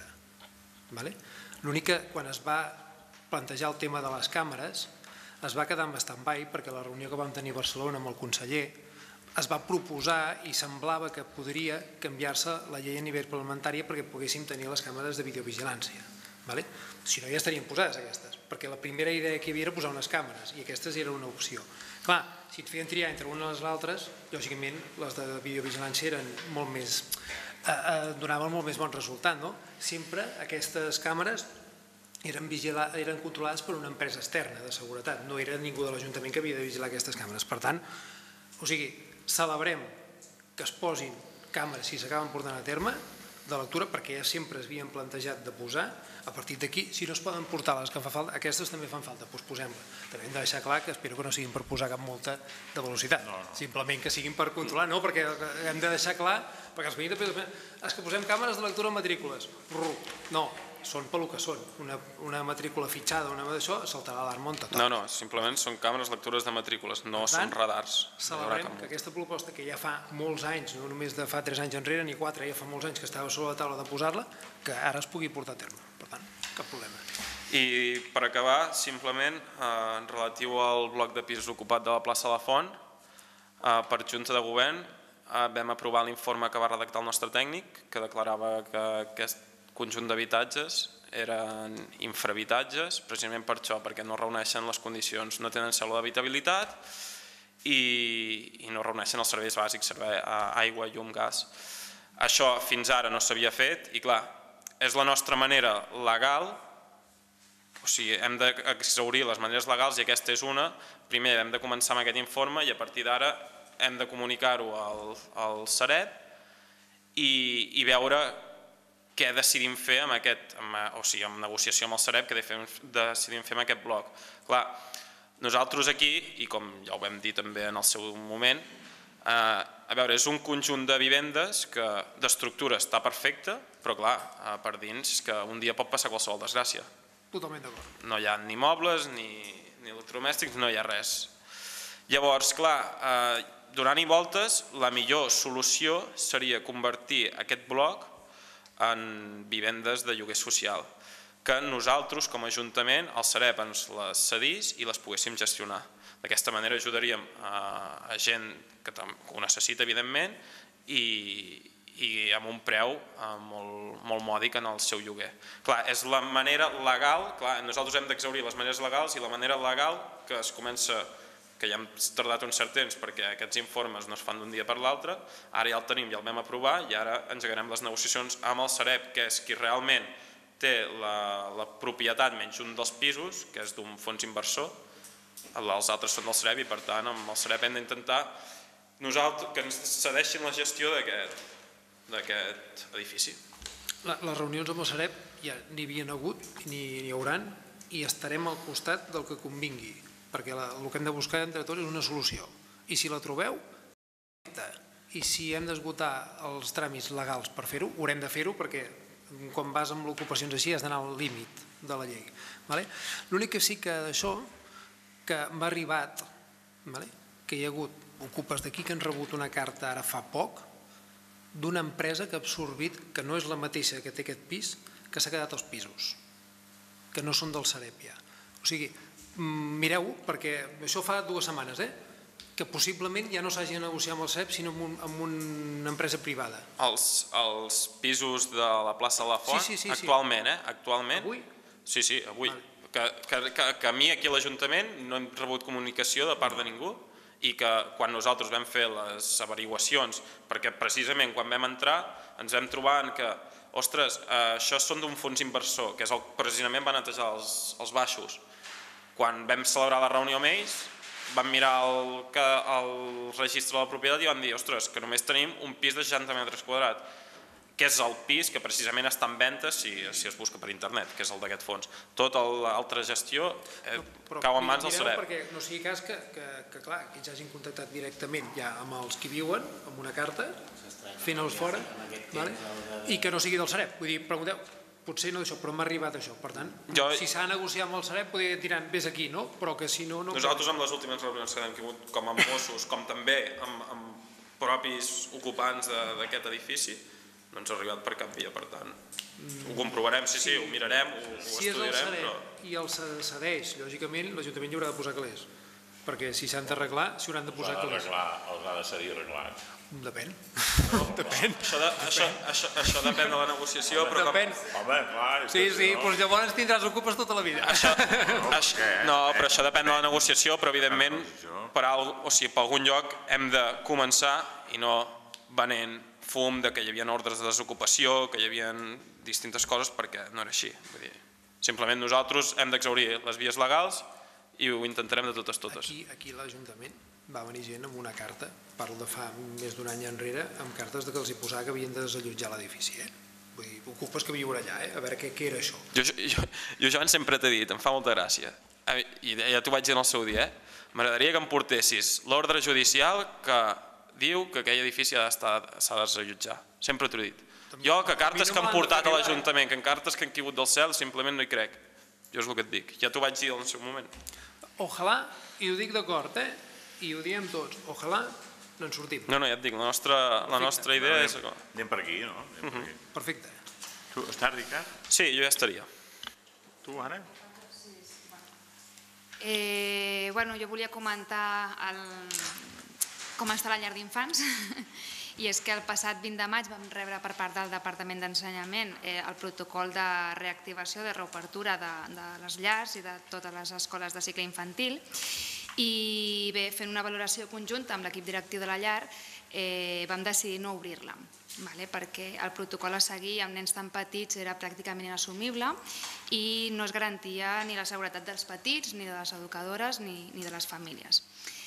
L'únic que quan es va plantejar el tema de les càmeres es va quedar en stand-by perquè la reunió que vam tenir a Barcelona amb el conseller es va proposar i semblava que podria canviar-se la llei a nivell parlamentari perquè poguéssim tenir les càmeres de videovigilància. Si no ja estarien posades aquestes, perquè la primera idea que hi havia era posar unes càmeres i aquestes era una opció. Clar, si et feien triar entre unes i les altres, lògicament les de videovigilància eren molt més... donaven molt més bon resultat. Sempre aquestes càmeres eren controlades per una empresa externa de seguretat, no era ningú de l'Ajuntament que havia de vigilar aquestes càmeres. Per tant, o sigui, celebrem que es posin càmeres si s'acaben portant a terme de lectura, perquè ja sempre es havien plantejat de posar. A partir d'aquí, si no es poden portar les que fan falta, aquestes també fan falta, doncs posem-la. També hem de deixar clar que espero que no siguin per posar cap multa de velocitat, simplement que siguin per controlar, no, perquè hem de deixar clar, perquè els veïns després, és que posem càmeres de lectura en matrícules. No, són pel que són. Una matrícula fitxada, una d'això, saltarà l'alarma on tothom. No, no, simplement són càmeres lectures de matrícules, no són radars. Celebrem que aquesta proposta, que ja fa molts anys, no només de fa tres anys enrere, ni quatre, ja fa molts anys que estava sobre la taula de posar-la, que ara es pugui portar a terme. Per tant, cap problema. I per acabar, simplement, relatiu al bloc de pisos ocupat de la plaça La Font, per Junta de Govern, vam aprovar l'informe que va redactar el nostre tècnic, que declarava que aquest conjunt d'habitatges eren infrahabitatges, precisament per això, perquè no reuneixen les condicions, no tenen cèl·lula d'habitabilitat i no reuneixen els serveis bàsics, aigua, llum, gas. Això fins ara no s'havia fet i clar, és la nostra manera legal, o sigui, hem d'exhaurir les maneres legals i aquesta és una. Primer hem de començar amb aquest informe i a partir d'ara hem de comunicar-ho al Sareb i veure què decidim fer amb aquest, o sigui, en negociació amb el Sareb, què decidim fer amb aquest bloc. Clar, nosaltres aquí, i com ja ho vam dir també en el seu moment, a veure, és un conjunt de vivendes que d'estructura està perfecta, però clar, per dins que un dia pot passar qualsevol desgràcia. Totalment d'acord. No hi ha ni mobles, ni electrodomèstics, no hi ha res. Llavors, clar, donant-hi voltes, la millor solució seria convertir aquest bloc en vivendes de lloguer social, que nosaltres, com a Ajuntament, el Sareb ens les cedís i les poguéssim gestionar. D'aquesta manera ajudaríem a gent que ho necessita, evidentment, i amb un preu molt mòdic en el seu lloguer. Clar, és la manera legal, clar, nosaltres hem d'exhaurir les maneres legals i la manera legal que es comença, que ja hem tardat un cert temps perquè aquests informes no es fan d'un dia per l'altre, ara ja el tenim, ja el vam aprovar i ara engegarem les negociacions amb el Sareb, que és qui realment té la propietat menys un dels pisos, que és d'un fons inversor, els altres són del Sareb i per tant amb el Sareb hem d'intentar que ens cedeixin la gestió d'aquest edifici. Les reunions amb el Sareb ja n'hi havien hagut, n'hi hauran i estarem al costat del que convingui, perquè el que hem de buscar entre tots és una solució. I si la trobeu, i si hem d'esgotar els tràmits legals per fer-ho, haurem de fer-ho perquè quan vas amb l'ocupacions així has d'anar al límit de la llei. L'únic que sí que d'això que m'ha arribat, que hi ha hagut ocupes d'aquí que han rebut una carta ara fa poc d'una empresa que ha absorbit, que no és la mateixa que té aquest pis, que s'ha quedat als pisos, que no són del Sareb ja. O sigui, mireu, perquè això fa dues setmanes, que possiblement ja no s'hagi de negociar amb el Sareb sinó amb una empresa privada. Els pisos de la plaça de la Font, actualment, eh? Actualment? Avui? Sí, sí, avui. Que a mi aquí a l'Ajuntament no hem rebut comunicació de part de ningú i que quan nosaltres vam fer les averiguacions, perquè precisament quan vam entrar ens vam trobar que, ostres, això són d'un fons inversor, que és el que precisament va netejar els baixos. Quan vam celebrar la reunió amb ells, vam mirar el registre de la propietat i vam dir, ostres, que només tenim un pis de seixanta metres quadrats, que és el pis que precisament està en venda si es busca per internet, que és el d'aquest fons. Tota l'altra gestió cau en mans del Sareb. Perquè no sigui cas que, clar, que ells hagin contactat directament ja amb els que viuen, amb una carta, fent-los fora, i que no sigui del Sareb. Vull dir, pregunteu, potser no d'això, però m'ha arribat això. Per tant, si s'ha de negociar amb el Sareb, podria tirar vés aquí, no? Però que si no... Nosaltres amb les últimes reunions que hem tingut, com amb Mossos, com també amb propis ocupants d'aquest edifici, no ens ha arribat per cap via, per tant. Ho comprovarem, sí, sí, ho mirarem, ho estudiarem. Si és el Sareb i el cedeix, lògicament, l'Ajuntament hi haurà de posar calés. Perquè si s'han d'arreglar, s'hi hauran de posar calés. Els ha de cedir arreglat. Depèn. Depèn. Això depèn de la negociació, però... Depèn. Home, clar... Sí, sí, doncs llavors tindràs ocupes tota la vida. No, però això depèn de la negociació, però evidentment per algun lloc hem de començar i no venent fum que hi havia ordres de desocupació, que hi havia distintes coses, perquè no era així. Simplement nosaltres hem d'exhaurir les vies legals i ho intentarem de totes totes. Aquí l'Ajuntament va venir gent amb una carta, parlo de fa més d'un any enrere, amb cartes que els hi posava que havien de desallotjar l'edifici. Vull dir, ocupes que viure allà, a veure què era això. Jo, Joan, sempre t'he dit, em fa molta gràcia, i ja t'ho vaig dir en el seu dia, m'agradaria que em portessis l'ordre judicial que diu que aquell edifici s'ha de desallotjar. Sempre t'ho he dit. Jo, que cartes que han portat a l'Ajuntament, que cartes que han caigut del cel, simplement no hi crec. Jo és el que et dic. Ja t'ho vaig dir en el seu moment. Ojalà, i ho dic d'acord, eh? I ho diem tots, ojalà no en sortim. No, no, ja et dic, la nostra idea és... Anem per aquí, no? Perfecte. Tu estàs, Ricard? Sí, jo ja estaria. Tu, ara? Bueno, jo volia comentar com està la llar d'infants i és que el passat vint de maig vam rebre per part del Departament d'Ensenyament el protocol de reactivació, de reobertura de les llars i de totes les escoles de cicle infantil, i bé, fent una valoració conjunta amb l'equip directiu de la llar vam decidir no obrir-la, perquè el protocol a seguir amb nens tan petits era pràcticament inassumible i no es garantia ni la seguretat dels petits, ni de les educadores, ni de les famílies.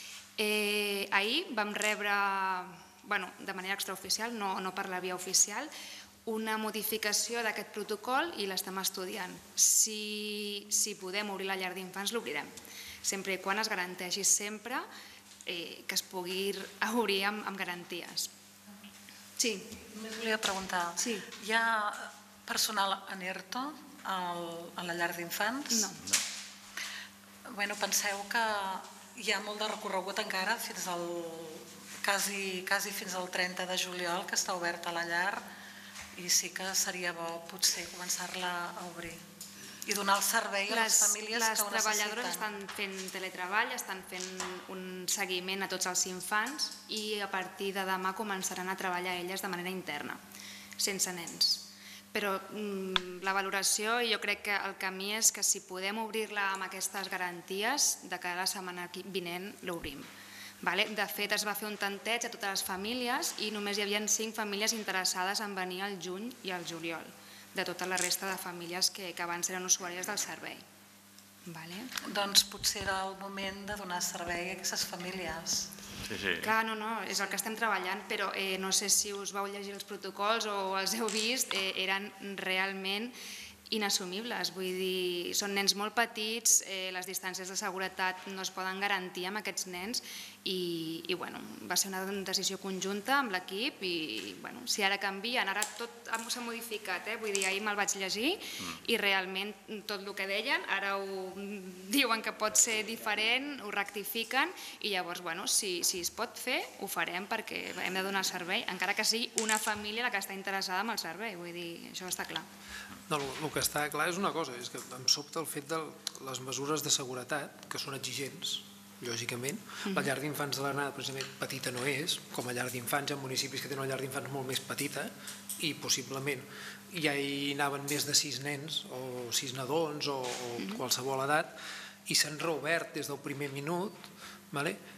Ahir vam rebre, de manera extraoficial, no per la via oficial, una modificació d'aquest protocol i l'estem estudiant. Si podem obrir la llar d'infants, l'obrirem, sempre i quan es garanteixi sempre que es pugui obrir amb garanties. Sí. Només volia preguntar, hi ha personal en ERTO a la llar d'infants? No. Bé, penseu que hi ha molt de recorregut encara fins al quasi fins al trenta de juliol, que està oberta la llar, i sí que seria bo potser començar-la a obrir i donar el servei a les famílies que ho necessiten. Les treballadores estan fent teletreball, estan fent un seguiment a tots els infants i a partir de demà començaran a treballar elles de manera interna, sense nens. Però la valoració, jo crec que el camí és que si podem obrir-la amb aquestes garanties, de cara a la setmana vinent l'obrim. De fet, es va fer un tanteig a totes les famílies i només hi havia cinc famílies interessades en venir al juny i al juliol, de tota la resta de famílies que abans eren usuàries del servei. Doncs potser era el moment de donar servei a aquestes famílies. Clar, no, no, és el que estem treballant, però no sé si us vau llegir els protocols o els heu vist, eren realment inassumibles, vull dir, són nens molt petits, les distàncies de seguretat no es poden garantir amb aquests nens i va ser una decisió conjunta amb l'equip i si ara canvien, ara tot s'ha modificat, vull dir, ahir me'l vaig llegir i realment tot el que deien, ara ho diuen que pot ser diferent, ho rectifiquen i llavors, si es pot fer, ho farem perquè hem de donar servei, encara que sigui una família la que està interessada en el servei, vull dir, això està clar. El que està clar és una cosa, és que em sobta el fet de les mesures de seguretat, que són exigents, lògicament. La llar d'infants de l'Arnada, precisament, petita no és, com a llar d'infants, hi ha municipis que tenen una llar d'infants molt més petita i possiblement ja hi anaven més de sis nens o sis nadons o qualsevol edat i s'han reobert des del primer minut, d'acord?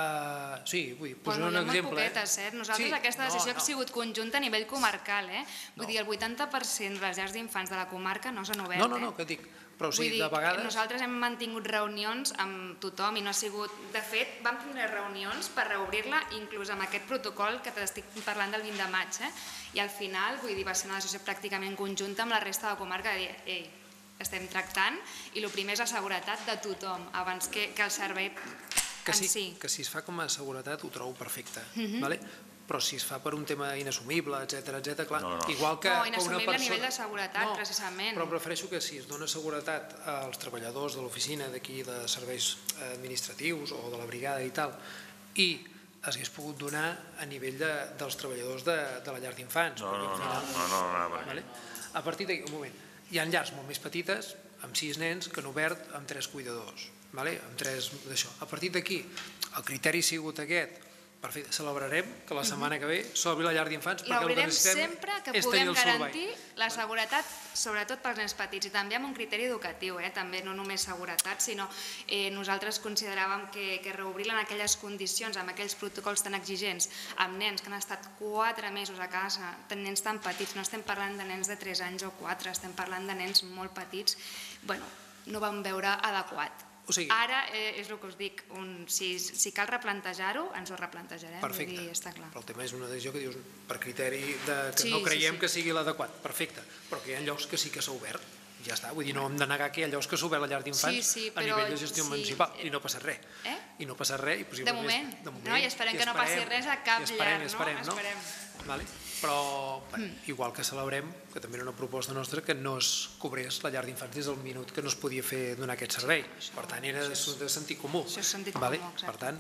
Sí, vull dir, posar un exemple. Molt poquetes, eh? Nosaltres aquesta decisió ha sigut conjunta a nivell comarcal, eh? Vull dir, el vuitanta per cent de les llars d'infants de la comarca no s'han obert, eh? No, no, no, que dic, però sí, de vegades... Nosaltres hem mantingut reunions amb tothom i no ha sigut... De fet, vam tenir reunions per reobrir-la, inclús amb aquest protocol que t'estic parlant del vint de maig, eh? I al final, vull dir, va ser una decisió pràcticament conjunta amb la resta de la comarca de dir, ei, estem tractant i el primer és la seguretat de tothom, abans que el servei... Que si es fa com a seguretat ho trobo perfecte, però si es fa per un tema inassumible, etcètera, etcètera, igual que una persona... No, inassumible a nivell de seguretat, precisament. Però prefereixo que si es dona seguretat als treballadors de l'oficina d'aquí de serveis administratius o de la brigada i tal, i s'hagués pogut donar a nivell dels treballadors de la llar d'infants. No, no, no. A partir d'aquí, un moment, hi ha llars molt més petites, amb sis nens, que han obert amb tres cuidadors. Amb tres d'això. A partir d'aquí, el criteri ha sigut aquest. Perfecte, celebrarem que la setmana que ve s'obri la llar d'infants perquè el que necessitem sempre que puguem garantir la seguretat, sobretot pels nens petits, i també amb un criteri educatiu, també no només seguretat, sinó nosaltres consideràvem que reobrir-la en aquelles condicions, amb aquells protocols tan exigents, amb nens que han estat quatre mesos a casa, nens tan petits, no estem parlant de nens de tres anys o quatre, estem parlant de nens molt petits, bueno, no vam veure adequat. Ara és el que us dic, si cal replantejar-ho, ens ho replantejarem. Perfecte, però el tema és una decisió que dius per criteri que no creiem que sigui l'adequat, perfecte, però que hi ha llocs que sí que s'ha obert, ja està, vull dir, no hem de negar que hi ha llocs que s'ha obert la llar d'infants a nivell de gestió municipal i no passa res, i no passa res. De moment, i esperem que no passi res a cap llar, no? Esperem. Però igual que celebrem, que també era una proposta nostra, que no es cobrés la llar d'infants des del minut que no es podia fer donar aquest servei. Per tant, era de sentit comú. Per tant,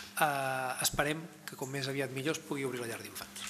esperem que com més aviat millor es pugui obrir la llar d'infants.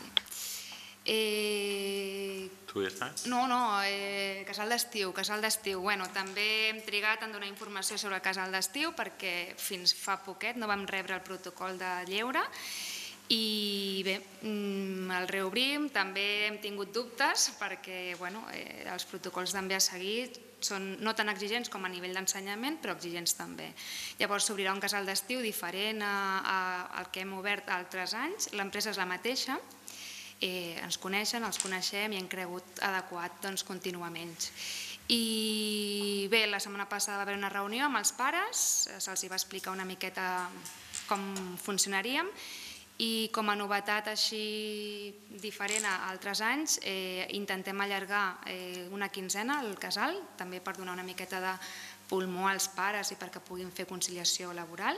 Tu ja estàs? No, no, casal d'estiu, casal d'estiu. Bueno, també hem trigat en donar informació sobre el casal d'estiu perquè fins fa poquet no vam rebre el protocol de lleure I bé, el reobrim, també hem tingut dubtes perquè els protocols també a seguir són no tan exigents com a nivell d'ensenyament, però exigents també. Llavors s'obrirà un casal d'estiu diferent al que hem obert altres anys. L'empresa és la mateixa, ens coneixen, els coneixem i hem cregut adequat continuar amb ells. I bé, la setmana passada va haver una reunió amb els pares, se'ls va explicar una miqueta com funcionaríem i com a novetat així diferent a altres anys intentem allargar una quinzena al casal, també per donar una miqueta de pulmó als pares i perquè puguin fer conciliació laboral.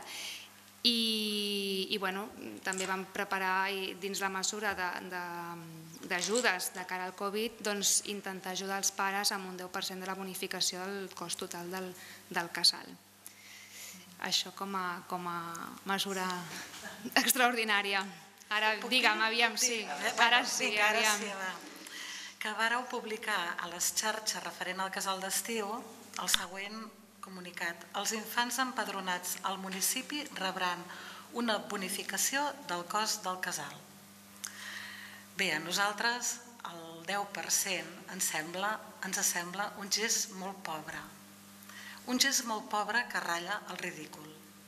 I també vam preparar dins la mesura d'ajudes de cara al Covid intentar ajudar els pares amb un deu per cent de la bonificació del cost total del casal. Això com a mesura extraordinària. Ara, digue'm, aviam, sí. Ara sí, aviam. Que vàreu publicar a les xarxes referent al casal d'estiu el següent comunicat. Els infants empadronats al municipi rebran una bonificació del cost del casal. Bé, a nosaltres el deu per cent ens sembla un gest molt pobre. Un gest molt pobre que ratlla el ridícul.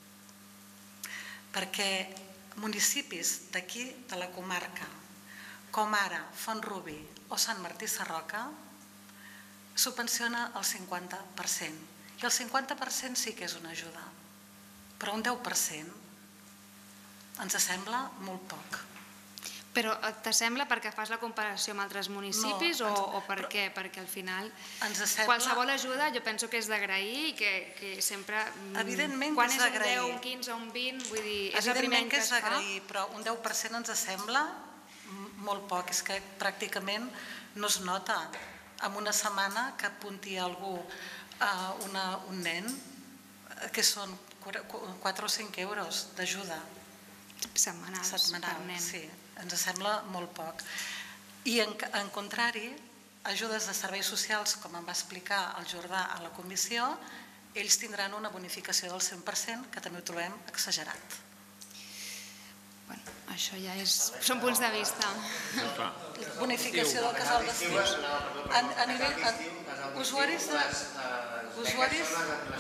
Perquè municipis d'aquí, de la comarca, com ara Font-rubí o Sant Martí Sarroca, subvenciona el cinquanta per cent. I el cinquanta per cent sí que és una ajuda, però un deu per cent ens sembla molt poc. Però t'assembla perquè fas la comparació amb altres municipis o per què? Perquè al final qualsevol ajuda jo penso que és d'agrair i que sempre... Evidentment que és d'agrair. Quan és un deu, un quinze, un vint, vull dir, és el primer que es fa. Evidentment que és d'agrair, però un deu per cent ens sembla molt poc. És que pràcticament no es nota en una setmana que apunti algú un nen que són quatre o cinc euros d'ajuda. Setmanals per nen. Sí, ens sembla molt poc. I en contrari, ajudes de serveis socials, com em va explicar el Jordà a la comissió, ells tindran una bonificació del cent per cent, que també ho trobem exagerat. Bé, això ja són punts de vista. Bonificació del casal d'estiu. A nivell usuaris de... Usuaris...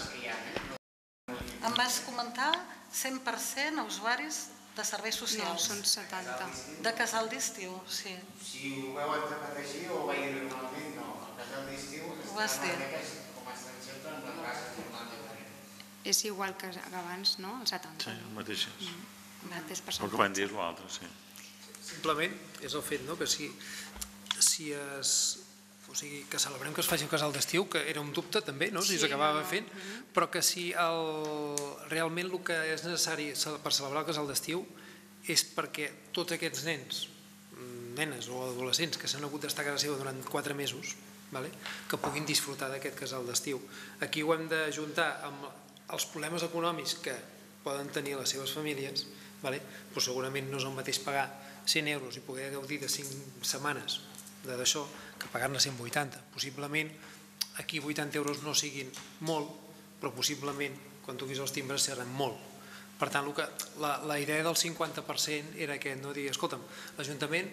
Em vas comentar cent per cent a usuaris de serveis socials. No, són setanta. De casal d'estiu, sí. Si ho veu així o ho veieu normalment, no. El casal d'estiu ho has dit. Com a exemple amb les bases normals. És igual que abans, no? El setanta. Sí, el mateix és. El que van dir és l'altre, sí. Simplement és el fet que si es... O sigui, que celebrem que es faci el casal d'estiu, que era un dubte també, si s'acabava fent, però que si realment el que és necessari per celebrar el casal d'estiu és perquè tots aquests nens, nenes o adolescents que s'han hagut d'estar a casa seva durant quatre mesos, que puguin disfrutar d'aquest casal d'estiu. Aquí ho hem d'ajuntar amb els problemes econòmics que poden tenir les seves famílies, però segurament no és el mateix pagar cent euros i poder gaudir de cinc setmanes d'això que pagar-ne cent vuitanta. Possiblement aquí vuitanta euros no siguin molt, però possiblement quan toquis els timbres seran molt. Per tant, la idea del cinquanta per cent era aquest, no dir, escolta'm, l'Ajuntament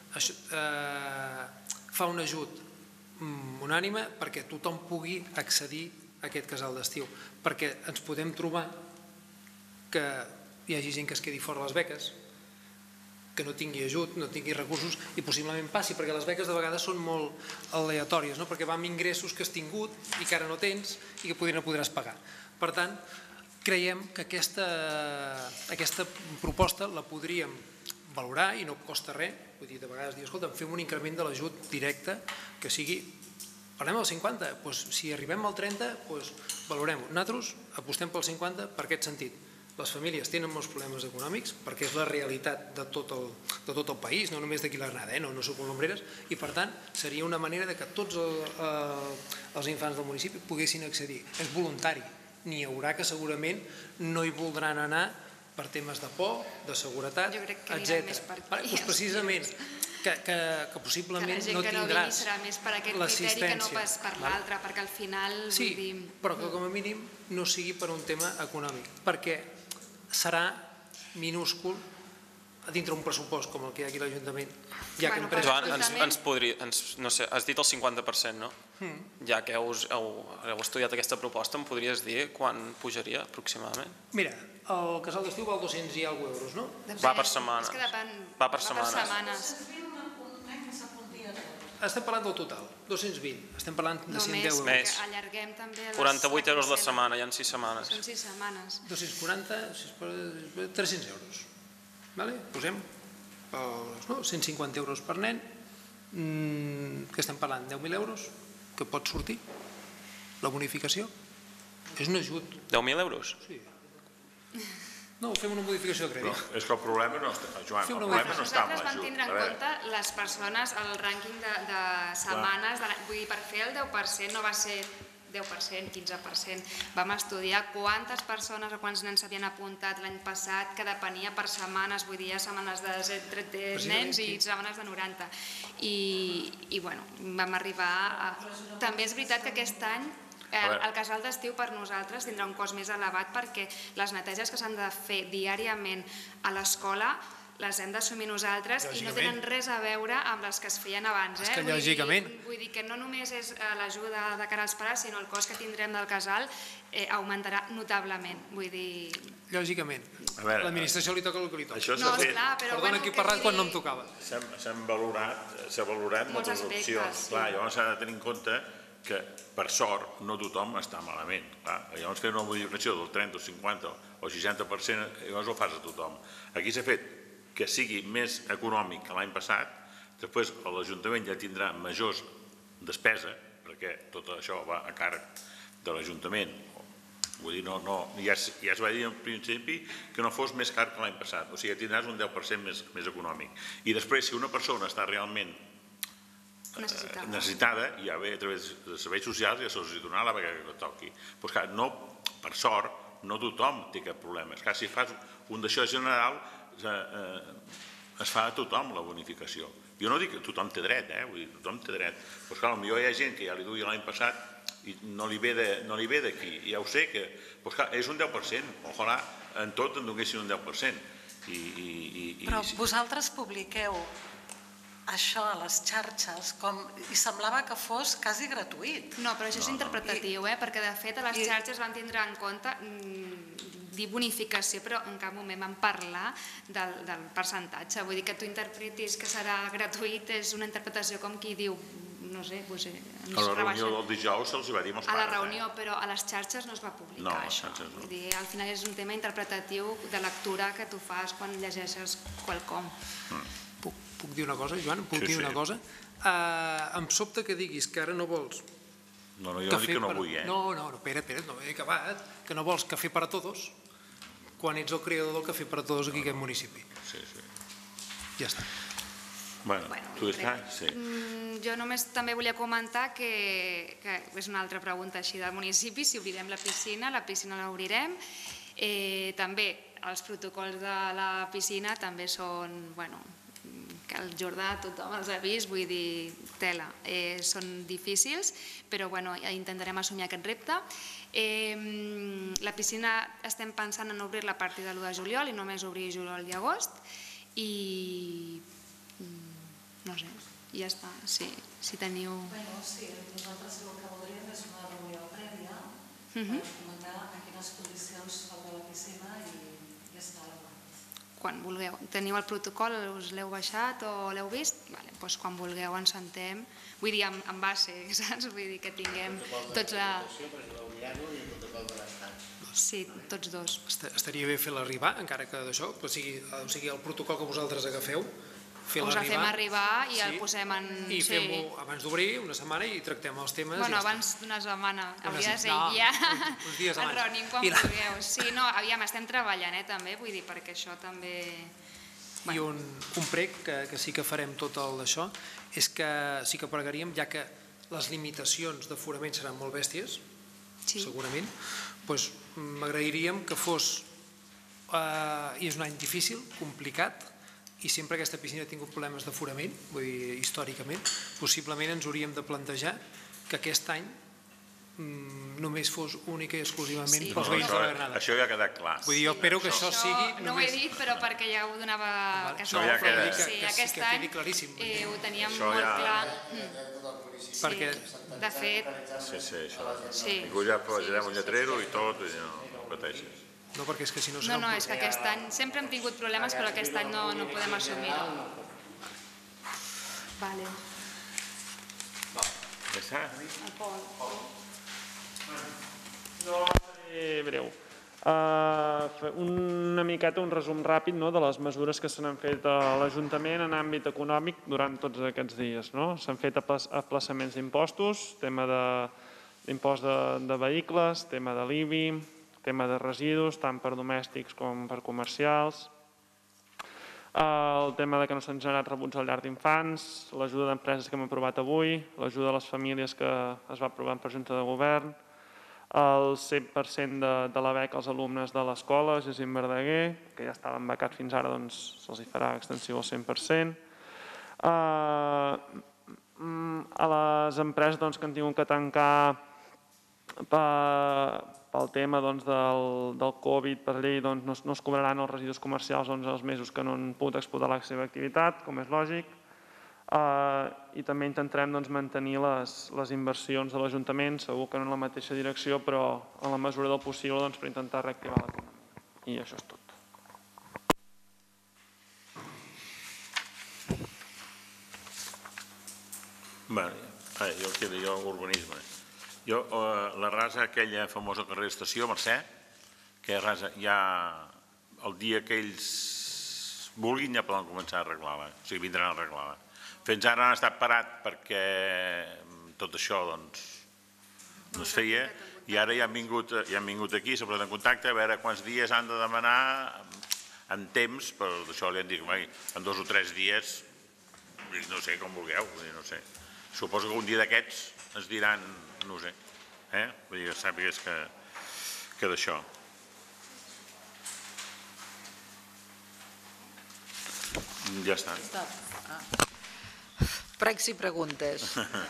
fa un ajut unànime perquè tothom pugui accedir a aquest casal d'estiu, perquè ens podem trobar que hi hagi gent que es quedi fora les beques, que no tingui ajut, no tingui recursos, i possiblement passi, perquè les beques de vegades són molt aleatòries, perquè va amb ingressos que has tingut i que ara no tens i que potser no podràs pagar. Per tant, creiem que aquesta proposta la podríem valorar i no costa res, vull dir, de vegades dir, escolta, fem un increment de l'ajut directe que sigui, parlem del cinquanta, si arribem al trenta, valorem-ho. Nosaltres apostem pel cinquanta per aquest sentit. Les famílies tenen molts problemes econòmics perquè és la realitat de tot el país, no només d'aquí l'Arnada, no sóc colombreres, i per tant seria una manera que tots els infants del municipi poguessin accedir. És voluntari, n'hi haurà que segurament no hi voldran anar per temes de por, de seguretat, etcètera. Precisament que possiblement no tindràs l'assistència. Serà més per aquest criteri que no pas per l'altre, perquè al final... Sí, però que com a mínim no sigui per un tema econòmic, perquè serà minúscul a dintre un pressupost com el que hi ha aquí a l'Ajuntament, ja que Bueno, empreses... Joan, ens, ens podria, ens, no sé, has dit el cinquanta per cent, no? Ja que heu, heu, heu estudiat aquesta proposta, em podries dir quan pujaria aproximadament? Mira, el casal d'estiu val dos-cents i alguna euros, no? Va per setmanes. És que depèn. Va per setmanes. Estem parlant del total, dos-cents vint. Estem parlant de cent deu euros. Només, perquè allarguem també... quaranta-vuit euros la setmana, hi ha sis setmanes. Són sis setmanes. dos-cents quaranta, tres-cents euros. Posem cent cinquanta euros per nen, que estem parlant deu mil euros, que pot sortir la bonificació. És un ajut. deu mil euros? Sí. No, fem una modificació de crèdit. És que el problema no està, Joan, el problema no està amb Nosaltres vam tindre en compte les persones, el rànquing de setmanes, vull dir, per fer el deu per cent no va ser deu per cent, quinze per cent. Vam estudiar quantes persones o quants nens s'havien apuntat l'any passat, que depenia per setmanes, vull dir, hi ha setmanes de tres nens i setmanes de noranta. I, bueno, vam arribar a... També és veritat que aquest any el casal d'estiu per nosaltres tindrà un cost més elevat perquè les neteges que s'han de fer diàriament a l'escola les hem d'assumir nosaltres i no tenen res a veure amb les que es feien abans. És que lògicament. Vull dir que no només és l'ajuda de cara als pares, sinó el cost que tindrem del casal augmentarà notablement. Vull dir... Lògicament. A l'administració li toca el que li toca. No, esclar, però... Perdona que he parlat quan no em tocava. S'han valorat moltes opcions. Llavors s'ha de tenir en compte que, per sort, no tothom està malament. Llavors fer una modificació del trenta, cinquanta o seixanta per cent, llavors ho fas a tothom. Aquí s'ha fet que sigui més econòmic que l'any passat, després l'Ajuntament ja tindrà majors despesa, perquè tot això va a càrrec de l'Ajuntament. Vull dir, ja es va dir al principi que no fos més car que l'any passat, o sigui, tindràs un deu per cent més econòmic. I després, si una persona està realment necessitada, ja ve a través de serveis socials i ja se'ls donarà la vegada que toqui. Però, clar, per sort, no tothom té cap problema. És que si fas un d'això general, es fa a tothom la bonificació. Jo no dic que tothom té dret, eh? Vull dir, tothom té dret. Però, clar, potser hi ha gent que ja li duia l'any passat i no li ve d'aquí. Ja ho sé que... Però, clar, és un deu per cent. Ojalà en tot en donessin un deu per cent. Però vosaltres publiqueu això a les xarxes i semblava que fos quasi gratuït. No, però això és interpretatiu, perquè de fet a les xarxes van tindre en compte dir bonificació, però en cap moment vam parlar del percentatge. Vull dir que tu interpretis que serà gratuït és una interpretació com qui diu, no sé, ens rebaixen. A la reunió del dijous se'ls va dir amb els pares. A la reunió, però a les xarxes no es va publicar això. Vull dir, al final és un tema interpretatiu de lectura que tu fas quan llegeixes quelcom. Puc dir una cosa, Joan? Puc dir una cosa? Em sobta que diguis que ara no vols... No, no, jo no dic que no vull, eh? No, no, espera, espera, no he acabat. Que no vols cafè per a tots quan ets el creador del cafè per a tots aquí a aquest municipi. Sí, sí. Ja està. Bueno, tu estàs? Sí. Jo només també volia comentar que és una altra pregunta així del municipi, si obrirem la piscina, la piscina l'obrirem. També els protocols de la piscina també són, bueno, que el Jordà tothom els ha vist, vull dir, tela, són difícils, però bueno, intentarem assumir aquest repte. La piscina estem pensant en obrir-la a partir de l'u de juliol i només obrir juliol i agost i no sé, ja està, sí, si teniu... Bueno, sí, nosaltres el que voldríem és una reunió prèvia per comentar en quines condicions s'obre la piscina i ja està la quan vulgueu. Teniu el protocol, us l'heu baixat o l'heu vist? Doncs quan vulgueu ens sentem, vull dir, en base, saps? Vull dir que tinguem tots la... Sí, tots dos. Estaria bé fer-la arribar, encara que d'això, o sigui, el protocol que vosaltres agafeu, us el fem arribar i el posem en... I fem-ho abans d'obrir, una setmana, i tractem els temes. Bueno, abans d'una setmana. Hauria de ser ja. Uns dies abans. El reunim quan vulgueu. Sí, no, aviam, estem treballant també, vull dir, perquè això també... I un prec que sí que farem tot el d'això és que sí que pregaríem, ja que les limitacions d'aforament seran molt bèsties, segurament, doncs m'agrairíem que fos... I és un any difícil, complicat, i sempre aquesta piscina ha tingut problemes d'aforament, vull dir, històricament, possiblement ens hauríem de plantejar que aquest any només fos única i exclusivament pels veïns de la Granada. Això ja ha quedat clar. Vull dir, jo espero que això sigui... No ho he dit, però perquè ja ho donava... Això ja queda... Sí, aquest any ho teníem molt clar. Perquè... De fet... Sí, sí, això. Ningú ja posarem un lletrero i tot, i no pateixis. No, perquè és que si no... No, no, és que aquest any sempre hem tingut problemes, però aquest any no podem assumir-ho. Vale. Ja està? El Pol. No, seré breu. Una miqueta un resum ràpid de les mesures que s'han fet a l'Ajuntament en àmbit econòmic durant tots aquests dies. S'han fet aplaçaments d'impostos, tema d'impost de vehicles, tema de l'I B I, tema de residus, tant per domèstics com per comercials, el tema que no s'han generat rebuts al llar d'infants, l'ajuda d'empreses que hem aprovat avui, l'ajuda a les famílies que es va aprovar per Junta de Govern, el cent per cent de la beca als alumnes de l'escola Jacint Verdaguer, que ja estaven becats fins ara, doncs se'ls farà extensiu al cent per cent. A les empreses que han tingut que tancar pel tema del Covid, per llei, no es cobraran els residus comercials els mesos que no han pogut explotar la seva activitat, com és lògic. I també intentarem mantenir les inversions de l'Ajuntament, segur que no en la mateixa direcció, però en la mesura del possible per intentar reactivar l'economia. I això és tot. Jo el que deia, urbanisme. Jo, la rasa, aquella famosa carrera estació, Mercè, que rasa, ja el dia que ells vulguin ja poden començar a arreglar-la, o sigui, vindran a arreglar-la. Fins ara han estat parat perquè tot això no es feia i ara ja han vingut aquí, s'han posat en contacte a veure quants dies han de demanar en temps, però d'això li han dit en dos o tres dies, no sé, com vulgueu, no sé. Suposo que un dia d'aquests ens diran, no sé, vull dir que sàpigues que d'això. Ja està. Pregs i preguntes.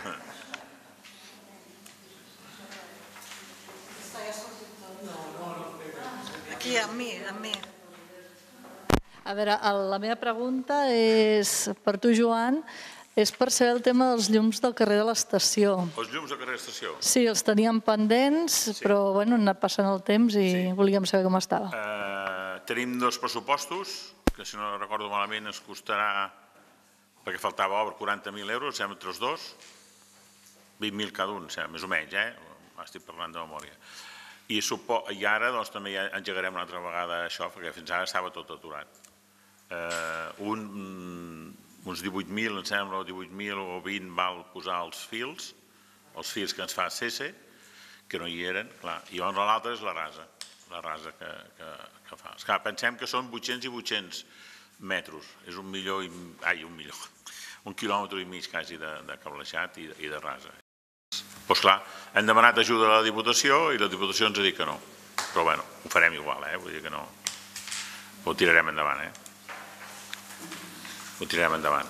Aquí, amb mi, amb mi. A veure, la meva pregunta és per tu, Joan, és per saber el tema dels llums del carrer de l'estació. Els llums del carrer de l'estació? Sí, els teníem pendents, però bueno, han anat passant el temps i volíem saber com estava. Tenim dos pressupostos, que si no recordo malament ens costarà, perquè faltava obra, quaranta mil euros, sembla entre els dos, vint mil cada un, més o menys, estic parlant de memòria. I ara també engegarem una altra vegada això, perquè fins ara estava tot aturat. Uns divuit mil, em sembla, o divuit mil o vint val posar els fils, els fils que ens fa C S, que no hi eren, i l'altre és la rasa, la rasa que fa. Esclar, pensem que són vuit-cents i vuit-cents metres, és un milió i... ai, un milió, un quilòmetre i mig quasi de cablejat i de rasa. Doncs clar, hem demanat ajuda a la Diputació i la Diputació ens ha dit que no. Però bueno, ho farem igual, vull dir que no... Ho tirarem endavant, eh? Ho tirarem endavant.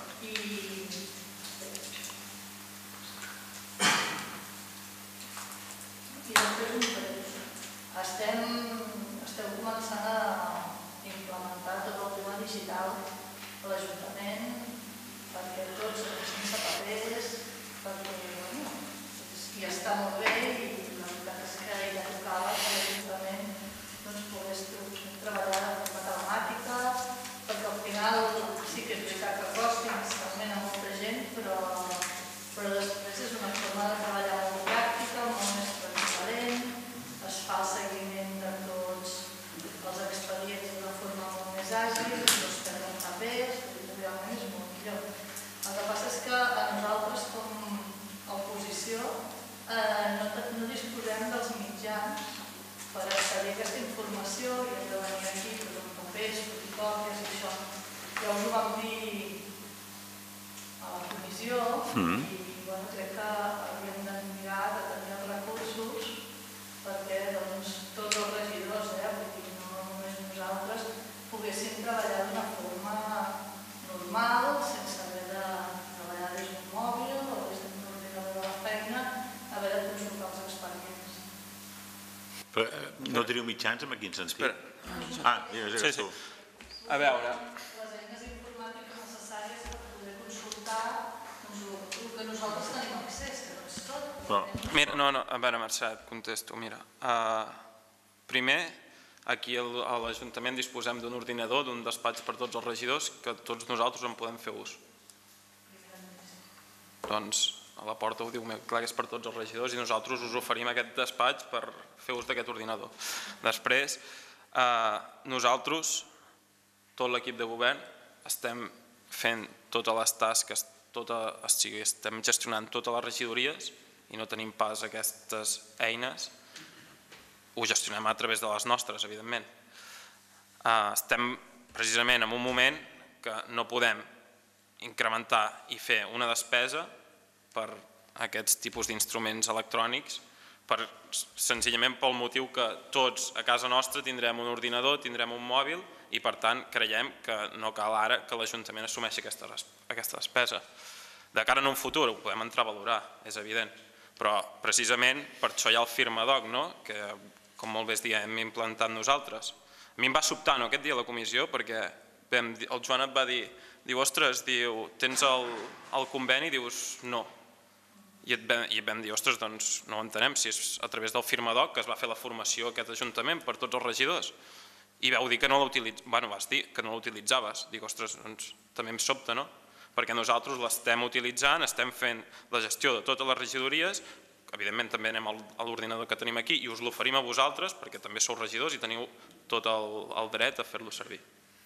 Esteu començant a implementar tot el tema digital a l'Ajuntament perquè tots sense papers, perquè ja està molt bé i la veritat és que ja tocava que l'Ajuntament pogués treballar de forma telemàtica, perquè al final sí que és veritat que costa inicialment a molta gent, però després és una forma de treballar molt pràctica, molt més transparent, es fa el seguiment de tots els expedients d'una forma molt més àgil, no es perden papers, realment és molt millor. El que passa és que a nosaltres com a oposició no disposem dels mitjans per accedir a aquesta informació i hem de venir aquí amb papers, fotocòpies i això. Ja us ho vam dir a la comissió i crec que hauríem de mirar de tenir els recursos perquè tots els regidors, no només nosaltres, poguéssim treballar d'una forma normal, sense haver de treballar des d'un mòbil o des d'un ordinador de la feina, haver de consultar els expedients No teniu mitjans en quin sentit? Espera. Ah, digues tu. A veure... Les eines informàtiques necessàries per poder consultar que nosaltres tenim accés, que no és tot. Mira, no, no, a veure, Mercè, et contesto, mira. Primer, aquí a l'Ajuntament disposem d'un ordinador, d'un despatx per tots els regidors, que tots nosaltres en podem fer ús. Doncs a la porta ho diu clar que és per tots els regidors i nosaltres us oferim aquest despatx per fer ús d'aquest ordinador. Després, nosaltres, tot l'equip de govern, estem fent totes les tasques, estem gestionant totes les regidories i no tenim pas aquestes eines, ho gestionem a través de les nostres, evidentment. Estem precisament en un moment que no podem incrementar i fer una despesa per aquests tipus d'instruments electrònics, senzillament pel motiu que tots a casa nostra tindrem un ordinador, tindrem un mòbil i per tant creiem que no cal ara que l'Ajuntament assumeixi aquesta despesa. De cara en un futur ho podem entrar a valorar, és evident, però precisament per això hi ha el Firmadoc, que com molt bé es dia hem implantat nosaltres. A mi em va sobtar aquest dia a la comissió perquè el Joan et va dir, diu, ostres, tens el conveni? Dius, no. I et vam dir, ostres, doncs no ho entenem, si és a través del Firmadoc que es va fer la formació a aquest Ajuntament per tots els regidors. I vau dir que no l'utilitzaves, bueno, vas dir que no l'utilitzaves. Dic, ostres, doncs també em sobta, no? Perquè nosaltres l'estem utilitzant, estem fent la gestió de totes les regidories, evidentment també anem a l'ordinador que tenim aquí i us l'oferim a vosaltres perquè també sou regidors i teniu tot el dret a fer-lo servir.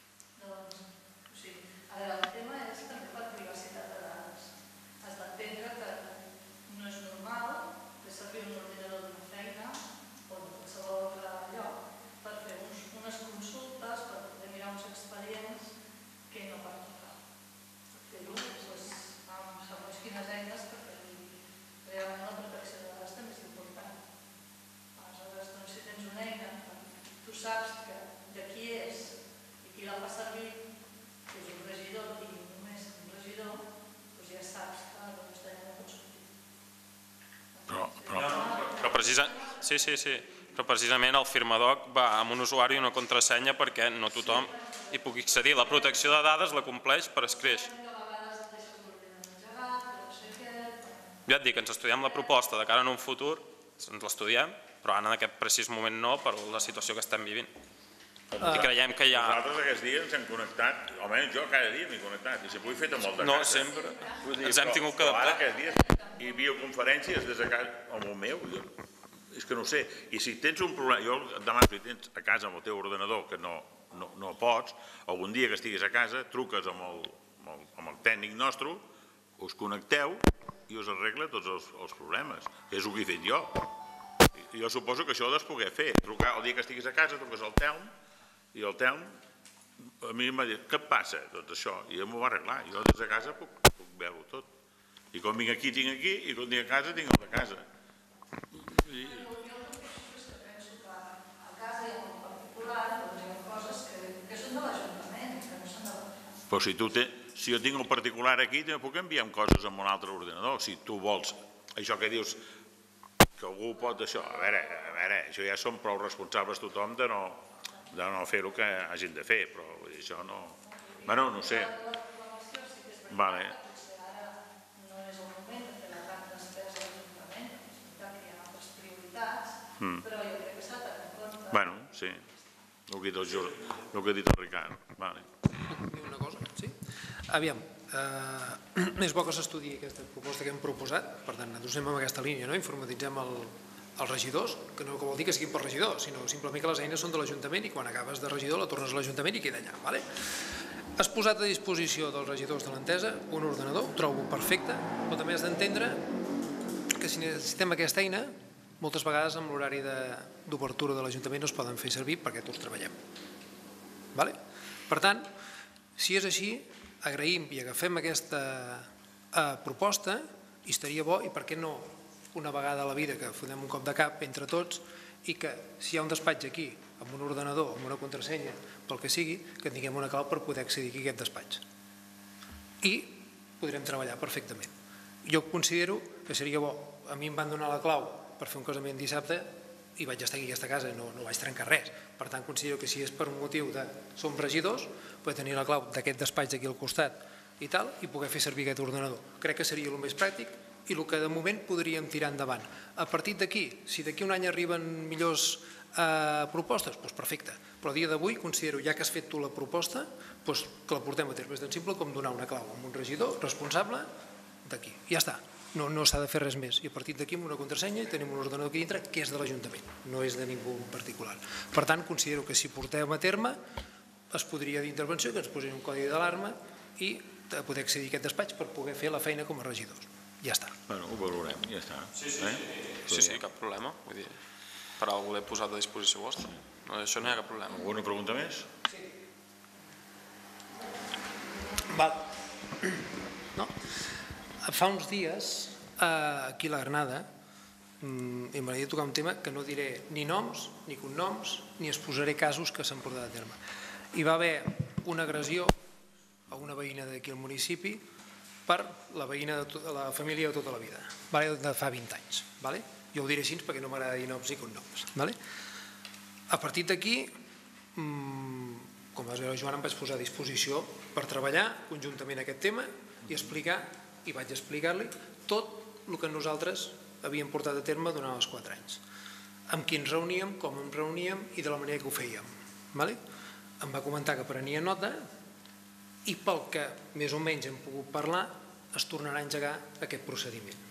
A veure, el tema és també per privacitat de dades. Has d'entendre que no és normal fer servir un ordinador d'una feina o de qualsevol altre lloc per fer unes consultes, per poder mirar uns expedients que no pertoca. Fer-ho amb segons quines eines perquè realment la protecció de dades també és important. Aleshores, si tens una eina, tu saps de qui és i qui la fa servir, que és un regidor i només un regidor, doncs ja saps que vostè no pot sortir. Però precisament el Firmadoc va amb un usuari i una contrasenya perquè no tothom hi pugui accedir. La protecció de dades la compleix per escreix. Ja et dic, ens estudiem la proposta de cara en un futur, ens l'estudiem, però ara en aquest precís moment no, per la situació que estem vivint. I creiem que hi ha... Nosaltres aquests dies ens hem connectat, almenys jo cada dia m'he connectat, i s'ho he fet a molta casa. No, sempre. Ens hem tingut que adaptar. Però ara aquests dies hi havia conferències des de casa, amb el meu, és que no sé, i si tens un problema, jo et demano si tens a casa amb el teu ordenador, que no pots, algun dia que estiguis a casa, truques amb el tècnic nostre, us connecteu i us arregla tots els problemes, que és el que he fet jo. Jo suposo que això ho has de poder fer, trucar el dia que estiguis a casa, truques al Telm, i el Telm a mi em va dir, què et passa tot això? I m'ho va arreglar, jo des de casa puc veure-ho tot. I quan vinc aquí tinc aquí, i quan vinc a casa tinc el de casa. Jo el que penso que a casa i en particular hi ha coses que són de l'Ajuntament, que no són de l'Ajuntament. Però si tu tens, si jo tinc el particular aquí, també puc enviar coses amb un altre ordinador. Si tu vols, això que dius, que algú pot això, a veure, a veure, això ja som prou responsables tothom de no de no fer el que hagin de fer, però això no... Bueno, no sé. Vale. Potser ara no és el moment de fer la gran despesa a l'Ajuntament, és veritat que hi ha altres prioritats, però jo crec que s'ha de tenir en compte. Bueno, sí, el que ha dit el Ricard. Vale. Dir una cosa? Sí? Aviam, és bo que s'estudi aquesta proposta que hem proposat, per tant, nosaltres anem en aquesta línia, informatitzem els regidors, que no vol dir que siguin per regidor, sinó simplement que les eines són de l'Ajuntament i quan acabes de regidor la tornes a l'Ajuntament i queda allà. Has posat a disposició dels regidors de l'entesa un ordenador, ho trobo perfecte, però també has d'entendre que si necessitem aquesta eina, moltes vegades amb l'horari d'obertura de l'Ajuntament no es poden fer servir perquè tots treballem. Per tant, si és així, agraïm i agafem aquesta proposta i estaria bo, i per què no una vegada a la vida que fotem un cop de cap entre tots i que si hi ha un despatx aquí amb un ordenador, amb una contrasenya, pel que sigui, que tinguem una clau per poder accedir aquí a aquest despatx. I podrem treballar perfectament. Jo considero que seria bo, a mi em van donar la clau per fer un casament dissabte i vaig estar aquí a aquesta casa i no vaig trencar res. Per tant, considero que si és per un motiu de som regidors, poder tenir la clau d'aquest despatx aquí al costat i tal, i poder fer servir aquest ordenador. Crec que seria el més pràctic i el que de moment podríem tirar endavant. A partir d'aquí, si d'aquí un any arriben millors propostes, doncs perfecte. Però a dia d'avui considero, ja que has fet tu la proposta, que la portem a terme. És tan simple com donar una clau a un regidor responsable d'aquí. Ja està. No s'ha de fer res més. I a partir d'aquí amb una contrasenya i tenim un ordenador aquí dintre que és de l'Ajuntament, no és de ningú en particular. Per tant, considero que si portem a terme es podria d'intervenció que ens posin un codi d'alarma i poder accedir a aquest despatx per poder fer la feina com a regidors. Ja està. Bueno, ho valorem, ja està. Sí, sí, cap problema. Vull dir, per algú l'he posat a disposició vostra. Això no hi ha cap problema. Alguna pregunta més? Sí. Val. No? Fa uns dies, aquí a la Granada, em m'agradaria tocar un tema que no diré ni noms, ni cognoms, ni exposaré casos que s'han portat a terme. Hi va haver una agressió a una veïna d'aquí al municipi per la veïna de la família de tota la vida, de fa vint anys. Jo ho diré així perquè no m'agrada dir noms i cognoms. A partir d'aquí, com vas veure, Joan, em vaig posar a disposició per treballar conjuntament aquest tema i explicar, i vaig explicar-li tot el que nosaltres havíem portat a terme durant els quatre anys. Amb qui ens reuníem, com ens reuníem i de la manera que ho fèiem. Em va comentar que prenia nota i pel que més o menys hem pogut parlar es tornarà a engegar aquest procediment.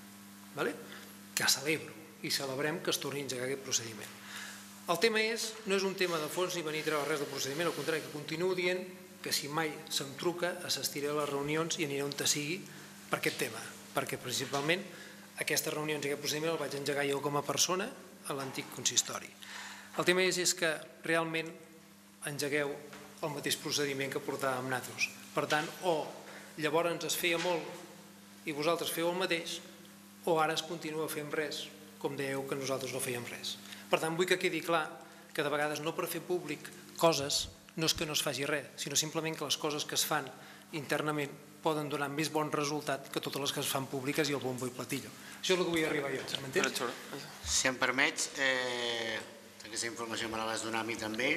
Que celebro i celebrem que es torni a engegar aquest procediment. El tema és, no és un tema de fons ni venir a treure res del procediment, al contrari, que continuo dient que si mai se'm truca assistiré a les reunions i aniré on sigui per aquest tema, perquè principalment aquestes reunions i aquest procediment el vaig engegar jo com a persona a l'antic consistori. El tema és que realment engegueu el mateix procediment que portàvem nosaltres. Per tant, o llavors es feia molt i vosaltres feu el mateix, o ara es continua fent res, com dèieu que nosaltres no fèiem res. Per tant, vull que quedi clar que de vegades no per fer públic coses no és que no es faci res, sinó simplement que les coses que es fan internament poden donar més bon resultat que totes les que es fan públiques i el bombo i platillo. Això és el que vull arribar jo, m'entens? Si em permets, aquesta informació me la vas donar a mi també,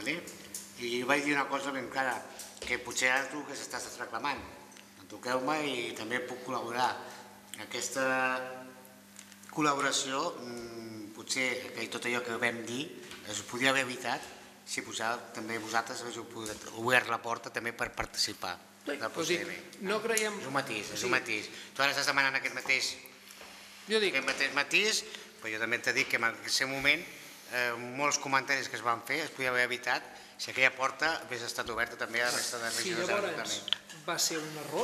i vaig dir una cosa ben clara, que potser ara tu que s'estàs reclamant, toqueu-me i també puc col·laborar. Aquesta col·laboració, potser que tot allò que vam dir es podria haver evitat si també vosaltres haguéssiu obert la porta també per participar del procediment. No creiem... És un matís, és un matís. Tu ara estàs demanant aquest mateix matís, però jo també t'he dit que en aquest moment molts comentaris que es van fer es podia haver evitat si aquella porta hagués estat oberta també a la resta de regidors de l'Ajuntament. Si llavors va ser un error,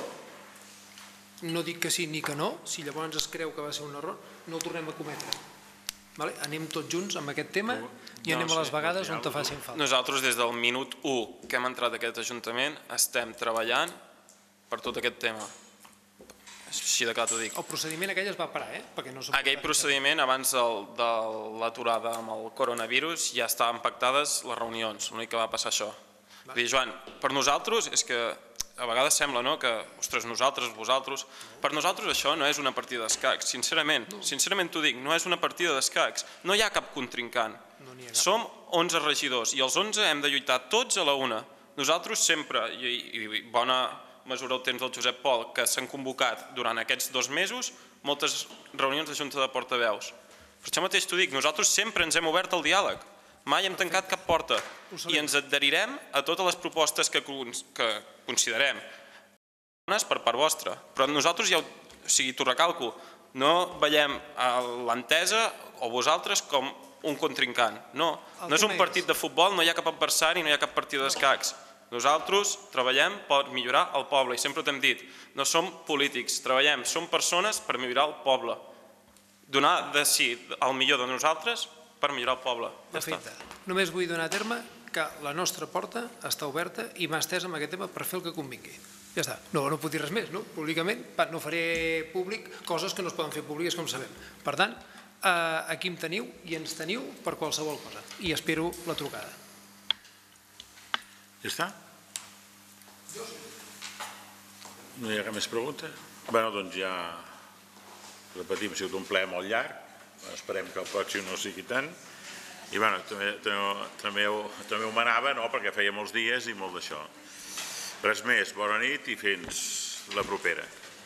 no dic que sí ni que no, si llavors es creu que va ser un error, no ho tornem a cometre. Anem tots junts amb aquest tema i anem a les vegades on te facin falta. Nosaltres des del minut u que hem entrat a aquest Ajuntament estem treballant per tot aquest tema. Així de clar t'ho dic. El procediment aquell es va parar, eh? Aquell procediment, abans de l'aturada amb el coronavirus, ja estaven pactades les reunions, l'únic que va passar això. Vull dir, Joan, per nosaltres és que a vegades sembla que, ostres, nosaltres, vosaltres, per nosaltres això no és una partida d'escacs, sincerament, sincerament t'ho dic, no és una partida d'escacs, no hi ha cap contrincant. Som onze regidors i els onze hem de lluitar tots a la una. Nosaltres sempre, i bona mesura el temps del Josep Pol, que s'han convocat durant aquests dos mesos moltes reunions de Junta de Portaveus. Per això mateix t'ho dic, nosaltres sempre ens hem obert al diàleg, mai hem tancat cap porta i ens adherirem a totes les propostes que considerem bones per part vostra. Però nosaltres ja, o sigui, t'ho recalco, no veiem l'entesa o vosaltres com un contrincant. No, no és un partit de futbol, no hi ha cap adversari, no hi ha cap partida d'escacs. Nosaltres treballem per millorar el poble i sempre t'hem dit, no som polítics, treballem, som persones per millorar el poble. Donar de si el millor de nosaltres per millorar el poble. Perfecte. Només vull donar a terme que la nostra porta està oberta i m'ha estès amb aquest tema per fer el que convingui. Ja està. No, no puc dir res més, no? Públicament no faré públic coses que no es poden fer públiques com sabem. Per tant, aquí em teniu i ens teniu per qualsevol cosa. I espero la trucada. Ja està? No hi ha cap més pregunta? Bé, doncs ja repetim, ha sigut un ple molt llarg, esperem que el pròxim no sigui tant. I bueno, també ho manava perquè feia molts dies i molt d'això. Res més, bona nit i fins la propera.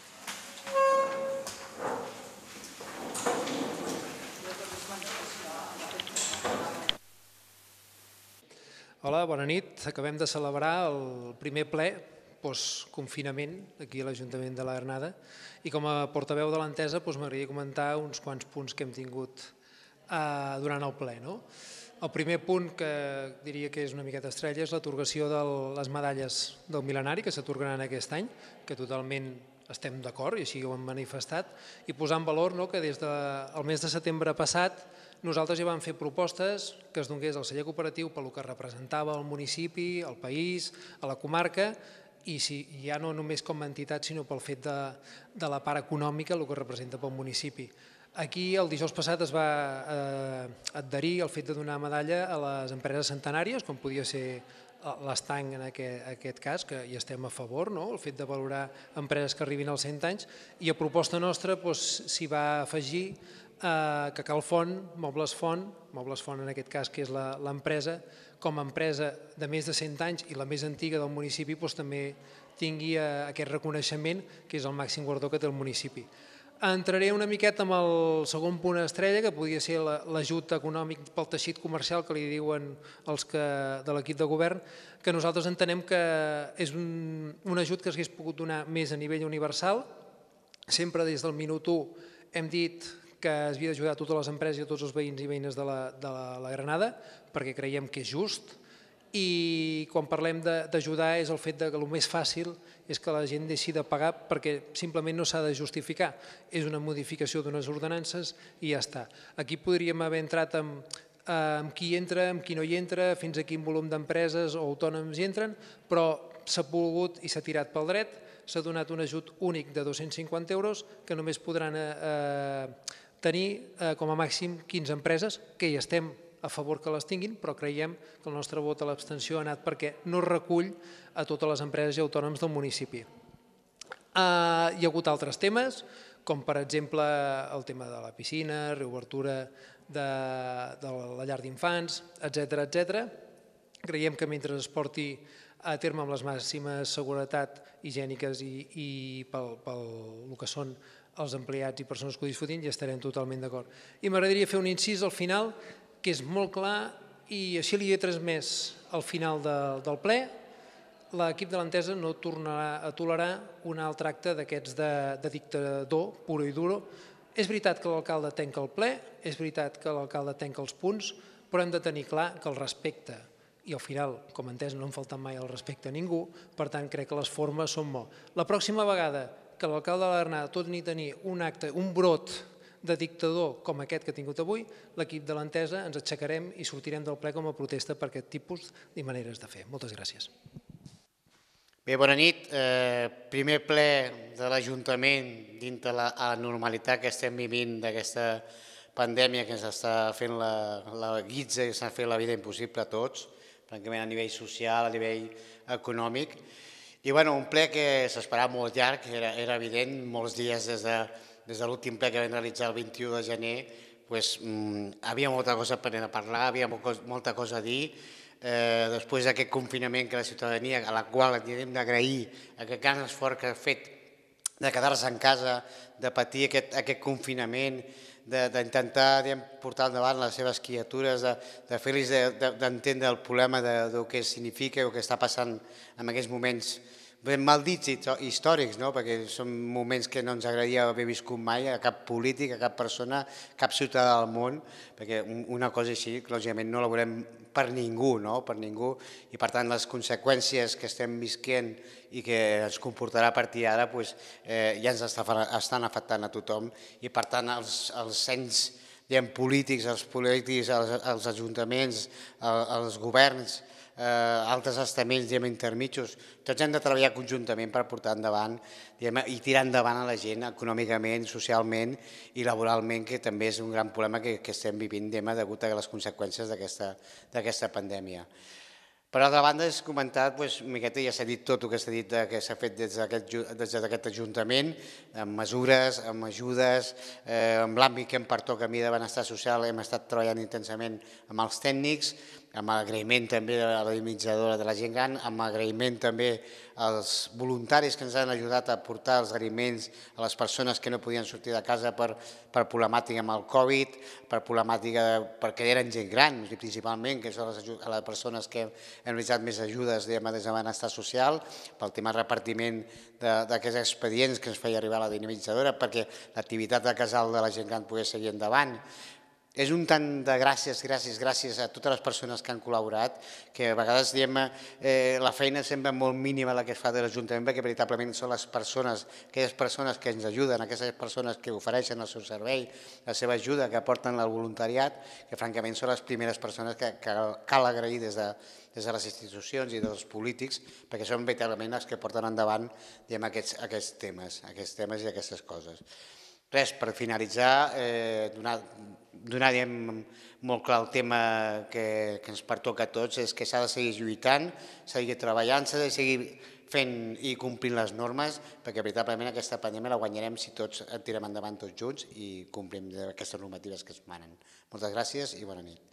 Hola, bona nit. Acabem de celebrar el primer ple post-confinament aquí a l'Ajuntament de la Granada i com a portaveu de l'entesa m'agradaria comentar uns quants punts que hem tingut durant el ple. El primer punt, que diria que és una miqueta estrella, és l'atorgació de les medalles del mil·lenari que s'atorgaran aquest any, que totalment estem d'acord i així ho hem manifestat, i posar en valor que des del mes de setembre passat nosaltres ja vam fer propostes que es donés el celler cooperatiu pel que representava el municipi, el país, a la comarca, i ja no només com a entitat sinó pel fet de la part econòmica, el que representa pel municipi. Aquí el dijous passat es va adherir el fet de donar medalla a les empreses centenàries, com podia ser l'Estanc en aquest cas, que hi estem a favor, el fet de valorar empreses que arribin als cent anys, i a proposta nostra s'hi va afegir que Cal Font, Mobles Font, Mobles Font en aquest cas que és l'empresa, com a empresa de més de cent anys i la més antiga del municipi, també tingui aquest reconeixement que és el màxim guardó que té el municipi. Entraré una miqueta amb el segon punt estrella, que podria ser l'ajut econòmic pel teixit comercial que li diuen els de l'equip de govern, que nosaltres entenem que és un ajut que s'hagués pogut donar més a nivell universal. Sempre des del minut u hem dit que es havia d'ajudar a totes les empreses i a tots els veïns i veïnes de la Granada, perquè creiem que és just, i quan parlem d'ajudar és el fet que el més fàcil és que la gent deixi de pagar perquè simplement no s'ha de justificar. És una modificació d'unes ordenances i ja està. Aquí podríem haver entrat amb qui entra, amb qui no hi entra, fins a quin volum d'empreses o autònoms hi entren, però s'ha pogut i s'ha tirat pel dret, s'ha donat un ajut únic de dos-cents cinquanta euros que només podran tenir com a màxim quinze empreses, que hi estem a favor que les tinguin, però creiem que el nostre vot a l'abstenció ha anat perquè no recull a totes les empreses i autònoms del municipi. Hi ha hagut altres temes, com per exemple el tema de la piscina, reobertura de la llar d'infants, etcètera, etcètera. Creiem que mentre es porti a terme amb les màximes seguretat higièniques i pel que són els empleats i persones que ho disfrutin, hi estarem totalment d'acord. I m'agradaria fer un incís al final, que és molt clar, i així li he transmès al final del ple, l'equip de l'entesa no tornarà a tolerar un altre acte d'aquests de dictador, puro i duro. És veritat que l'alcalde tanca el ple, és veritat que l'alcalde tanca els punts, però hem de tenir clar que el respecte, i al final, com a entès, no hem faltat mai el respecte a ningú, per tant crec que les formes són molt. La pròxima vegada que l'alcalde de la Granada torni a tenir un acte, un brot de dictador com aquest que ha tingut avui, l'equip de l'entesa ens aixecarem i sortirem del ple com a protesta per aquest tipus de maneres de fer. Moltes gràcies. Bé, bona nit. Primer ple de l'Ajuntament dintre la normalitat que estem vivint d'aquesta pandèmia que ens està fent la guitza i s'ha fet la vida impossible a tots, francament a nivell social, a nivell econòmic. I bueno, un ple que s'esperava molt llarg, era evident, molts dies des de des de l'últim ple que vam realitzar el vint-i-u de gener, hi havia molta cosa per a parlar, hi havia molta cosa a dir. Després d'aquest confinament que la ciutadania, a la qual hem d'agrair aquest gran esforç que ha fet de quedar-se en casa, de patir aquest confinament, d'intentar portar endavant les seves criatures, de fer-los d'entendre el problema del que significa o el que està passant en aquests moments ben mal dits històrics, perquè són moments que no ens agradaria haver viscut mai a cap polític, a cap persona, cap ciutadà del món, perquè una cosa així, lògicament, no la volem per ningú, per ningú, i per tant les conseqüències que estem visquent i que ens comportarà a partir d'ara ja ens estan afectant a tothom i per tant els ens polítics, els polítics, els ajuntaments, els governs, altres estaments intermitjos, tots hem de treballar conjuntament per portar endavant i tirar endavant a la gent econòmicament, socialment i laboralment, que també és un gran problema que estem vivint degut a les conseqüències d'aquesta pandèmia. Per altra banda, és comentat, una miqueta ja s'ha dit tot el que s'ha dit que s'ha fet des d'aquest Ajuntament, amb mesures, amb ajudes, amb l'àmbit que em pertoca a mi de benestar social, hem estat treballant intensament amb els tècnics, amb l'agraïment també a la dinamitzadora de la gent gran, amb l'agraïment també als voluntaris que ens han ajudat a portar els aliments a les persones que no podien sortir de casa per problemàtica amb el Covid, per problemàtica perquè eren gent gran, principalment, que són les persones que hem realitzat més ajudes des de benestar social, pel tema de repartiment d'aquests expedients que ens feia arribar la dinamitzadora, perquè l'activitat de casal de la gent gran pogués seguir endavant. És un tant de gràcies, gràcies, gràcies a totes les persones que han col·laborat, que a vegades diem la feina sembla molt mínima la que es fa de l'Ajuntament, perquè veritablement són les persones, aquelles persones que ens ajuden, aquelles persones que ofereixen el seu servei, la seva ajuda, que aporten el voluntariat, que francament són les primeres persones que cal agrair des de des de les institucions i dels polítics, perquè són veritablement els que porten endavant aquests temes, aquests temes i aquestes coses. Res, per finalitzar, donar molt clar el tema que ens pertoca a tots, és que s'ha de seguir lluitant, s'ha de seguir treballant, s'ha de seguir fent i complint les normes, perquè veritablement aquesta pandèmia la guanyarem si tots en tirem endavant tots junts i complim aquestes normatives que es manen. Moltes gràcies i bona nit.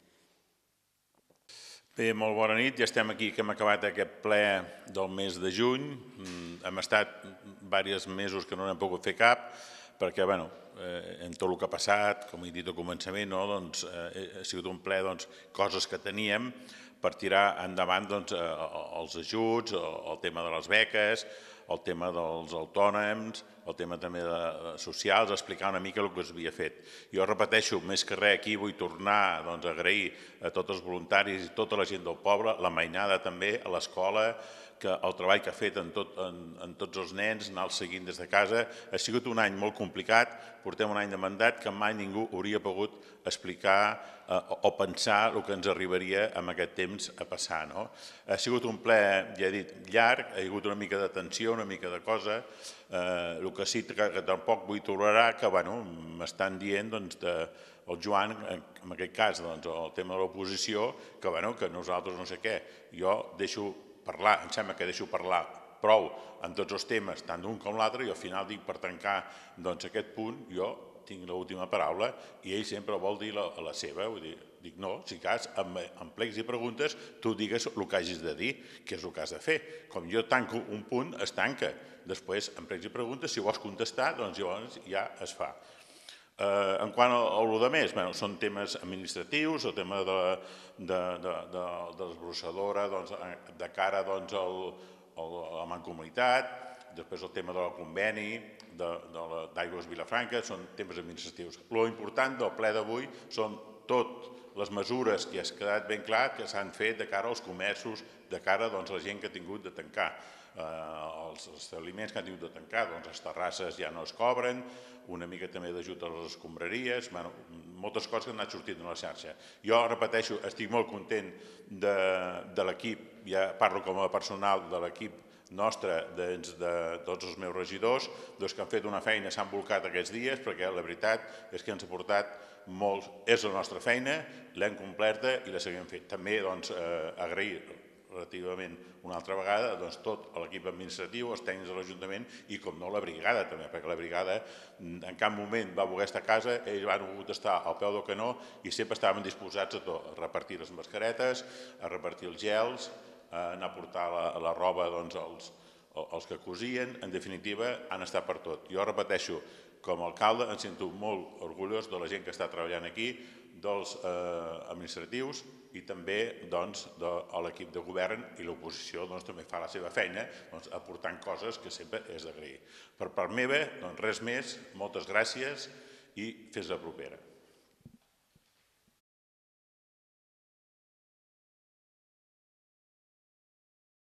Bé, molt bona nit. Ja estem aquí, que hem acabat aquest ple del mes de juny. Hem estat diversos mesos que no n'hem pogut fer cap, perquè, bueno, en tot el que ha passat, com he dit al començament, ha sigut un ple de coses que teníem per tirar endavant els ajuts, el tema de les beques, el tema dels autònoms, el tema també socials, explicar una mica el que s'havia fet. Jo repeteixo, més que res, aquí vull tornar a agrair a tots els voluntaris i tota la gent del poble, la mainada també, a l'escola, el treball que ha fet en tots els nens, anar-los seguint des de casa. Ha sigut un any molt complicat, portem un any de mandat que mai ningú hauria pogut explicar o pensar el que ens arribaria en aquest temps a passar. Ha sigut un ple, ja he dit, llarg, ha hagut una mica de tensió, una mica de cosa. El que sí que tampoc vull tolerar, que m'estan dient el Joan, en aquest cas el tema de l'oposició, que nosaltres no sé què. Jo deixo parlar, em sembla que deixo parlar prou en tots els temes, tant d'un com l'altre, i al final dic, per tancar aquest punt, jo tinc l'última paraula i ell sempre vol dir la seva. Dic, no, si cas, en plecs i preguntes, tu digues el que hagis de dir, que és el que has de fer. Com jo tanco un punt, es tanca. Després, en plecs i preguntes, si vols contestar, doncs llavors ja es fa. En quant a lo de més, són temes administratius, el tema de l'esbrossadora de cara a la mancomunitat, després el tema del conveni d'Aigües Vilafranca, són temes administratius. L'important del ple d'avui són totes les mesures que ha quedat ben clar que s'han fet de cara als comerços, de cara a la gent que ha tingut de tancar. Els establiments que han tingut de tancar, les terrasses ja no es cobren, una mica també d'ajut a les escombraries, moltes coses que han anat sortint de la xarxa. Jo, repeteixo, estic molt content de l'equip, ja parlo com a personal de l'equip nostre, de tots els meus regidors, que han fet una feina, s'han volcat aquests dies, perquè la veritat és que ens ha portat molt, és la nostra feina, l'hem completa i la seguim fent. També agrair relativament una altra vegada tot l'equip administratiu, els tècnics de l'Ajuntament i, com no, la brigada també, perquè la brigada en cap moment va voler estar a casa, ells van volgut estar al peu del canó i sempre estaven disposats a tot, a repartir les mascaretes, a repartir els gels, a anar a portar la roba als que cosien, en definitiva han estat per tot. Jo repeteixo, com a alcalde em sento molt orgullós de la gent que està treballant aquí, dels administratius i també de l'equip de govern, i l'oposició també fa la seva feina aportant coses que sempre és d'agrair. Per part meva, res més, moltes gràcies i fins la propera.